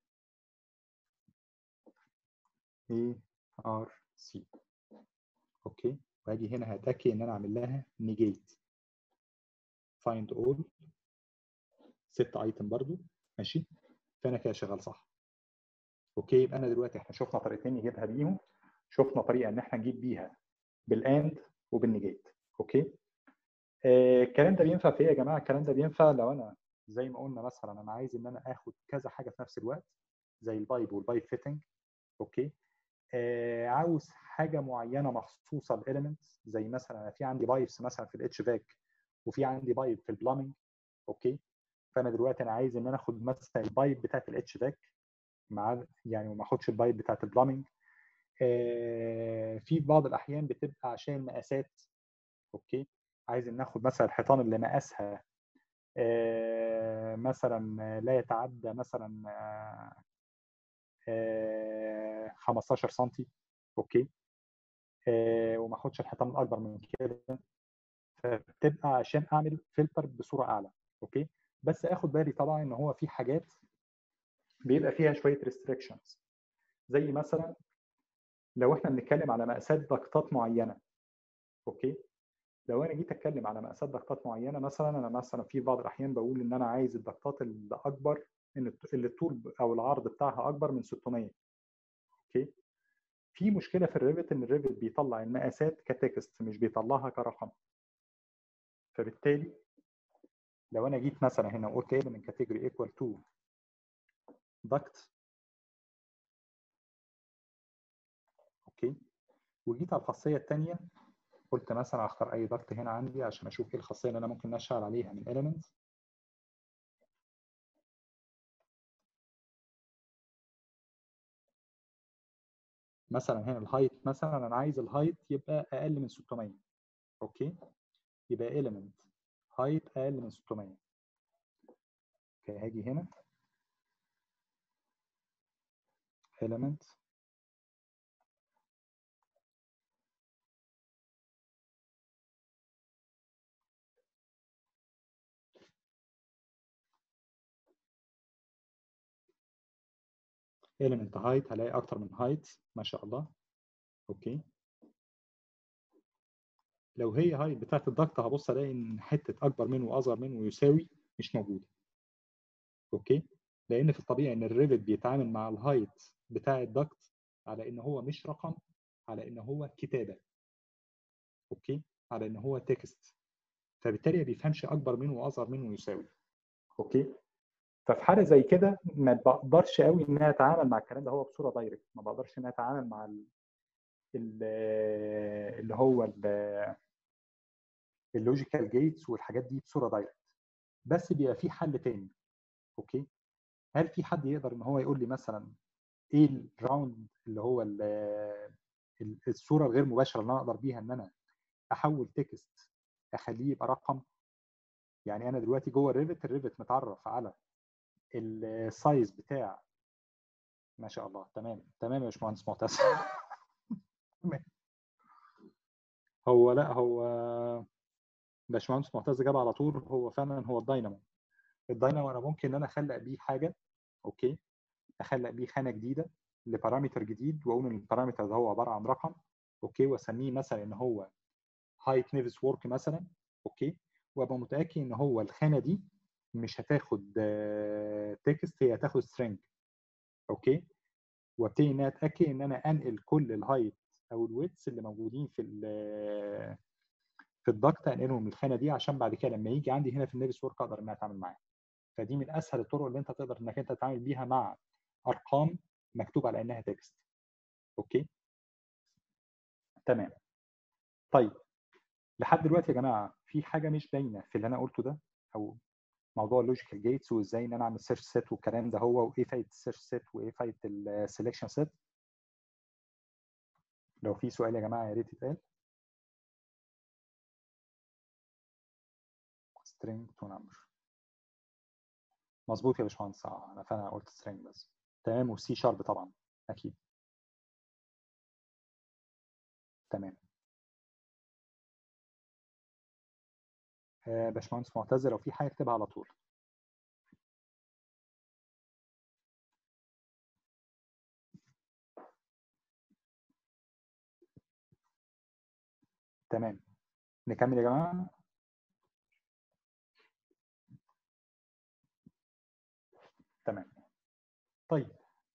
اي ار سي. اوكي، واجي هنا هتاكد ان انا اعمل لها نيجيت find all ست ايتم برضو. ماشي، فانا كده شغال صح. اوكي، يبقى انا دلوقتي احنا شفنا طريقتين نجيبها بيهم. شفنا طريقه ان احنا نجيب بيها بالاند وبالنيجيت. اوكي، الكلام ده بينفع في ايه يا جماعه؟ الكلام ده بينفع لو انا زي ما قلنا مثلا انا عايز ان انا اخد كذا حاجه في نفس الوقت زي البايب والبايب فيتنج. اوكي، عاوز حاجه معينه مخصوصه بالاليمنتس، زي مثلا انا في عندي بايبس مثلا في الاتش فاك وفي عندي بايب في البلامينج. اوكي، فانا دلوقتي انا عايز ان انا اخد مثلا البايب بتاعت الاتش فاك مع يعني وما اخدش البايت بتاعت البلامينج. في بعض الاحيان بتبقى عشان مقاسات. اوكي، عايز ناخد مثلا الحيطان اللي مقاسها مثلا لا يتعدى مثلا 15 سم. اوكي، وما اخدش الحيطان الاكبر من كده، فبتبقى عشان اعمل فلتر بصوره اعلى. اوكي، بس اخد بالي طبعا ان هو في حاجات بيبقى فيها شويه ريستريكشنز، زي مثلا لو احنا بنتكلم على مقاسات ضغطات معينه. اوكي، لو انا جيت اتكلم على مقاسات ضغطات معينه، مثلا انا مثلا في بعض الاحيان بقول ان انا عايز الضغطات اللي اكبر، ان اللي الطول او العرض بتاعها اكبر من 600. اوكي، في مشكله في الريفت ان الريفت بيطلع المقاسات كتكست مش بيطلعها كرقم. فبالتالي لو انا جيت مثلا هنا وقلت element category equal to duct، اوكي، وجيت على الخاصيه الثانيه قلت مثلا اختار اي ضغط هنا عندي عشان اشوف ايه الخاصيه اللي انا ممكن اشتغل عليها من elements. مثلا هنا الهايت، مثلا انا عايز الهايت يبقى اقل من 600. اوكي، يبقى element height اقل من 600. اوكي، هاجي هنا element element height، هلاقي اكتر من height ما شاء الله. اوكي، لو هي height بتاعت الضغط هبص الاقي ان حته اكبر منه واصغر منه ويساوي مش موجوده. اوكي، لان في الطبيعي ان الريفت بيتعامل مع الهايت بتاع الضغط على ان هو مش رقم، على ان هو كتابه. اوكي، على ان هو تكست، فبالتالي ما بيفهمش اكبر منه واصغر منه ويساوي. اوكي، ففي حاله زي كده ما بقدرش قوي ان انا اتعامل مع الكلام ده هو بصوره دايركت، ما بقدرش ان انا اتعامل مع اللي هو اللوجيكال جيتس والحاجات دي بصوره دايركت. بس بيبقى في حل تاني. اوكي، هل في حد يقدر ان هو يقول لي مثلا ايه الراوند اللي هو الصوره الغير مباشره اللي انا اقدر بيها ان انا احول تكست اخليه يبقى رقم؟ يعني انا دلوقتي جوه الريفت متعرف على السايز بتاع، ما شاء الله، تمام تمام يا باشمهندس معتز. هو لا، هو باشمهندس معتز جاب على طول، هو فعلا هو الداينامو. الداينامو انا ممكن ان انا اخلق بيه حاجه. اوكي، اخلق بيه خانه جديده لبارامتر جديد، واقول ان البارامتر ده هو عباره عن رقم. اوكي، واسميه مثلا ان هو هايت نيفس وورك مثلا. اوكي، وابقى متاكد ان هو الخانه دي مش هتاخد تكست، هي هتاخد سترينج. اوكي، وابتدي ان انا اتاكد ان انا انقل كل الهايت او الويتس اللي موجودين في الضغط، انقلهم من الخانه دي عشان بعد كده لما يجي عندي هنا في النيفس وورك اقدر ان انا اتعامل معاه. فدي من اسهل الطرق اللي انت تقدر انك انت تتعامل بيها مع ارقام مكتوب على انها تكست. اوكي، تمام. طيب، لحد دلوقتي يا جماعه في حاجه مش باينه في اللي انا قلته ده، او موضوع اللوجيكال جيتس وازاي ان انا اعمل سيرش سيت والكلام ده هو، وايه فايده السيرش سيت وايه فايده السelection سيت؟ لو في سؤال يا جماعه يا ريت يتقال. string to number، مظبوط يا باشمهندس، انا فعلا قلت string بس. تمام، والسي شارب طبعا اكيد. تمام. باشمهندس معتز لو في حاجه اكتبها على طول. تمام، نكمل يا جماعه. تمام. طيب،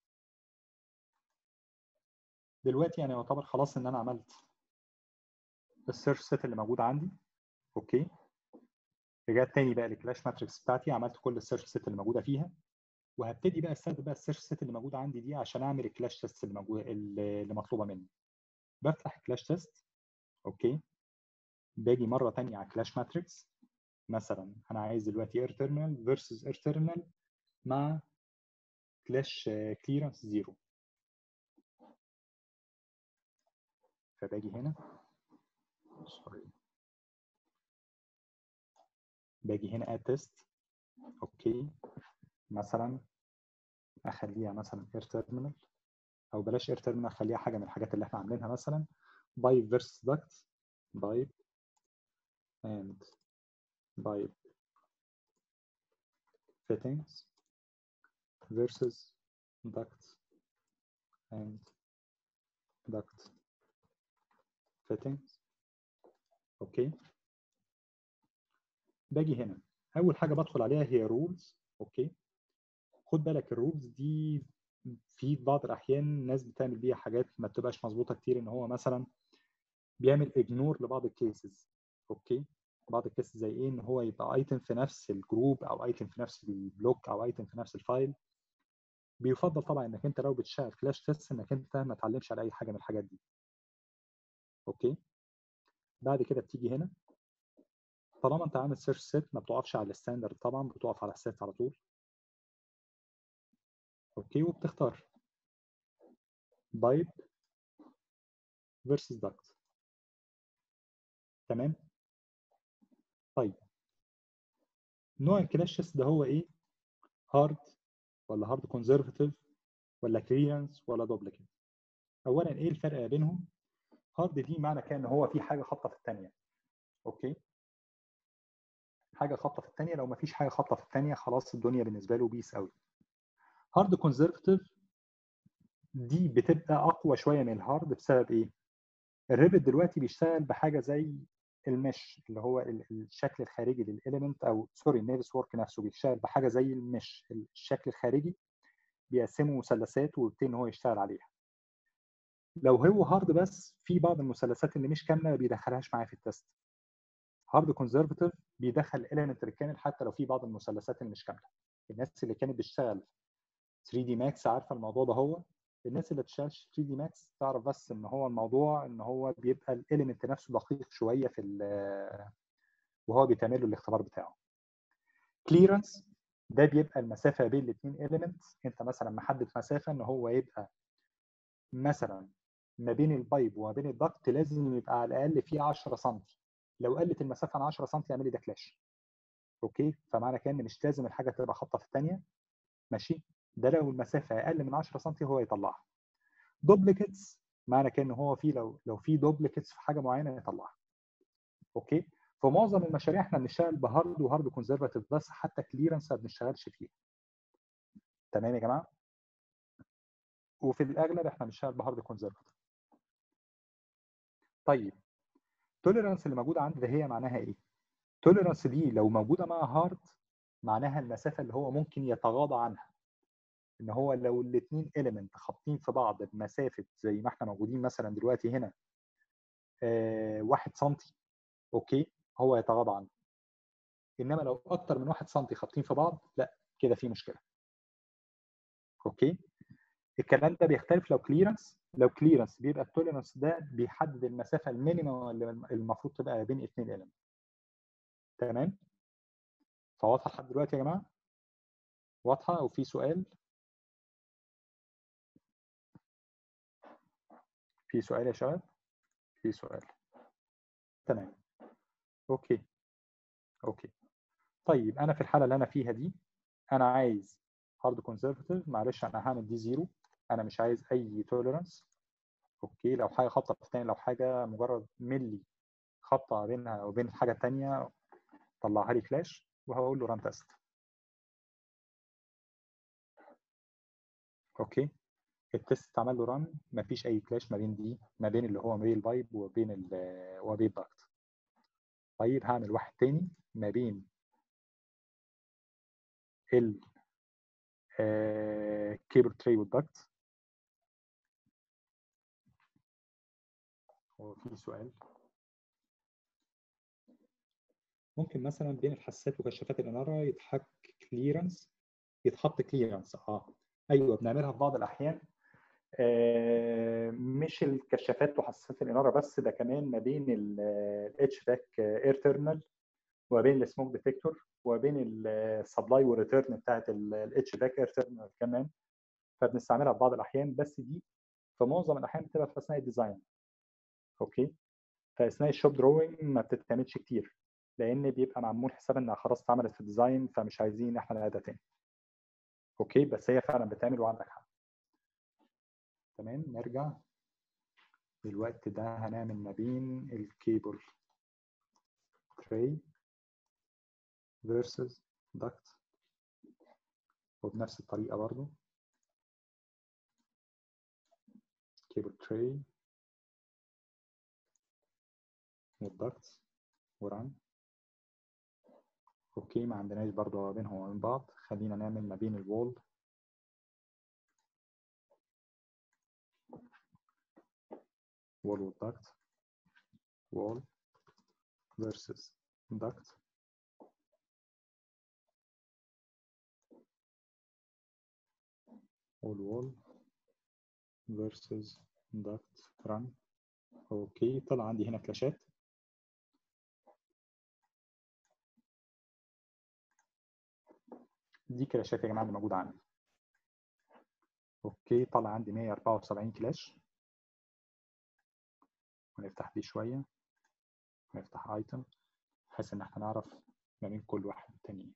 دلوقتي انا يعتبر خلاص ان انا عملت السيرش سيت اللي موجود عندي. اوكي، رجعت تاني بقى للكلاش ماتريكس بتاعتي، عملت كل السيرش سيت اللي موجوده فيها، وهبتدي بقى استخدم بقى السيرش سيت اللي موجوده عندي دي عشان اعمل الكلاش تيست اللي موجود اللي مطلوبه مني. بفتح الكلاش تيست. اوكي، باجي مره ثانيه على كلاش ماتريكس، مثلا انا عايز دلوقتي اير تيرمينال فيرسز اير تيرمينال مع كلاش كليرنس 0. فباجي هنا سوري، باجي هنا اد تيست. اوكي، مثلا اخليها مثلا اير تيرمينال، او بلاش اير تيرمينال، اخليها حاجه من الحاجات اللي احنا عاملينها، مثلا بايب فيرسس داكت، بايب اند بايب fittings versus duct and duct fittings. اوكي، باجي هنا اول حاجه بدخل عليها هي rules. اوكي، خد بالك الرولز دي في بعض الاحيان ناس بتعمل بيها حاجات ما بتبقاش مظبوطه كتير، ان هو مثلا بيعمل اجنور لبعض الكيسز. اوكي، بعض الكيسز زي ايه؟ ان هو يبقى ايتم في نفس الجروب، او ايتم في نفس البلوك، او ايتم في نفس الفايل. بيفضل طبعا انك انت لو بتشتغل كلاش تيست انك انت ما تعلمش على اي حاجه من الحاجات دي. اوكي، بعد كده بتيجي هنا، طالما انت عامل سيرش سيت ما بتقفش على الستاندرد طبعا، بتقف على السيت على طول. اوكي، وبتختار بايب فيرسس داكت. تمام. طيب نوع الكلاش تيست ده هو ايه؟ هارد ولا هارد كونزرفتيف ولا كليرنس ولا دوبليكيت؟ اولا ايه الفرق بينهم؟ هارد دي معنى كان ان هو في حاجه خابطه في الثانيه. اوكي، حاجه خابطه في الثانيه، لو ما فيش حاجه خابطه في الثانيه خلاص الدنيا بالنسبه له بيس قوي. هارد كونزرفتيف دي بتبقى اقوى شويه من الهارد. بسبب ايه؟ الريفت دلوقتي بيشتغل بحاجه زي المش، اللي هو الشكل الخارجي للاليمنت، او سوري النيفس وورك نفسه بيشتغل بحاجه زي المش، الشكل الخارجي بيقسمه مثلثات ويبتدي ان هو يشتغل عليها. لو هو هارد بس، في بعض المثلثات اللي مش كامله ما بيدخلهاش معايا في التست. هارد كونزرفتيف بيدخل الاليمنت الكامل حتى لو في بعض المثلثات اللي مش كامله. الناس اللي كانت بتشتغل 3 دي ماكس عارفه الموضوع ده. هو الناس اللي بتشتغلش 3 دي ماكس تعرف بس ان هو الموضوع ان هو بيبقى الاليمنت نفسه دقيق شويه في وهو بيتعمل له الاختبار بتاعه. كليرنس ده بيبقى المسافه بين الاثنين اليمنتس. انت مثلا محدد مسافه ان هو يبقى مثلا ما بين البايب وما بين الضغط لازم يبقى على الاقل فيه 10 سم. لو قلت المسافه عن 10 سم يعمل لي ده كلاش. اوكي، فمعنى كان مش لازم الحاجه تبقى خابطه في الثانيه. ماشي، ده لو المسافه اقل من 10 سم هو يطلعها. دوبليكيتس معنى كان هو في لو في دوبليكيتس في حاجه معينه يطلعها. اوكي، في معظم المشاريع احنا بنشتغل بهارد وهارد كونزرفاتيف بس، حتى كليرنس ما بنشتغلش فيه. تمام يا جماعه؟ وفي الاغلب احنا بنشتغل بهارد كونزرفاتيف. طيب توليرانس اللي موجوده عندي ده هي معناها ايه؟ توليرانس دي لو موجوده مع هارد معناها المسافه اللي هو ممكن يتغاضى عنها. ان هو لو الاثنين اليمنت خابطين في بعض بمسافه زي ما احنا موجودين مثلا دلوقتي هنا 1 سم، اوكي، هو يتغاضى عنه. انما لو اكتر من 1 سم خابطين في بعض لا، كده في مشكله. اوكي، الكلام ده بيختلف لو كليرنس. لو كليرنس بيبقى التوليرانس ده بيحدد المسافه المينيمم اللي المفروض تبقى بين اثنين اليمنت. تمام؟ فواضحه لحد دلوقتي يا جماعه؟ واضحه او في سؤال؟ في سؤال يا شباب؟ في سؤال؟ تمام. اوكي اوكي. طيب انا في الحاله اللي انا فيها دي انا عايز هارد كونزرفتيف. معلش انا هعمل دي زيرو، انا مش عايز اي توليرانس. اوكي، لو حاجه خبطه في الثانيه، لو حاجه مجرد ملي خبطه بينها وبين الحاجه الثانيه طلعها لي كلاش، وهقول له ران تيست. اوكي، التيست اتعمل له ران، مفيش اي كلاش ما بين دي، ما بين اللي هو ما بين البايب وبين الضغط. طيب هعمل واحد تاني ما بين الكيبل تري والضغط. هو في سؤال ممكن مثلا بين الحساسات وكشافات الاناره يتحط كليرنس. ايوه بنعملها في بعض الاحيان. مش الكشافات وحساسات الاناره بس، ده كمان ما بين الاتش فاك اير تيرمينال وبين السموك ديتكتور وبين السبلاي والريتيرن بتاعت الاتش فاك اير تيرمينال كمان. فبنستعملها في بعض الاحيان، بس دي في معظم الاحيان بتبقى في اثناء الديزاين. اوكي، فاثناء الشوب دروينج ما بتتعملش كتير، لان بيبقى معمول حساب انها خلاص اتعملت في الديزاين، فمش عايزين احنا نعيدها تاني. اوكي، بس هي فعلا بتعمل وعندك حق. تمام، نرجع. الوقت ده هنعمل ما بين الكيبل تري versus duct، وبنفس الطريقة برضو كيبل تري والduct وران. اوكي، ما عندناش برضو ما بينهم وبين بعض، خلينا نعمل ما بين الوول والduct، wall versus duct wall versus duct run. اوكي، طلع عندي هنا كلاشات. دي كلاشات يا جماعه اللي موجوده عندي. اوكي، طلع عندي 174 كلاش. ونفتح دي شويه، نفتح ايتم بحيث ان احنا نعرف ما بين كل واحد والتاني.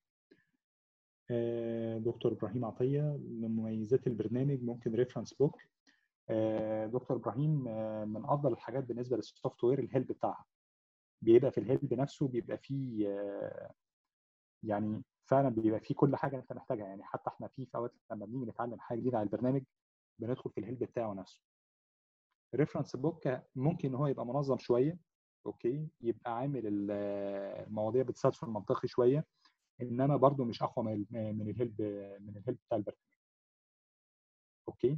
دكتور ابراهيم عطيه، من مميزات البرنامج ممكن ريفرنس بوك. دكتور ابراهيم، من افضل الحاجات بالنسبه للسوفت وير الهيلب بتاعها. بيبقى في الهيلب نفسه بيبقى فيه يعني فعلا بيبقى فيه كل حاجه انت محتاجها. يعني حتى احنا في اوقات لما بنيجي نتعلم حاجه جديده على البرنامج بندخل في الهيلب بتاعه نفسه. الريفرنس بوك ممكن ان هو يبقى منظم شويه، اوكي، يبقى عامل المواضيع بتسلسل منطقي شويه، انما برضو مش اقوى من الهيلب بتاع البرنامج. اوكي،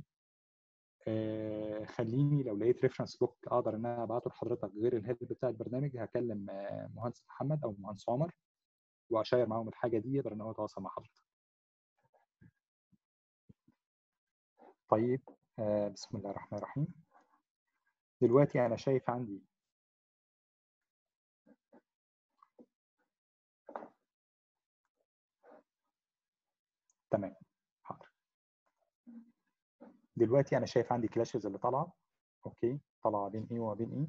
خليني لو لقيت ريفرنس بوك اقدر ان انا ابعته لحضرتك غير الهيلب بتاع البرنامج، هكلم مهندس محمد او مهندس عمر واشير معاهم الحاجه دي، يقدر ان هو يتواصل مع حضرتك. طيب، بسم الله الرحمن الرحيم. دلوقتي انا شايف عندي تمام، حاضر. دلوقتي انا شايف عندي كلاشز اللي طالعه. اوكي، طالعه بين ايه وبين ايه.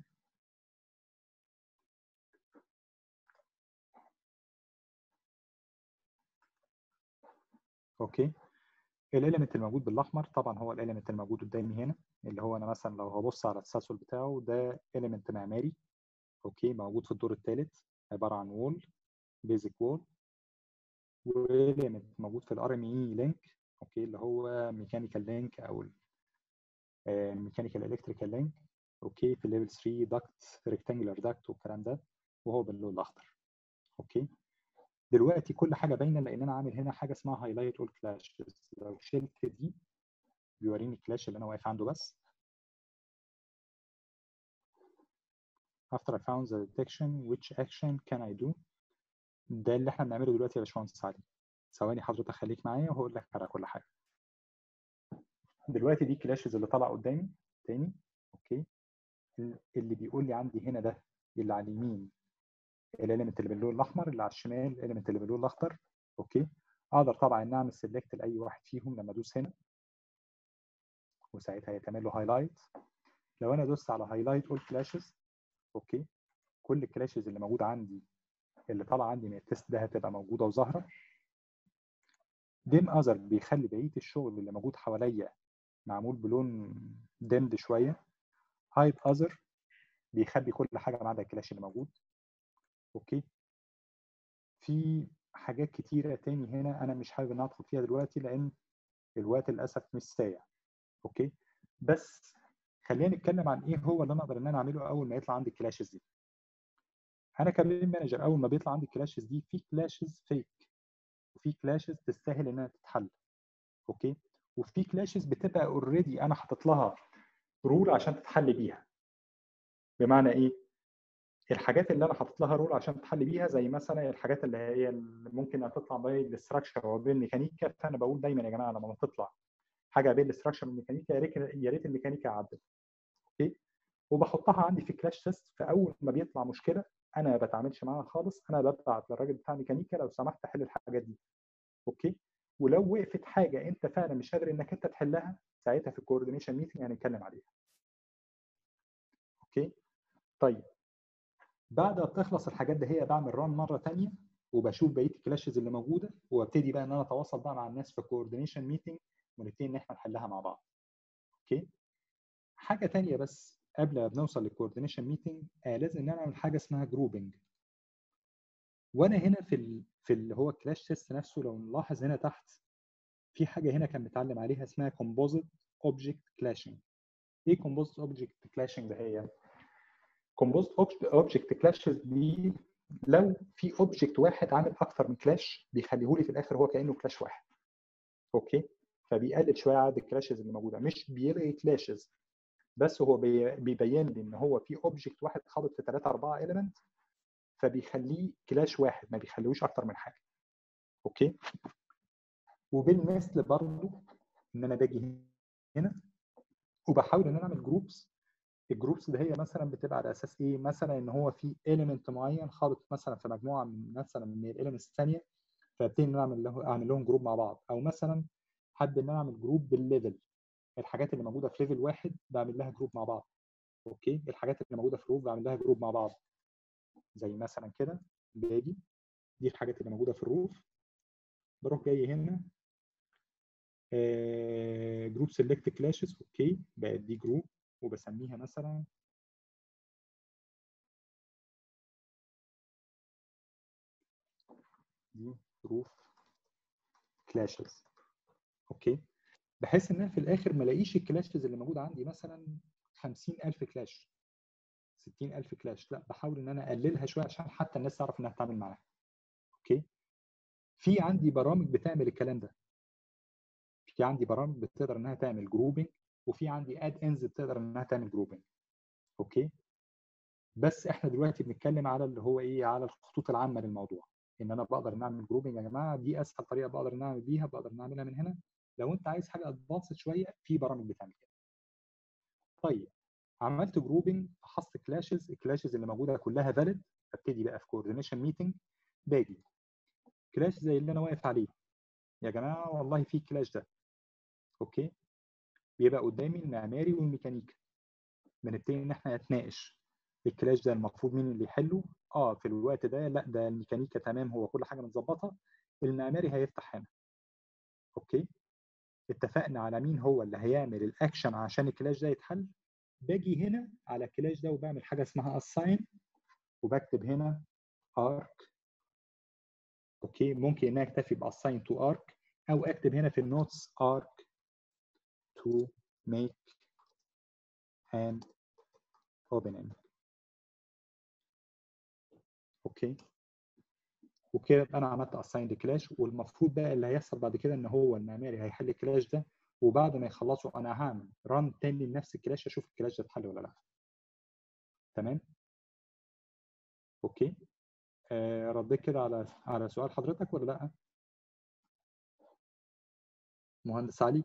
اوكي، الاليمنت الموجود بالاحمر طبعا هو الاليمنت الموجود قدامي هنا، اللي هو انا مثلا لو هبص على التسلسل بتاعه ده اليمنت معماري. اوكي، موجود في الدور الثالث، عباره عن وول، بيزك وول، واليمنت موجود في الار ام اي لينك. اوكي، اللي هو ميكانيكال لينك او ميكانيكال الكتريكال لينك. اوكي، في الليفل 3 داكت، ريكتانجلر داكت والكلام ده، وهو باللون الاخضر. اوكي، دلوقتي كل حاجه باينه لان انا عامل هنا حاجه اسمها هايلايت اول كلاشز. لو شلت دي بيوريني الكلاش اللي انا واقف عنده بس. after I found the detection which action can I do. ده اللي احنا بنعمله دلوقتي يا باشمهندس علي. ثواني حضرتك خليك معايا وهقول لك على كل حاجه. دلوقتي دي كلاشز اللي طالعه قدامي تاني. اوكي، اللي بيقول لي عندي هنا ده اللي على اليمين الاليمنت اللي باللون الاحمر، اللي على الشمال الاليمنت اللي باللون الاخضر. اوكي، اقدر طبعا ان اعمل سيلكت لاي واحد فيهم لما ادوس هنا، وساعتها يتعمل له هايلايت. لو انا دوست على هايلايت اول كلاشز، اوكي، كل الكلاشز اللي موجوده عندي اللي طالعه عندي من التست ده هتبقى موجوده وظاهره. ديم اذر بيخلي بقيه الشغل اللي موجود حواليا معمول بلون ديمد شويه. هايد اذر بيخلي كل حاجه ما عدا الكلاش اللي موجود. اوكي، في حاجات كتيره تاني هنا انا مش حابب ان ادخل فيها دلوقتي لان الوقت للاسف مش سايع. اوكي، بس خلينا نتكلم عن ايه هو اللي انا اقدر ان انا اعمله اول ما يطلع عندي الكلاشز دي. انا كبيم مانجر اول ما بيطلع عندي الكلاشز دي، في كلاشز فيك وفي كلاشز تستاهل انها تتحل. اوكي، وفي كلاشز بتبقى اوريدي انا حاطط لها رول عشان تتحل بيها. بمعنى ايه؟ الحاجات اللي انا حاطط لها رول عشان تتحل بيها زي مثلا الحاجات اللي هي اللي ممكن ان تطلع بين الاستراكشر وبين الميكانيكا. فانا بقول دايما يا جماعه لما تطلع حاجه بين الاستراكشر والميكانيكا يا ريت الميكانيكا عدت. اوكي، وبحطها عندي في كلاش تيست. فاول ما بيطلع مشكله انا ما بتعاملش معاها خالص، انا ببعت للراجل بتاع ميكانيكا لو سمحت حل الحاجات دي. اوكي، ولو وقفت حاجه انت فعلا مش قادر انك انت تحلها، ساعتها في الكوردينيشن ميتنج هنتكلم عليها. اوكي. طيب بعد ما بتخلص الحاجات دي هي بعمل ران مره ثانيه، وبشوف بقيه الكلاشز اللي موجوده، وابتدي بقى ان انا اتواصل بقى مع الناس في الكوردينيشن ميتنج، ونبتدي ان احنا نحلها مع بعض. اوكي. حاجه ثانيه بس قبل ما بنوصل للكوردينيشن ميتنج، لازم نعمل حاجه اسمها جروبنج. وانا هنا في اللي هو كلاش تيست نفسه، لو نلاحظ هنا تحت في حاجه هنا كان متعلم عليها اسمها كومبوزيت اوبجكت كلاشنج. ايه كومبوزيت اوبجكت كلاشنج ده؟ هي كومبوزيت اوبجكت كلاشز دي لو في اوبجكت واحد عامل اكتر من كلاش، بيخليه لي في الاخر هو كانه كلاش واحد. اوكي. فبيقلل شويه عدد الكلاشز اللي موجوده، مش بيلغي كلاشز، بس هو بيبين لي ان هو في اوبجكت واحد خابط في 3 4 اليمنت، فبيخليه كلاش واحد، ما بيخليهوش اكتر من حاجه. اوكي. وبالمثل برضو ان انا باجي هنا وبحاول ان انا اعمل جروبس. الجروبس ده هي مثلا بتبقى على اساس ايه؟ مثلا ان هو في اليمنت معين خابط مثلا في مجموعه من مثلا من الاليمنتس الثانيه، فابتدي ان انا اعمل لهم جروب مع بعض. او مثلا حابب ان انا اعمل جروب بالليفل، الحاجات اللي موجوده في ليفل واحد بعمل لها جروب مع بعض. اوكي. الحاجات اللي موجوده في روف بعمل لها جروب مع بعض. زي مثلا كده باجي دي الحاجات اللي موجوده في الروف، بروح جاي هنا جروب سيلكت كلاشز. اوكي. بقت دي جروب، وبسميها مثلا دي جروب كلاشز. اوكي. بحيث ان انا في الاخر ما الاقيش الكلاشز اللي موجوده عندي مثلا 50,000 كلاش، 60,000 كلاش، لا بحاول ان انا اقللها شويه عشان حتى الناس تعرف انها تتعامل معاها. اوكي. في عندي برامج بتعمل الكلام ده، في عندي برامج بتقدر انها تعمل جروبنج، وفي عندي اد انز بتقدر انها تعمل جروبنج. اوكي. بس احنا دلوقتي بنتكلم على اللي هو ايه، على الخطوط العامه للموضوع، ان انا بقدر ان اعمل جروبنج. يا جماعه دي اسهل طريقه بقدر ان اعمل بيها، بقدر ان اعملها من هنا. لو انت عايز حاجه ادفانسد شويه، في برامج بتعمل كده. طيب عملت جروبنج، فحصت كلاشز، الكلاشز اللي موجوده كلها فاليد، ابتدي بقى في كوردينيشن ميتنج. باجي كلاش زي اللي انا واقف عليه، يا جماعه والله في كلاش ده. اوكي. بيبقى قدامي المعماري والميكانيكا، بنبتدي ان احنا نتناقش الكلاش ده المفروض مين اللي يحله. في الوقت ده لا، ده الميكانيكا تمام، هو كل حاجه متظبطه، المعماري هيفتح هنا. اوكي. اتفقنا على مين هو اللي هيعمل الاكشن عشان الكلاش ده يتحل. باجي هنا على الكلاش ده وبعمل حاجه اسمها assign، وبكتب هنا arc. اوكي. ممكن ان انا اكتفي ب assign to arc، او اكتب هنا في النوتس arc to make an opening. اوكي. وكده يبقى انا عملت اساين لكلاش، والمفروض بقى اللي هيحصل بعد كده ان هو المعماري هيحل الكلاش ده، وبعد ما يخلصوا انا هعمل ران تاني لنفس الكلاش اشوف الكلاش ده اتحل ولا لا. تمام. اوكي. رديت كده على سؤال حضرتك ولا لا مهندس علي؟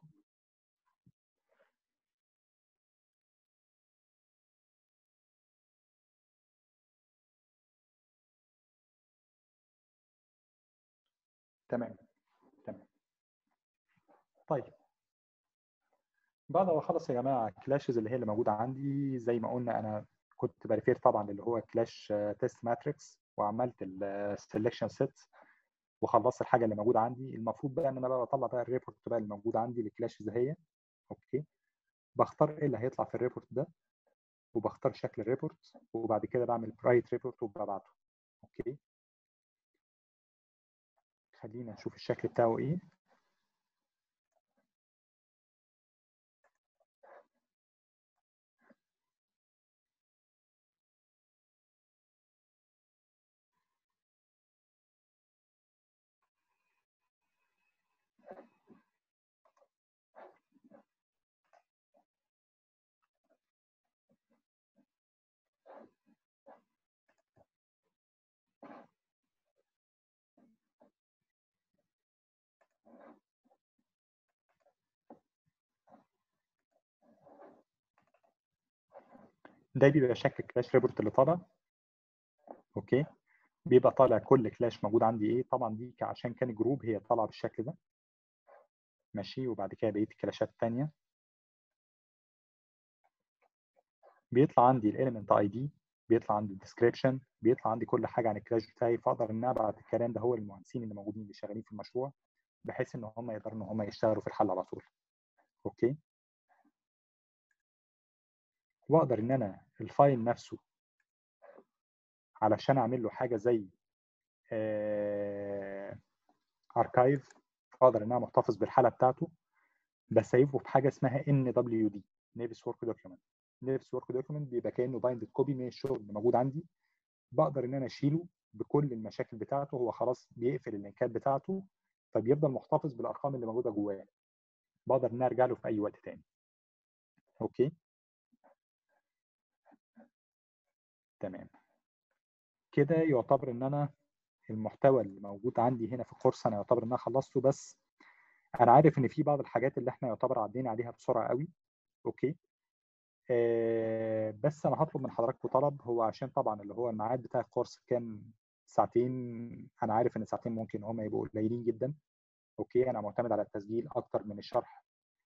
تمام. تمام. طيب بعد ما اخلص يا جماعه الكلاشز اللي هي اللي موجوده عندي، زي ما قلنا انا كنت بريفير طبعا اللي هو كلاش تيست ماتريكس، وعملت السلكشن سيت، وخلصت الحاجه اللي موجوده عندي. المفروض بقى ان انا بقى بطلع بقى الريبورت بقى اللي موجود عندي للكلاشز هي. اوكي. بختار ايه اللي هيطلع في الريبورت ده، وبختار شكل الريبورت، وبعد كده بعمل برايت ريبورت وببعته. اوكي. خلينا نشوف الشكل بتاعه ايه. ده بيبقى شكل الكلاش ريبورت اللي طالع. اوكي. بيبقى طالع كل كلاش موجود عندي ايه. طبعا دي عشان كان جروب هي طالعه بالشكل ده. ماشي، وبعد كده بقيه الكلاشات الثانيه. بيطلع عندي الاليمنت اي دي، بيطلع عندي الديسكريبشن، بيطلع عندي كل حاجه عن الكلاش بتاعي، فاقدر ان انا ابعت الكلام ده هو المهندسين اللي موجودين اللي شغالين في المشروع، بحيث ان هم يقدروا ان هم يشتغلوا في الحل على طول. اوكي. واقدر ان انا الفايل نفسه علشان اعمل له حاجه زي اركايف، اقدر ان انا محتفظ بالحاله بتاعته، بسيفه في حاجه اسمها NWD نيفس ورك دوكيومنت. نيفس ورك دوكيومنت بيبقى كانه بايندد كوبي من الشغل اللي موجود عندي، بقدر ان انا اشيله بكل المشاكل بتاعته، هو خلاص بيقفل اللينكات بتاعته، فبيفضل محتفظ بالارقام اللي موجوده جواه، بقدر ان انا ارجع له في اي وقت تاني. اوكي تمام. كده يعتبر ان انا المحتوى اللي موجود عندي هنا في الكورس انا يعتبر ان انا خلصته، بس انا عارف ان في بعض الحاجات اللي احنا يعتبر عدينا عليها بسرعه قوي. اوكي. بس انا هطلب من حضراتكم طلب، هو عشان طبعا اللي هو الميعاد بتاع الكورس كان ساعتين، انا عارف ان ساعتين ممكن هم يبقوا قليلين جدا. اوكي، انا معتمد على التسجيل اكتر من الشرح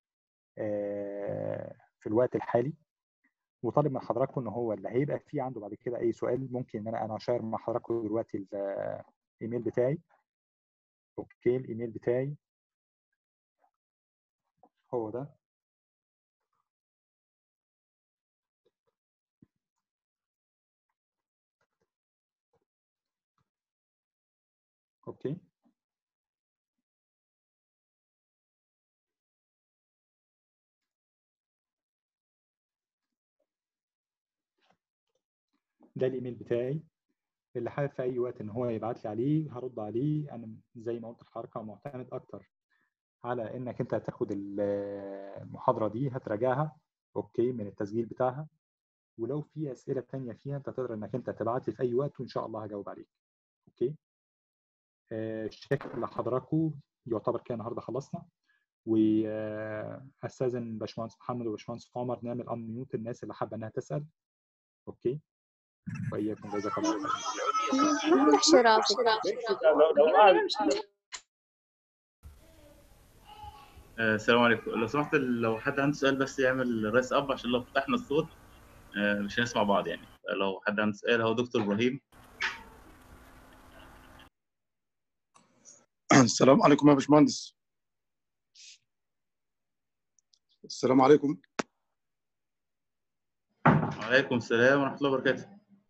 في الوقت الحالي، وطالب من حضراتكم ان هو اللي هيبقى فيه عنده بعد كده اي سؤال ممكن ان انا اشير مع حضراتكم دلوقتي الايميل بتاعي. اوكي، الايميل بتاعي هو ده. اوكي، ده الايميل بتاعي، اللي حابب في اي وقت ان هو يبعت لي عليه هرد عليه. انا زي ما قلت لحضرتك معتمد اكتر على انك انت هتاخد المحاضره دي هتراجعها اوكي من التسجيل بتاعها، ولو في اسئله ثانيه فيها انت تقدر انك انت تبعت لي في اي وقت وان شاء الله هجاوب عليك. اوكي. شكرا لحضراتكم، يعتبر كده النهارده خلصنا، واستاذن باشمهندس محمد وباشمهندس عمر نعمل انميوت الناس اللي حابه انها تسال. اوكي، واياكم جزاك الله خير. ما تحشي راسك. السلام عليكم. لو سمحت لو حد عنده سؤال بس يعمل رايس اب، عشان لو فتحنا الصوت مش هنسمع بعض يعني. لو حد عنده سؤال، هو دكتور ابراهيم. السلام عليكم يا باشمهندس. السلام عليكم. وعليكم السلام ورحمه الله وبركاته.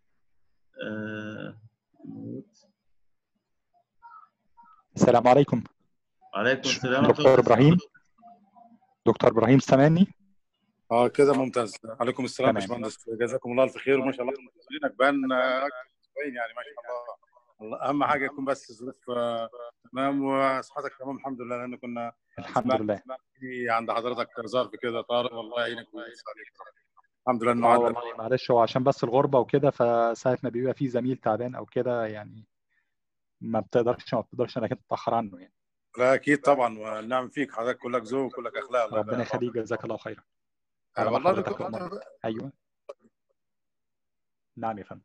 السلام عليكم. وعليكم السلام ورحمه الله دكتور وبركاته. ابراهيم، دكتور ابراهيم سامعني؟ كده ممتاز. عليكم السلام تمام. باشمهندس، جزاكم الله الف خير، وما شاء الله منزلينك بان اكثر من اسبوعين يعني، ما شاء الله. اهم حاجه يكون بس الظروف تمام وصحتك تمام الحمد لله، لان كنا الحمد لله. في عند حضرتك ظرف كده طارئ، والله يعينك ويسر عليك. الحمد لله انه عدى. والله معلش، هو عشان بس الغربه وكده، فساعه ما بيبقى في زميل تعبان او كده يعني ما بتقدرش انك انت تتاخر عنه يعني. لا اكيد طبعا، والنعم فيك، حضرتك كلك ذوق وكلك اخلاق. الله ربنا يخليك، جزاك الله خيرا. على ما والله حضرتك تؤمر. ايوه نعم يا فندم.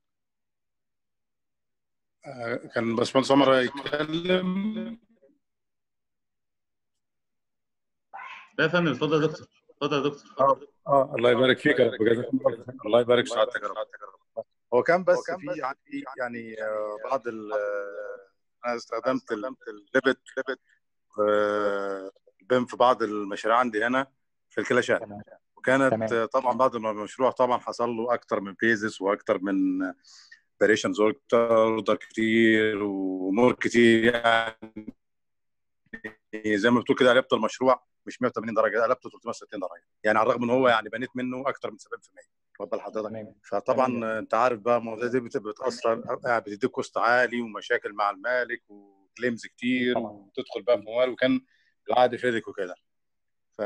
كان باشمهندس عمر يتكلم. لا يا فندم، اتفضل يا دكتور، اتفضل يا دكتور. الله يبارك فيك يا رب، جزاك الله خير. الله يبارك في سعادتك يا رب. هو كان بس في عندي يعني بعض انا استخدمت الليبت بيم في بعض المشاريع عندي هنا في الكلاشات، وكانت طبعا بعد ما المشروع طبعا حصل له اكتر من بيزس واكتر من اوبريشنز، اوردر كتير وامور كتير يعني. زي ما بتقول كده، قلبت المشروع مش 180 درجه، قلبته 360 درجه يعني، على الرغم ان هو يعني بنيت منه اكتر من 70%. اتفضل حضرتك. فطبعا انت عارف بقى المواضيع دي بتاثر، بتديك كوست عالي ومشاكل مع المالك وكليمز كتير، وتدخل بقى في موال، وكان العقد فيدك وكده. ف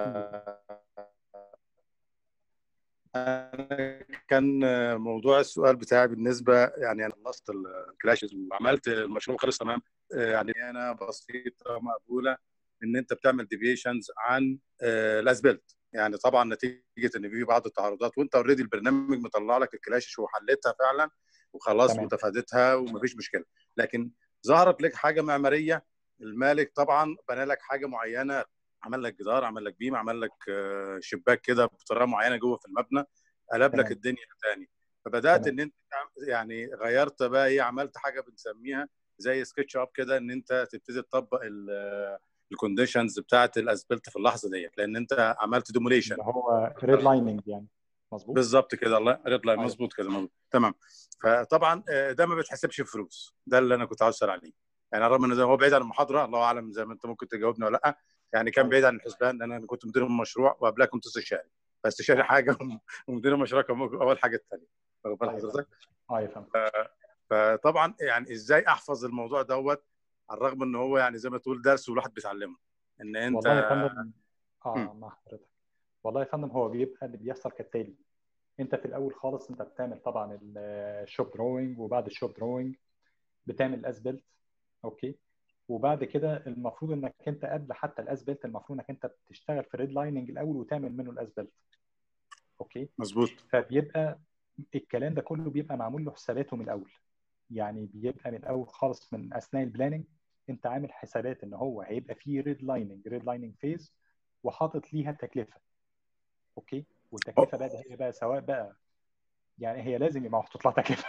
كان موضوع السؤال بتاعي بالنسبه يعني، انا خلصت الكلاشز وعملت المشروع خلص تمام يعني، انا بسيطه مقبوله ان انت بتعمل ديفيشنز عن الاسبلت يعني. طبعا نتيجه ان في بعض التعارضات، وانت اوريدي البرنامج مطلع لك الكلاشز وحلتها فعلا وخلاص وتفادتها ومفيش مشكله، لكن ظهرت لك حاجه معماريه، المالك طبعا بنى لك حاجه معينه عمل لك جدار، عمل لك بيم، عمل لك شباك كده بطريقه معينه جوه في المبنى، قلب لك الدنيا تاني. فبدات ان انت يعني غيرت بقى ايه، عملت حاجه بنسميها زي سكتش اب كده، ان انت تبتدي تطبق الكونديشنز بتاعت الاسبلت في اللحظه ديت، لان انت عملت دوموليشن اللي هو ريد لايننج يعني. مظبوط بالظبط كده. الله ريد لاين، مظبوط كده، مظبوط تمام. فطبعا ده ما بتحسبش فلوس، ده اللي انا كنت عاوز اسال عليه. يعني رغم ان هو بعيد عن المحاضره، الله اعلم زي ما انت ممكن تجاوبني ولا لا، يعني كان بعيد عن الحسبان، لان انا كنت مدير المشروع وقبلها كنت استشاري، فاستشاري حاجه ومدير المشروع كان اول حاجه الثانيه. واخد بال حضرتك؟ فهمت. فطبعا يعني ازاي احفظ الموضوع دوت، على الرغم ان هو يعني زي ما تقول درس والواحد بيتعلمه، ان انت والله يا فندم مع حضرتك. والله يا فندم هو بيبقى اللي بيحصل كالتالي: انت في الاول خالص انت بتعمل طبعا الشوب دروينج، وبعد الشوب دروينج بتعمل الاسبلت. اوكي. وبعد كده المفروض انك انت قبل حتى الاسبلت المفروض انك انت بتشتغل في الريد لايننج الاول وتعمل منه الاسبلت. اوكي. مظبوط. فبيبقى الكلام ده كله بيبقى معمول له حساباته من الاول. يعني بيبقى من الاول خالص من اثناء البلاننج انت عامل حسابات ان هو هيبقى فيه ريد لايننج فيز، وحاطط ليها تكلفه. اوكي. والتكلفه بقى هي بقى سواء بقى يعني هي لازم يبقى محطوط لها تكلفه.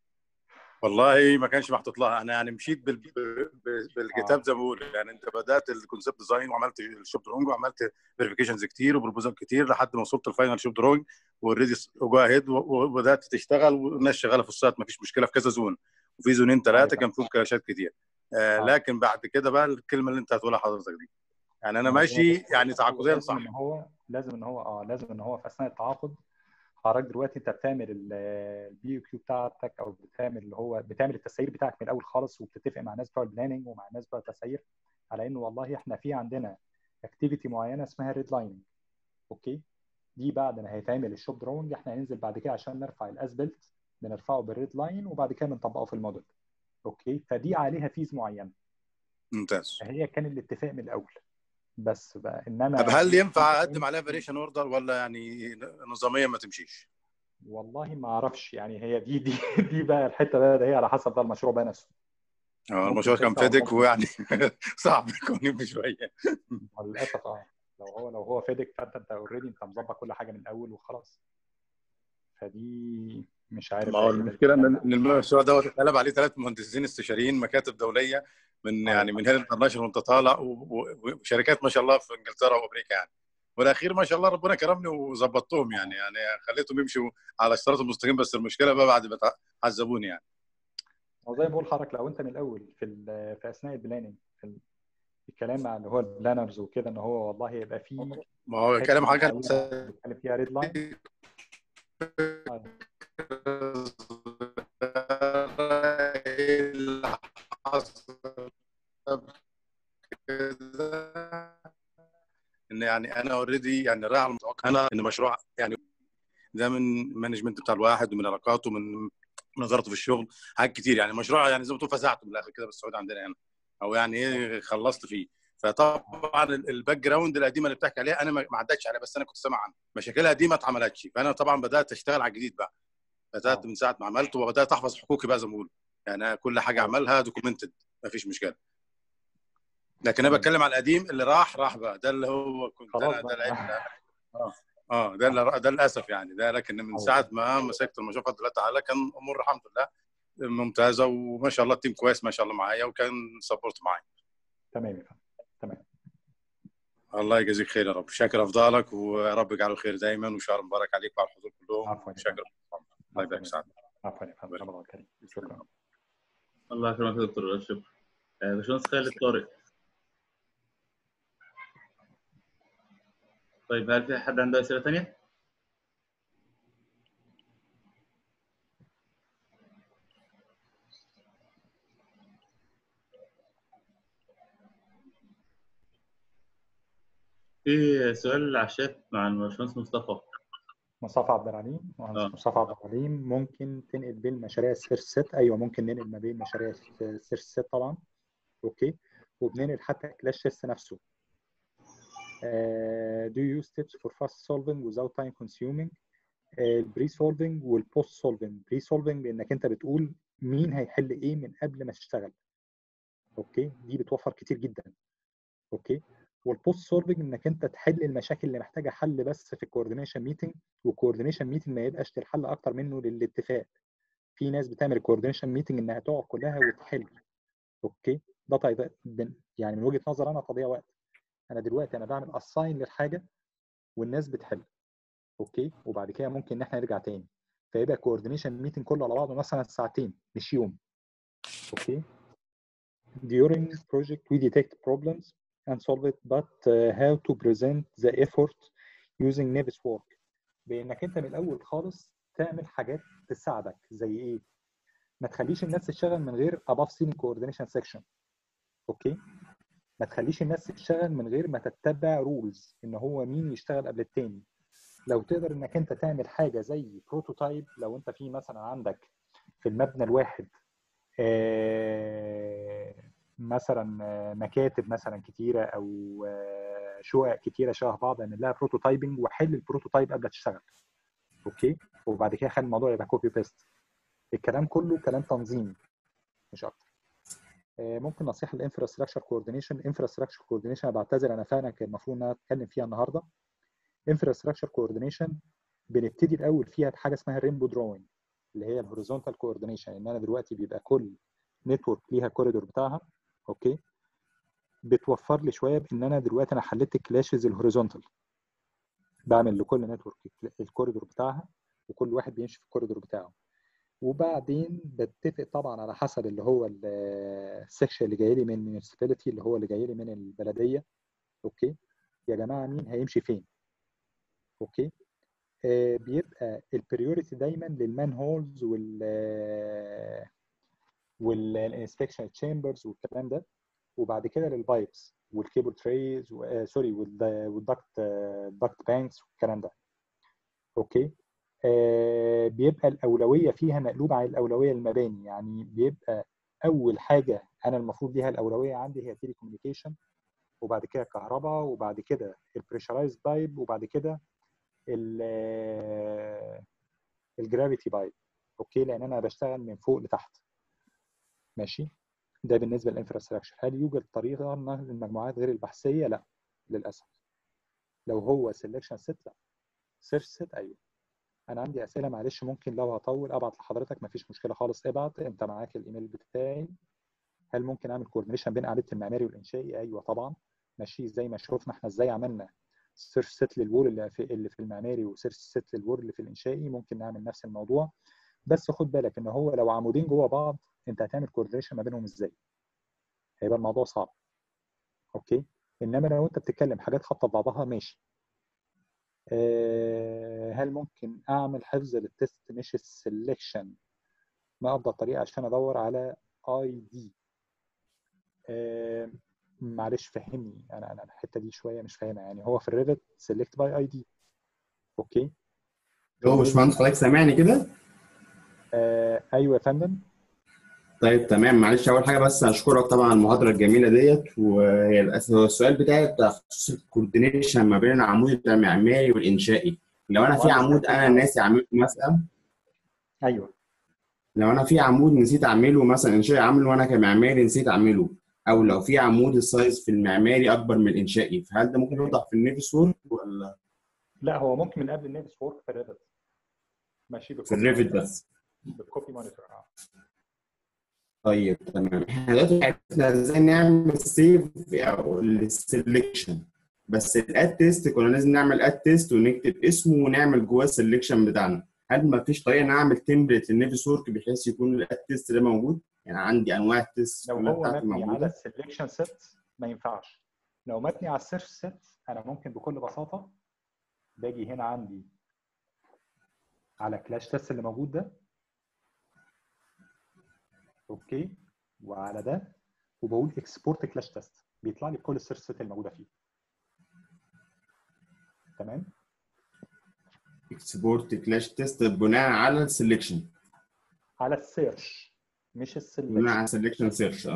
والله ما كانش محطوط لها، انا يعني مشيت بالكتاب زي ما بقول. يعني انت بدات الكونسيبت ديزاين، وعملت الشوب دروينج، وعملت فيريفيكيشنز كتير وبروبوزال كتير لحد ما وصلت الفاينل شوب دروينج واوريدي جو اهيد، وبدات تشتغل، والناس شغاله في السايت، ما فيش مشكله، في كذا زون، وفي زونين ثلاثه كان فيهم كراشات كتير. لكن بعد كده بقى الكلمه اللي انت هتقولها حضرتك دي، يعني انا ماشي يعني تعاقديا صح. لازم ان هو في اثناء التعاقد حضرتك دلوقتي انت بتعمل البي كيو بتاعتك، او بتعمل اللي هو بتعمل التسعير بتاعك من الاول خالص، وبتتفق مع الناس بتوع البلاننج ومع الناس بتوع التسعير على انه والله احنا في عندنا اكتيفيتي معينه اسمها ريد لايننج. اوكي. دي بعد ما هيتعمل الشوب دروينج احنا هننزل بعد كده عشان نرفع الاسبلت، بنرفعه بالريد لاين وبعد كده بنطبقه في الموديل. اوكي. فدي عليها فيز معينه. ممتاز. فهي كان الاتفاق من الاول. بس بقى انما طب هل ينفع اقدم عليها فاريشن اوردر، ولا يعني نظاميا ما تمشيش؟ والله ما اعرفش. يعني هي دي بقى الحته بقى، ده هي على حسب بقى المشروع بقى نفسه. المشروع كان فيدك ويعني صعب يكون شويه. للاسف لو هو فيدك فانت اوريدي انت مظبط كل حاجه من الاول وخلاص. فدي مش عارف ما بقى هو ايه المشكله ان المشروع دوت اتقلب عليه 3 مهندسين استشاريين، مكاتب دوليه من يعني من هيل انترناشونال وانت طالع، وشركات ما شاء الله في انجلترا وامريكا يعني. والاخير ما شاء الله ربنا كرمني وظبطتهم، يعني خليتهم يمشوا على اشتراط المستقيم، بس المشكله بقى بعد ما عذبوني يعني. هو زي ما بقول لحضرتك لو انت من الاول في اثناء البلاننج في الكلام مع اللي هو البلانرز وكده ان هو والله يبقى فيه ما هو كلام حاجه بنتكلم فيها ريد لاين. ان يعني انا اوريدي يعني رايح على المتوقع انا ان مشروع يعني ده من مانجمنت بتاع الواحد، ومن علاقاته، من نظرته في الشغل، حاجات كتير. يعني مشروع يعني زي ما تقول فزعته من الاخر كده بالسعوديه عندنا هنا، او يعني ايه خلصت فيه. فطبعا الباك جراوند القديمه اللي بتحكي عليها انا ما عدتش عليها، بس انا كنت سامع عنها مشاكلها دي ما اتعملتش. فانا طبعا بدات اشتغل على الجديد بقى، بدات من ساعه ما عملته، وبدات احفظ حقوقي بقى زي ما بقول. يعني كل حاجه اعملها دوكيومنتد، ما فيش مشكله. لكن انا بتكلم على القديم اللي راح بقى، ده اللي هو كنت انا ده العيب ده للاسف يعني ده. لكن من ساعه ما مسكت المشروع فضل الله تعالى كان امور الحمد لله ممتازه، وما شاء الله التيم كويس ما شاء الله معايا، وكان سبورت معايا. تمام. الله يجزيك خير يا رب. شاكر افضالك، ويا رب يجعله خير دايما، وشهر مبارك عليك وعلى الحضور كلهم. شاكر. الله يبارك فيك. عفوا يا فندم. الله يكرمك. شكرا. الله يكرمك يا دكتور. شكرا. باشمهندس خالد طارق. طيب هل في حد عنده اسئله ثانيه؟ في سؤال على الشات مع الباشمهندس مصطفى عبد العليم. مصطفى عبد العليم، ممكن تنقل بين مشاريع السيرش سيت؟ ايوه ممكن ننقل ما بين مشاريع السيرش سيت طبعا. اوكي. وبننقل حتى كلاش تيست نفسه. Do you use steps for fast solving without time consuming؟ البري سولفنج والبوست سولفنج. بري سولفنج انك انت بتقول مين هيحل ايه من قبل ما تشتغل. اوكي. دي بتوفر كتير جدا. اوكي. والبوست سولفنج انك انت تحل المشاكل اللي محتاجه حل بس في الكوردينيشن ميتنج، والكوردينيشن ميتنج ما يبقاش للحل اكتر منه للاتفاق. في ناس بتعمل الكوردينيشن ميتنج انها تقعد كلها وتحل. اوكي، ده طيب يعني من وجهه نظر انا تضييع وقت. انا دلوقتي انا بعمل اساين للحاجه والناس بتحل. اوكي، وبعد كده ممكن ان احنا نرجع تاني، فيبقى كوردينيشن ميتنج كله على بعضه مثلا ساعتين مش يوم. اوكي. During project we detect problems and solve it, but how to present the effort using Navis work. بانك انت من الاول خالص تعمل حاجات تساعدك زي ايه؟ ما تخليش الناس تشتغل من غير above ceiling coordination section. اوكي، ما تخليش الناس تشتغل من غير ما تتبع رولز ان هو مين يشتغل قبل التاني. لو تقدر انك انت تعمل حاجه زي بروتوتايب، لو انت في مثلا عندك في المبنى الواحد مثلا مكاتب مثلا كتيره او شقق كتيره شبه بعض، اعمل لها بروتوتايبنج وحل البروتوتايب قبل ما تشتغل. اوكي، وبعد كده خلي الموضوع يبقى كوبي بيست. الكلام كله كلام تنظيمي مش اكتر. ممكن نصيحه الانفراستراكشر كوردينيشن. انفراستراكشر كوردينيشن، انا بعتذر انا فعلا كان المفروض ان انا اتكلم فيها النهارده. انفراستراكشر كوردينيشن بنبتدي الاول فيها بحاجه اسمها الرينبو دروينج، اللي هي الهوريزونتال كوردينيشن. ان انا دلوقتي بيبقى كل نتورك ليها كوريدور بتاعها. اوكي، بتوفر لي شويه بان انا دلوقتي انا حليت الكلاشز الهوريزونتال، بعمل لكل نتورك الكوريدور بتاعها وكل واحد بيمشي في الكوريدور بتاعه. وبعدين بتفق طبعا على حسب اللي هو السكشن اللي جاي لي من الميونسيباليتي، اللي هو اللي جاي لي من البلديه. اوكي يا جماعه مين هيمشي فين. اوكي، بيبقى البريوريتي دايما للمان هولز والانسبكشن تشامبرز والكلام ده، وبعد كده للبايبس والكيبل تريز سوري والدكت بانكس والكلام ده. اوكي، بيبقى الاولويه فيها مقلوبه على الاولويه المباني. يعني بيبقى اول حاجه انا المفروض ليها الاولويه عندي هي تيلي كوميونيكيشن، وبعد كده كهرباء، وبعد كده البريشرايزد بايب، وبعد كده الجرافيتي بايب. اوكي، لان انا بشتغل من فوق لتحت. ماشي، ده بالنسبه للانفراستراكشر. هل يوجد طريقه للمجموعات غير البحثيه؟ لا للاسف. لو هو سelection set لا، سيرش set ايوه. انا عندي اسئله معلش، ممكن لو هطول ابعت لحضرتك مفيش مشكله خالص. ابعت انت معاك الايميل بتاعي. هل ممكن اعمل كوردينيشن بين قاعده المعماري والانشائي؟ ايوه طبعا. ماشي، زي ما شفنا احنا ازاي عملنا سيرش سيت للوول اللي في المعماري وسيرش سيت للوول اللي في الانشائي، ممكن نعمل نفس الموضوع. بس خد بالك ان هو لو عمودين جوه بعض انت هتعمل كوردينيشن ما بينهم ازاي؟ هيبقى الموضوع صعب. اوكي، انما لو انت بتتكلم حاجات خابطه ببعضها ماشي. هل ممكن اعمل حفظ للتست مش السلكشن؟ ما افضل طريقه عشان ادور على اي دي؟ معلش فهمني، انا الحته دي شويه مش فاهمها. يعني هو في الريفت سيلكت باي اي دي. اوكي، هو مش مهندس حضرتك سامعني كده؟ ايوه يا فندم. طيب تمام، معلش اول حاجه بس اشكرك طبعا على المحاضره الجميله ديت. وهي هو السؤال بتاعي بتاع خصوص الكوردينيشن ما بين العمود المعماري والانشائي. لو انا في عمود انا ناسي اعمله مثلا، ايوه لو انا في عمود نسيت اعمله مثلا انشائي عامله وانا كمعماري نسيت اعمله، او لو في عمود السايز في المعماري اكبر من الانشائي، فهل ده ممكن يوضح في النيفس وورك ولا لا، هو ممكن من قبل النيفس وورك في الريفت. ماشي، في الريفت بس؟ بالكوبي مونيتور. طيب تمام، احنا دلوقتي عرفنا ازاي نعمل سيف او السلكشن، بس الاد تيست كنا لازم نعمل اد تيست ونكتب اسمه ونعمل جواه السلكشن بتاعنا. هل ما فيش طريقه نعمل تمبلت للنيفس وورك بحيث يكون الاد تيست ده موجود؟ يعني عندي انواع التيست لو كلها هو بتاعتي مبني على موجوده. السلكشن سيت ما ينفعش. لو مبني على السيرش سيت انا ممكن بكل بساطه باجي هنا عندي على كلاش تيست اللي موجود ده. اوكي، وعلى ده وبقول اكسبورت كلاش تيست، بيطلع لي كل السيرش سيت الموجوده فيه. تمام، اكسبورت كلاش تيست بناء على السلكشن، على السيرش مش بناء السلكشن. على سلكشن سيرش.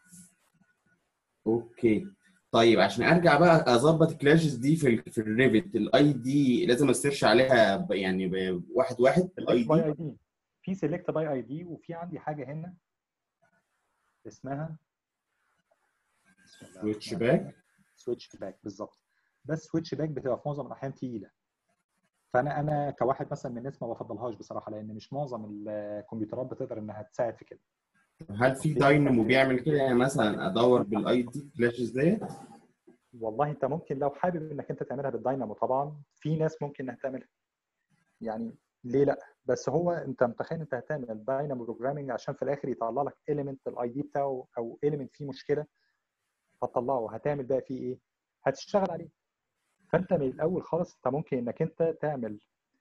اوكي. طيب عشان ارجع بقى اظبط الكلاشز دي في الريفت، الاي دي لازم اسيرش عليها يعني بواحد واحد الاي سيلكت باي دي؟ اي دي، في سيلكت باي اي دي، وفي عندي حاجه هنا اسمها سويتش باك. سويتش باك بالظبط. بس سويتش باك بتبقى في معظم الاحيان تقيله، فانا كواحد مثلا من الناس ما بفضلهاش بصراحه، لان مش معظم الكمبيوترات بتقدر انها تساعد في كده. هل في داينامو بيعمل كده؟ يعني مثلا ادور بالاي دي كلاشز ديت؟ والله انت ممكن لو حابب انك انت تعملها بالداينامو، طبعا في ناس ممكن انها تعملها، يعني ليه لا. بس هو انت متخيل انت هتعمل داينامو بروجرامنج عشان في الاخر يطلع لك اليمنت الاي دي بتاعه او اليمنت فيه مشكله، هتطلعه هتعمل بقى فيه ايه؟ هتشتغل عليه. فانت من الاول خالص انت ممكن انك انت تعمل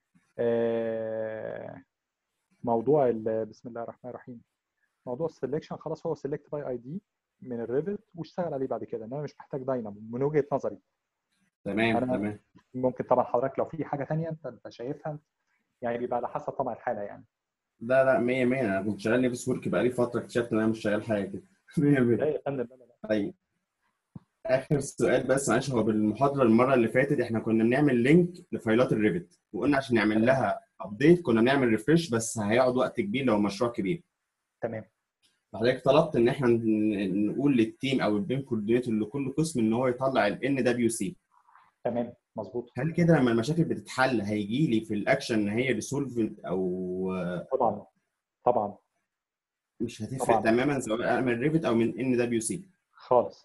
موضوع بسم الله الرحمن الرحيم، موضوع السلكشن. خلاص هو سيلكت باي اي دي من الريفت واشتغل عليه بعد كده، انما مش محتاج داينامو من وجهه نظري. تمام انا تمام. ممكن طبعا حضرتك لو في حاجه ثانيه انت شايفها، يعني بيبقى على حسب طبعا الحاله يعني. لا لا 100 100. انا كنت شغال نيفس ورك بقالي فتره، اكتشفت ان انا مش شغال حاجه كده. 100 لا 100. يا فندم، لا لا لا. طيب اخر سؤال بس معلش، هو بالمحاضره المره اللي فاتت احنا كنا بنعمل لينك لفايلات الريفت، وقلنا عشان نعمل تمام لها ابديت كنا بنعمل ريفرش، بس هيقعد وقت كبير لو مشروع كبير. تمام فحضرتك طلبت ان احنا نقول للتيم او البيم كوردينيتور لكل قسم ان هو يطلع الان دبليو سي. تمام مظبوط. هل كده لما المشاكل بتتحل هيجي لي في الاكشن ان هي ريسولفد او طبعا طبعا مش هتفرق طبعا تماما سواء من ريفت او من ان دبليو سي؟ خالص.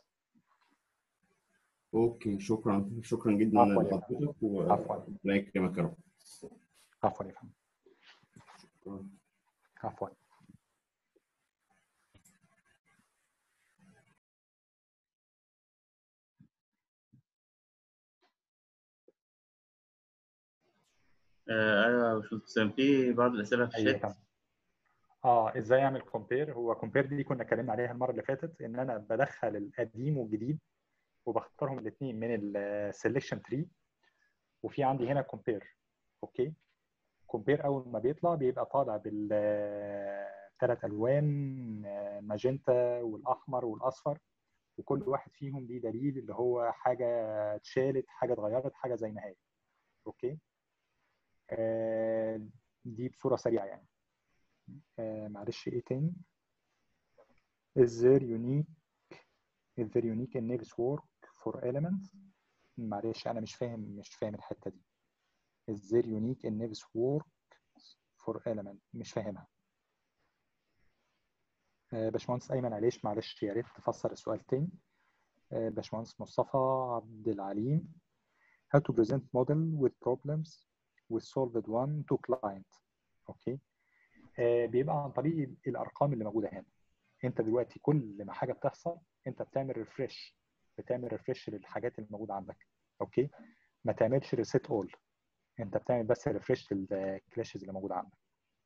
اوكي شكرا، شكرا جدا عفوا يا فندم، لحضرتك عفوا وربنا يكرمك يا رب. عفوا يا فندم، عفوا. ايوه يا باشمهندس حسام، في بعض الاسئله في ايوه يا الشات. فندم. ازاي اعمل كومبير؟ هو كومبير دي كنا اتكلمنا عليها المره اللي فاتت، ان انا بدخل القديم والجديد وبختارهم الاثنين من السلكشن تري، وفي عندي هنا كومبير. اوكي، كومبير اول ما بيطلع بيبقى طالع بالثلاث الوان، ماجنتا والاحمر والاصفر، وكل واحد فيهم ليه دليل اللي هو حاجه اتشالت، حاجه اتغيرت، حاجه زي ما هي. اوكي. دي بصوره سريعه يعني. معلش ايه تاني؟ is there unique in Navis work for elements؟ معلش انا مش فاهم الحته دي. is there unique in Navis work for element؟ مش فاهمها. باشمهندس ايمن عليش، معلش يا ريت تفسر السؤال تاني. باشمهندس مصطفى عبد العليم، how to present model with problems with solved one to client. اوكي. بيبقى عن طريق الارقام اللي موجوده هنا. انت دلوقتي كل ما حاجه بتحصل انت بتعمل ريفرش للحاجات اللي موجوده عندك. اوكي، ما تعملش ريسيت اول، انت بتعمل بس ريفرش للكلاشز اللي موجوده عندك.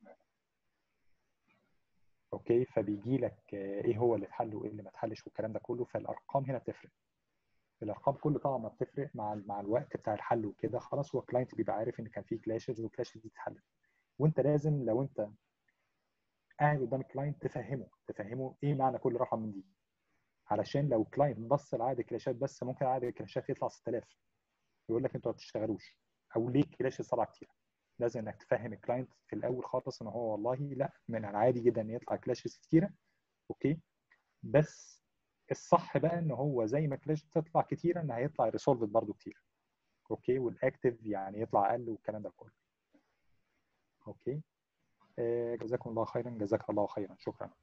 اوكي، فبيجي لك ايه هو اللي اتحل وايه اللي ما اتحلش والكلام ده كله. فالارقام هنا بتفرق. الارقام كله طبعا ما بتفرق مع الوقت بتاع الحل وكده. خلاص هو الكلاينت بيبقى عارف ان كان في كلاشز والكلاشز دي اتحلت، وانت لازم لو انت قاعد قدام الكلاينت تفهمه ايه معنى كل رقم من دي، علشان لو الكلاينت بص لعدد الكلاشات بس ممكن عدد الكلاشات يطلع 6000، يقول لك انتوا ما بتشتغلوش او ليه الكلاش طلع كتير. لازم انك تفهم الكلاينت في الاول خالص ان هو والله لا، من العادي جدا ان يطلع كلاشز كتيره. اوكي، بس الصح بقى ان هو زي ما كلاش تطلع كتيره ان هيطلع ريسولفد برضو كتير. اوكي، والاكتف يعني يطلع اقل والكلام ده كله. اوكي. جزاكم الله خيرا، جزاك الله خيرا، شكرا.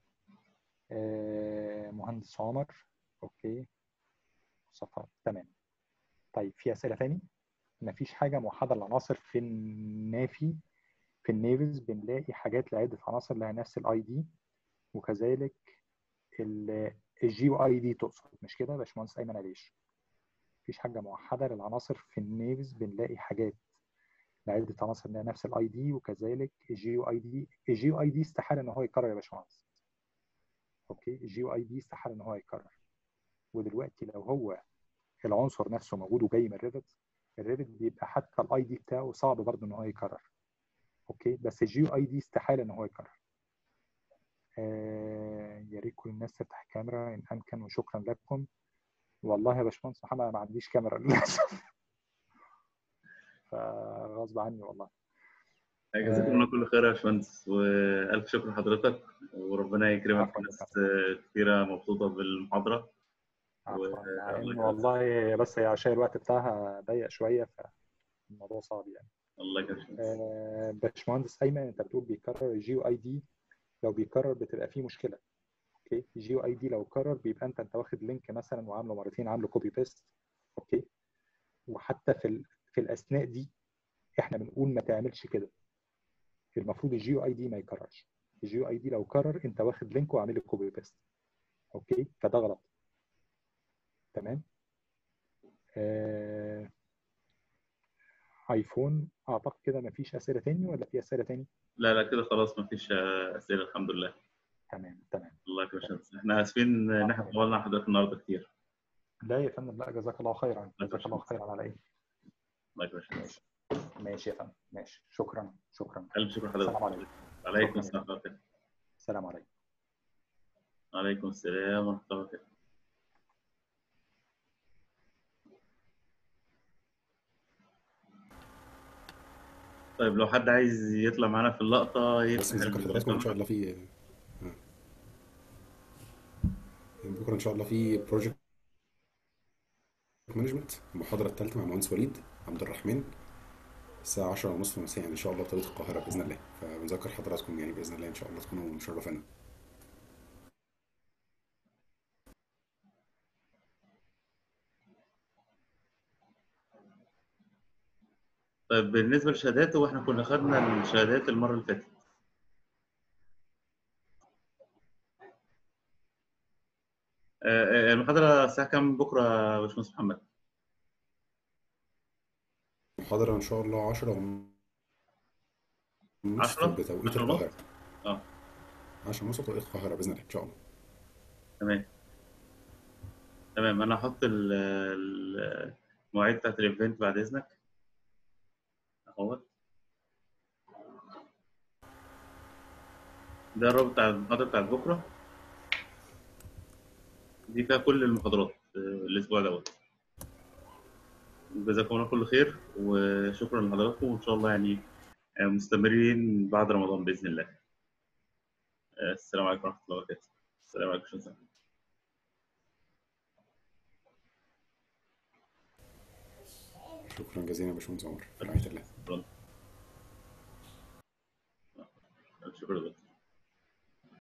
مهندس عمر. اوكي، صفر، تمام. طيب في اسئله ثاني؟ مفيش حاجه موحده للعناصر في في النيفز بنلاقي حاجات لعده عناصر لها نفس الاي دي، وكذلك الجي يو اي دي تقصد، مش كده يا باشمهندس ايمن عليش؟ مفيش حاجه موحده للعناصر في النيفز بنلاقي حاجات لعده عناصر لها نفس الاي دي، وكذلك الجي يو اي دي. الجي يو اي دي استحاله ان هو يتكرر يا باشمهندس. اوكي، الجي يو اي دي استحاله ان هو يتكرر. ودلوقتي لو هو العنصر نفسه موجود وجاي من الريفت بيبقى حتى الاي دي بتاعه صعب برضه ان هو يكرر. اوكي، بس الجي يو اي دي استحاله ان هو يكرر. يا ريت كل الناس تفتح الكاميرا ان امكن، وشكرا لكم. والله يا باشمهندس محمد ما عنديش كاميرا للاسف، فغصب عني والله. جزاكم الله كل خير يا باشمهندس، والف شكر لحضرتك، وربنا يكرمك. عفوا ناس كثيره مبسوطه بالمحاضره، عفوا، مع ان والله بس هي عشان الوقت بتاعها ضيق شويه فالموضوع صعب يعني. الله يكرمك. باشمهندس ايمن، انت بتقول بيكرر الجي او اي دي، لو بيكرر بتبقى فيه مشكله. اوكي، الجي او اي دي لو كرر بيبقى انت واخد لينك مثلا وعامله مرتين، عامله كوبي بيست. اوكي، وحتى في الاثناء دي احنا بنقول ما تعملش كده. المفروض الجي او اي دي ما يكررش. الجي او اي دي لو كرر انت واخد لينك وعامل كوبي بيست. اوكي، فده غلط. تمام. ايفون اعتقد كده ما فيش اسئله تاني، ولا في اسئله تاني؟ لا كده خلاص، مفيش اسئله الحمد لله. تمام. الله يكرمك. احنا اسفين ان احنا طولنا حضرتك النهارده كتير. لا يا فندم، لا، جزاك الله خيرا، جزاك الله خيرا على ايه. الله يكرمك. ماشي يا فندم، ماشي، شكرا. الف شكر حضرتك. السلام عليكم. عليكم السلام ورحمه الله. السلام عليكم. وعليكم السلام ورحمه الله وبركاته. طيب لو حد عايز يطلع معانا في اللقطه بس نذكر حضراتكم ان شاء الله في بكره ان شاء الله في بروجكت مانجمنت، المحاضره الثالثه مع المهندس وليد عبد الرحمن الساعه 10:30 مساء ان شاء الله بطريقه القاهره باذن الله. فبنذكر حضراتكم يعني باذن الله ان شاء الله تكونوا مشرفانا. طيب بالنسبه للشهادات، هو احنا كنا خدنا الشهادات المره اللي فاتت. المحاضره الساعه كام بكره يا باشمهندس محمد؟ المحاضره ان شاء الله 10:30 بتوقيت القاهره. 10:30 بتوقيت القاهره باذن الله ان شاء الله. تمام. انا هحط المواعيد بتاعت الايفنت بعد اذنك اهوت. ده الرابط بتاع المحاضره بتاعت بكره، دي فيها كل المحاضرات الاسبوع دوت. جزاكم الله كل خير، وشكرا لحضراتكم، وان شاء الله يعني مستمرين بعد رمضان باذن الله. السلام عليكم ورحمه الله وبركاته. السلام عليكم. شكرا جزيلا يا باشمهندس عمر، في رعايه الله.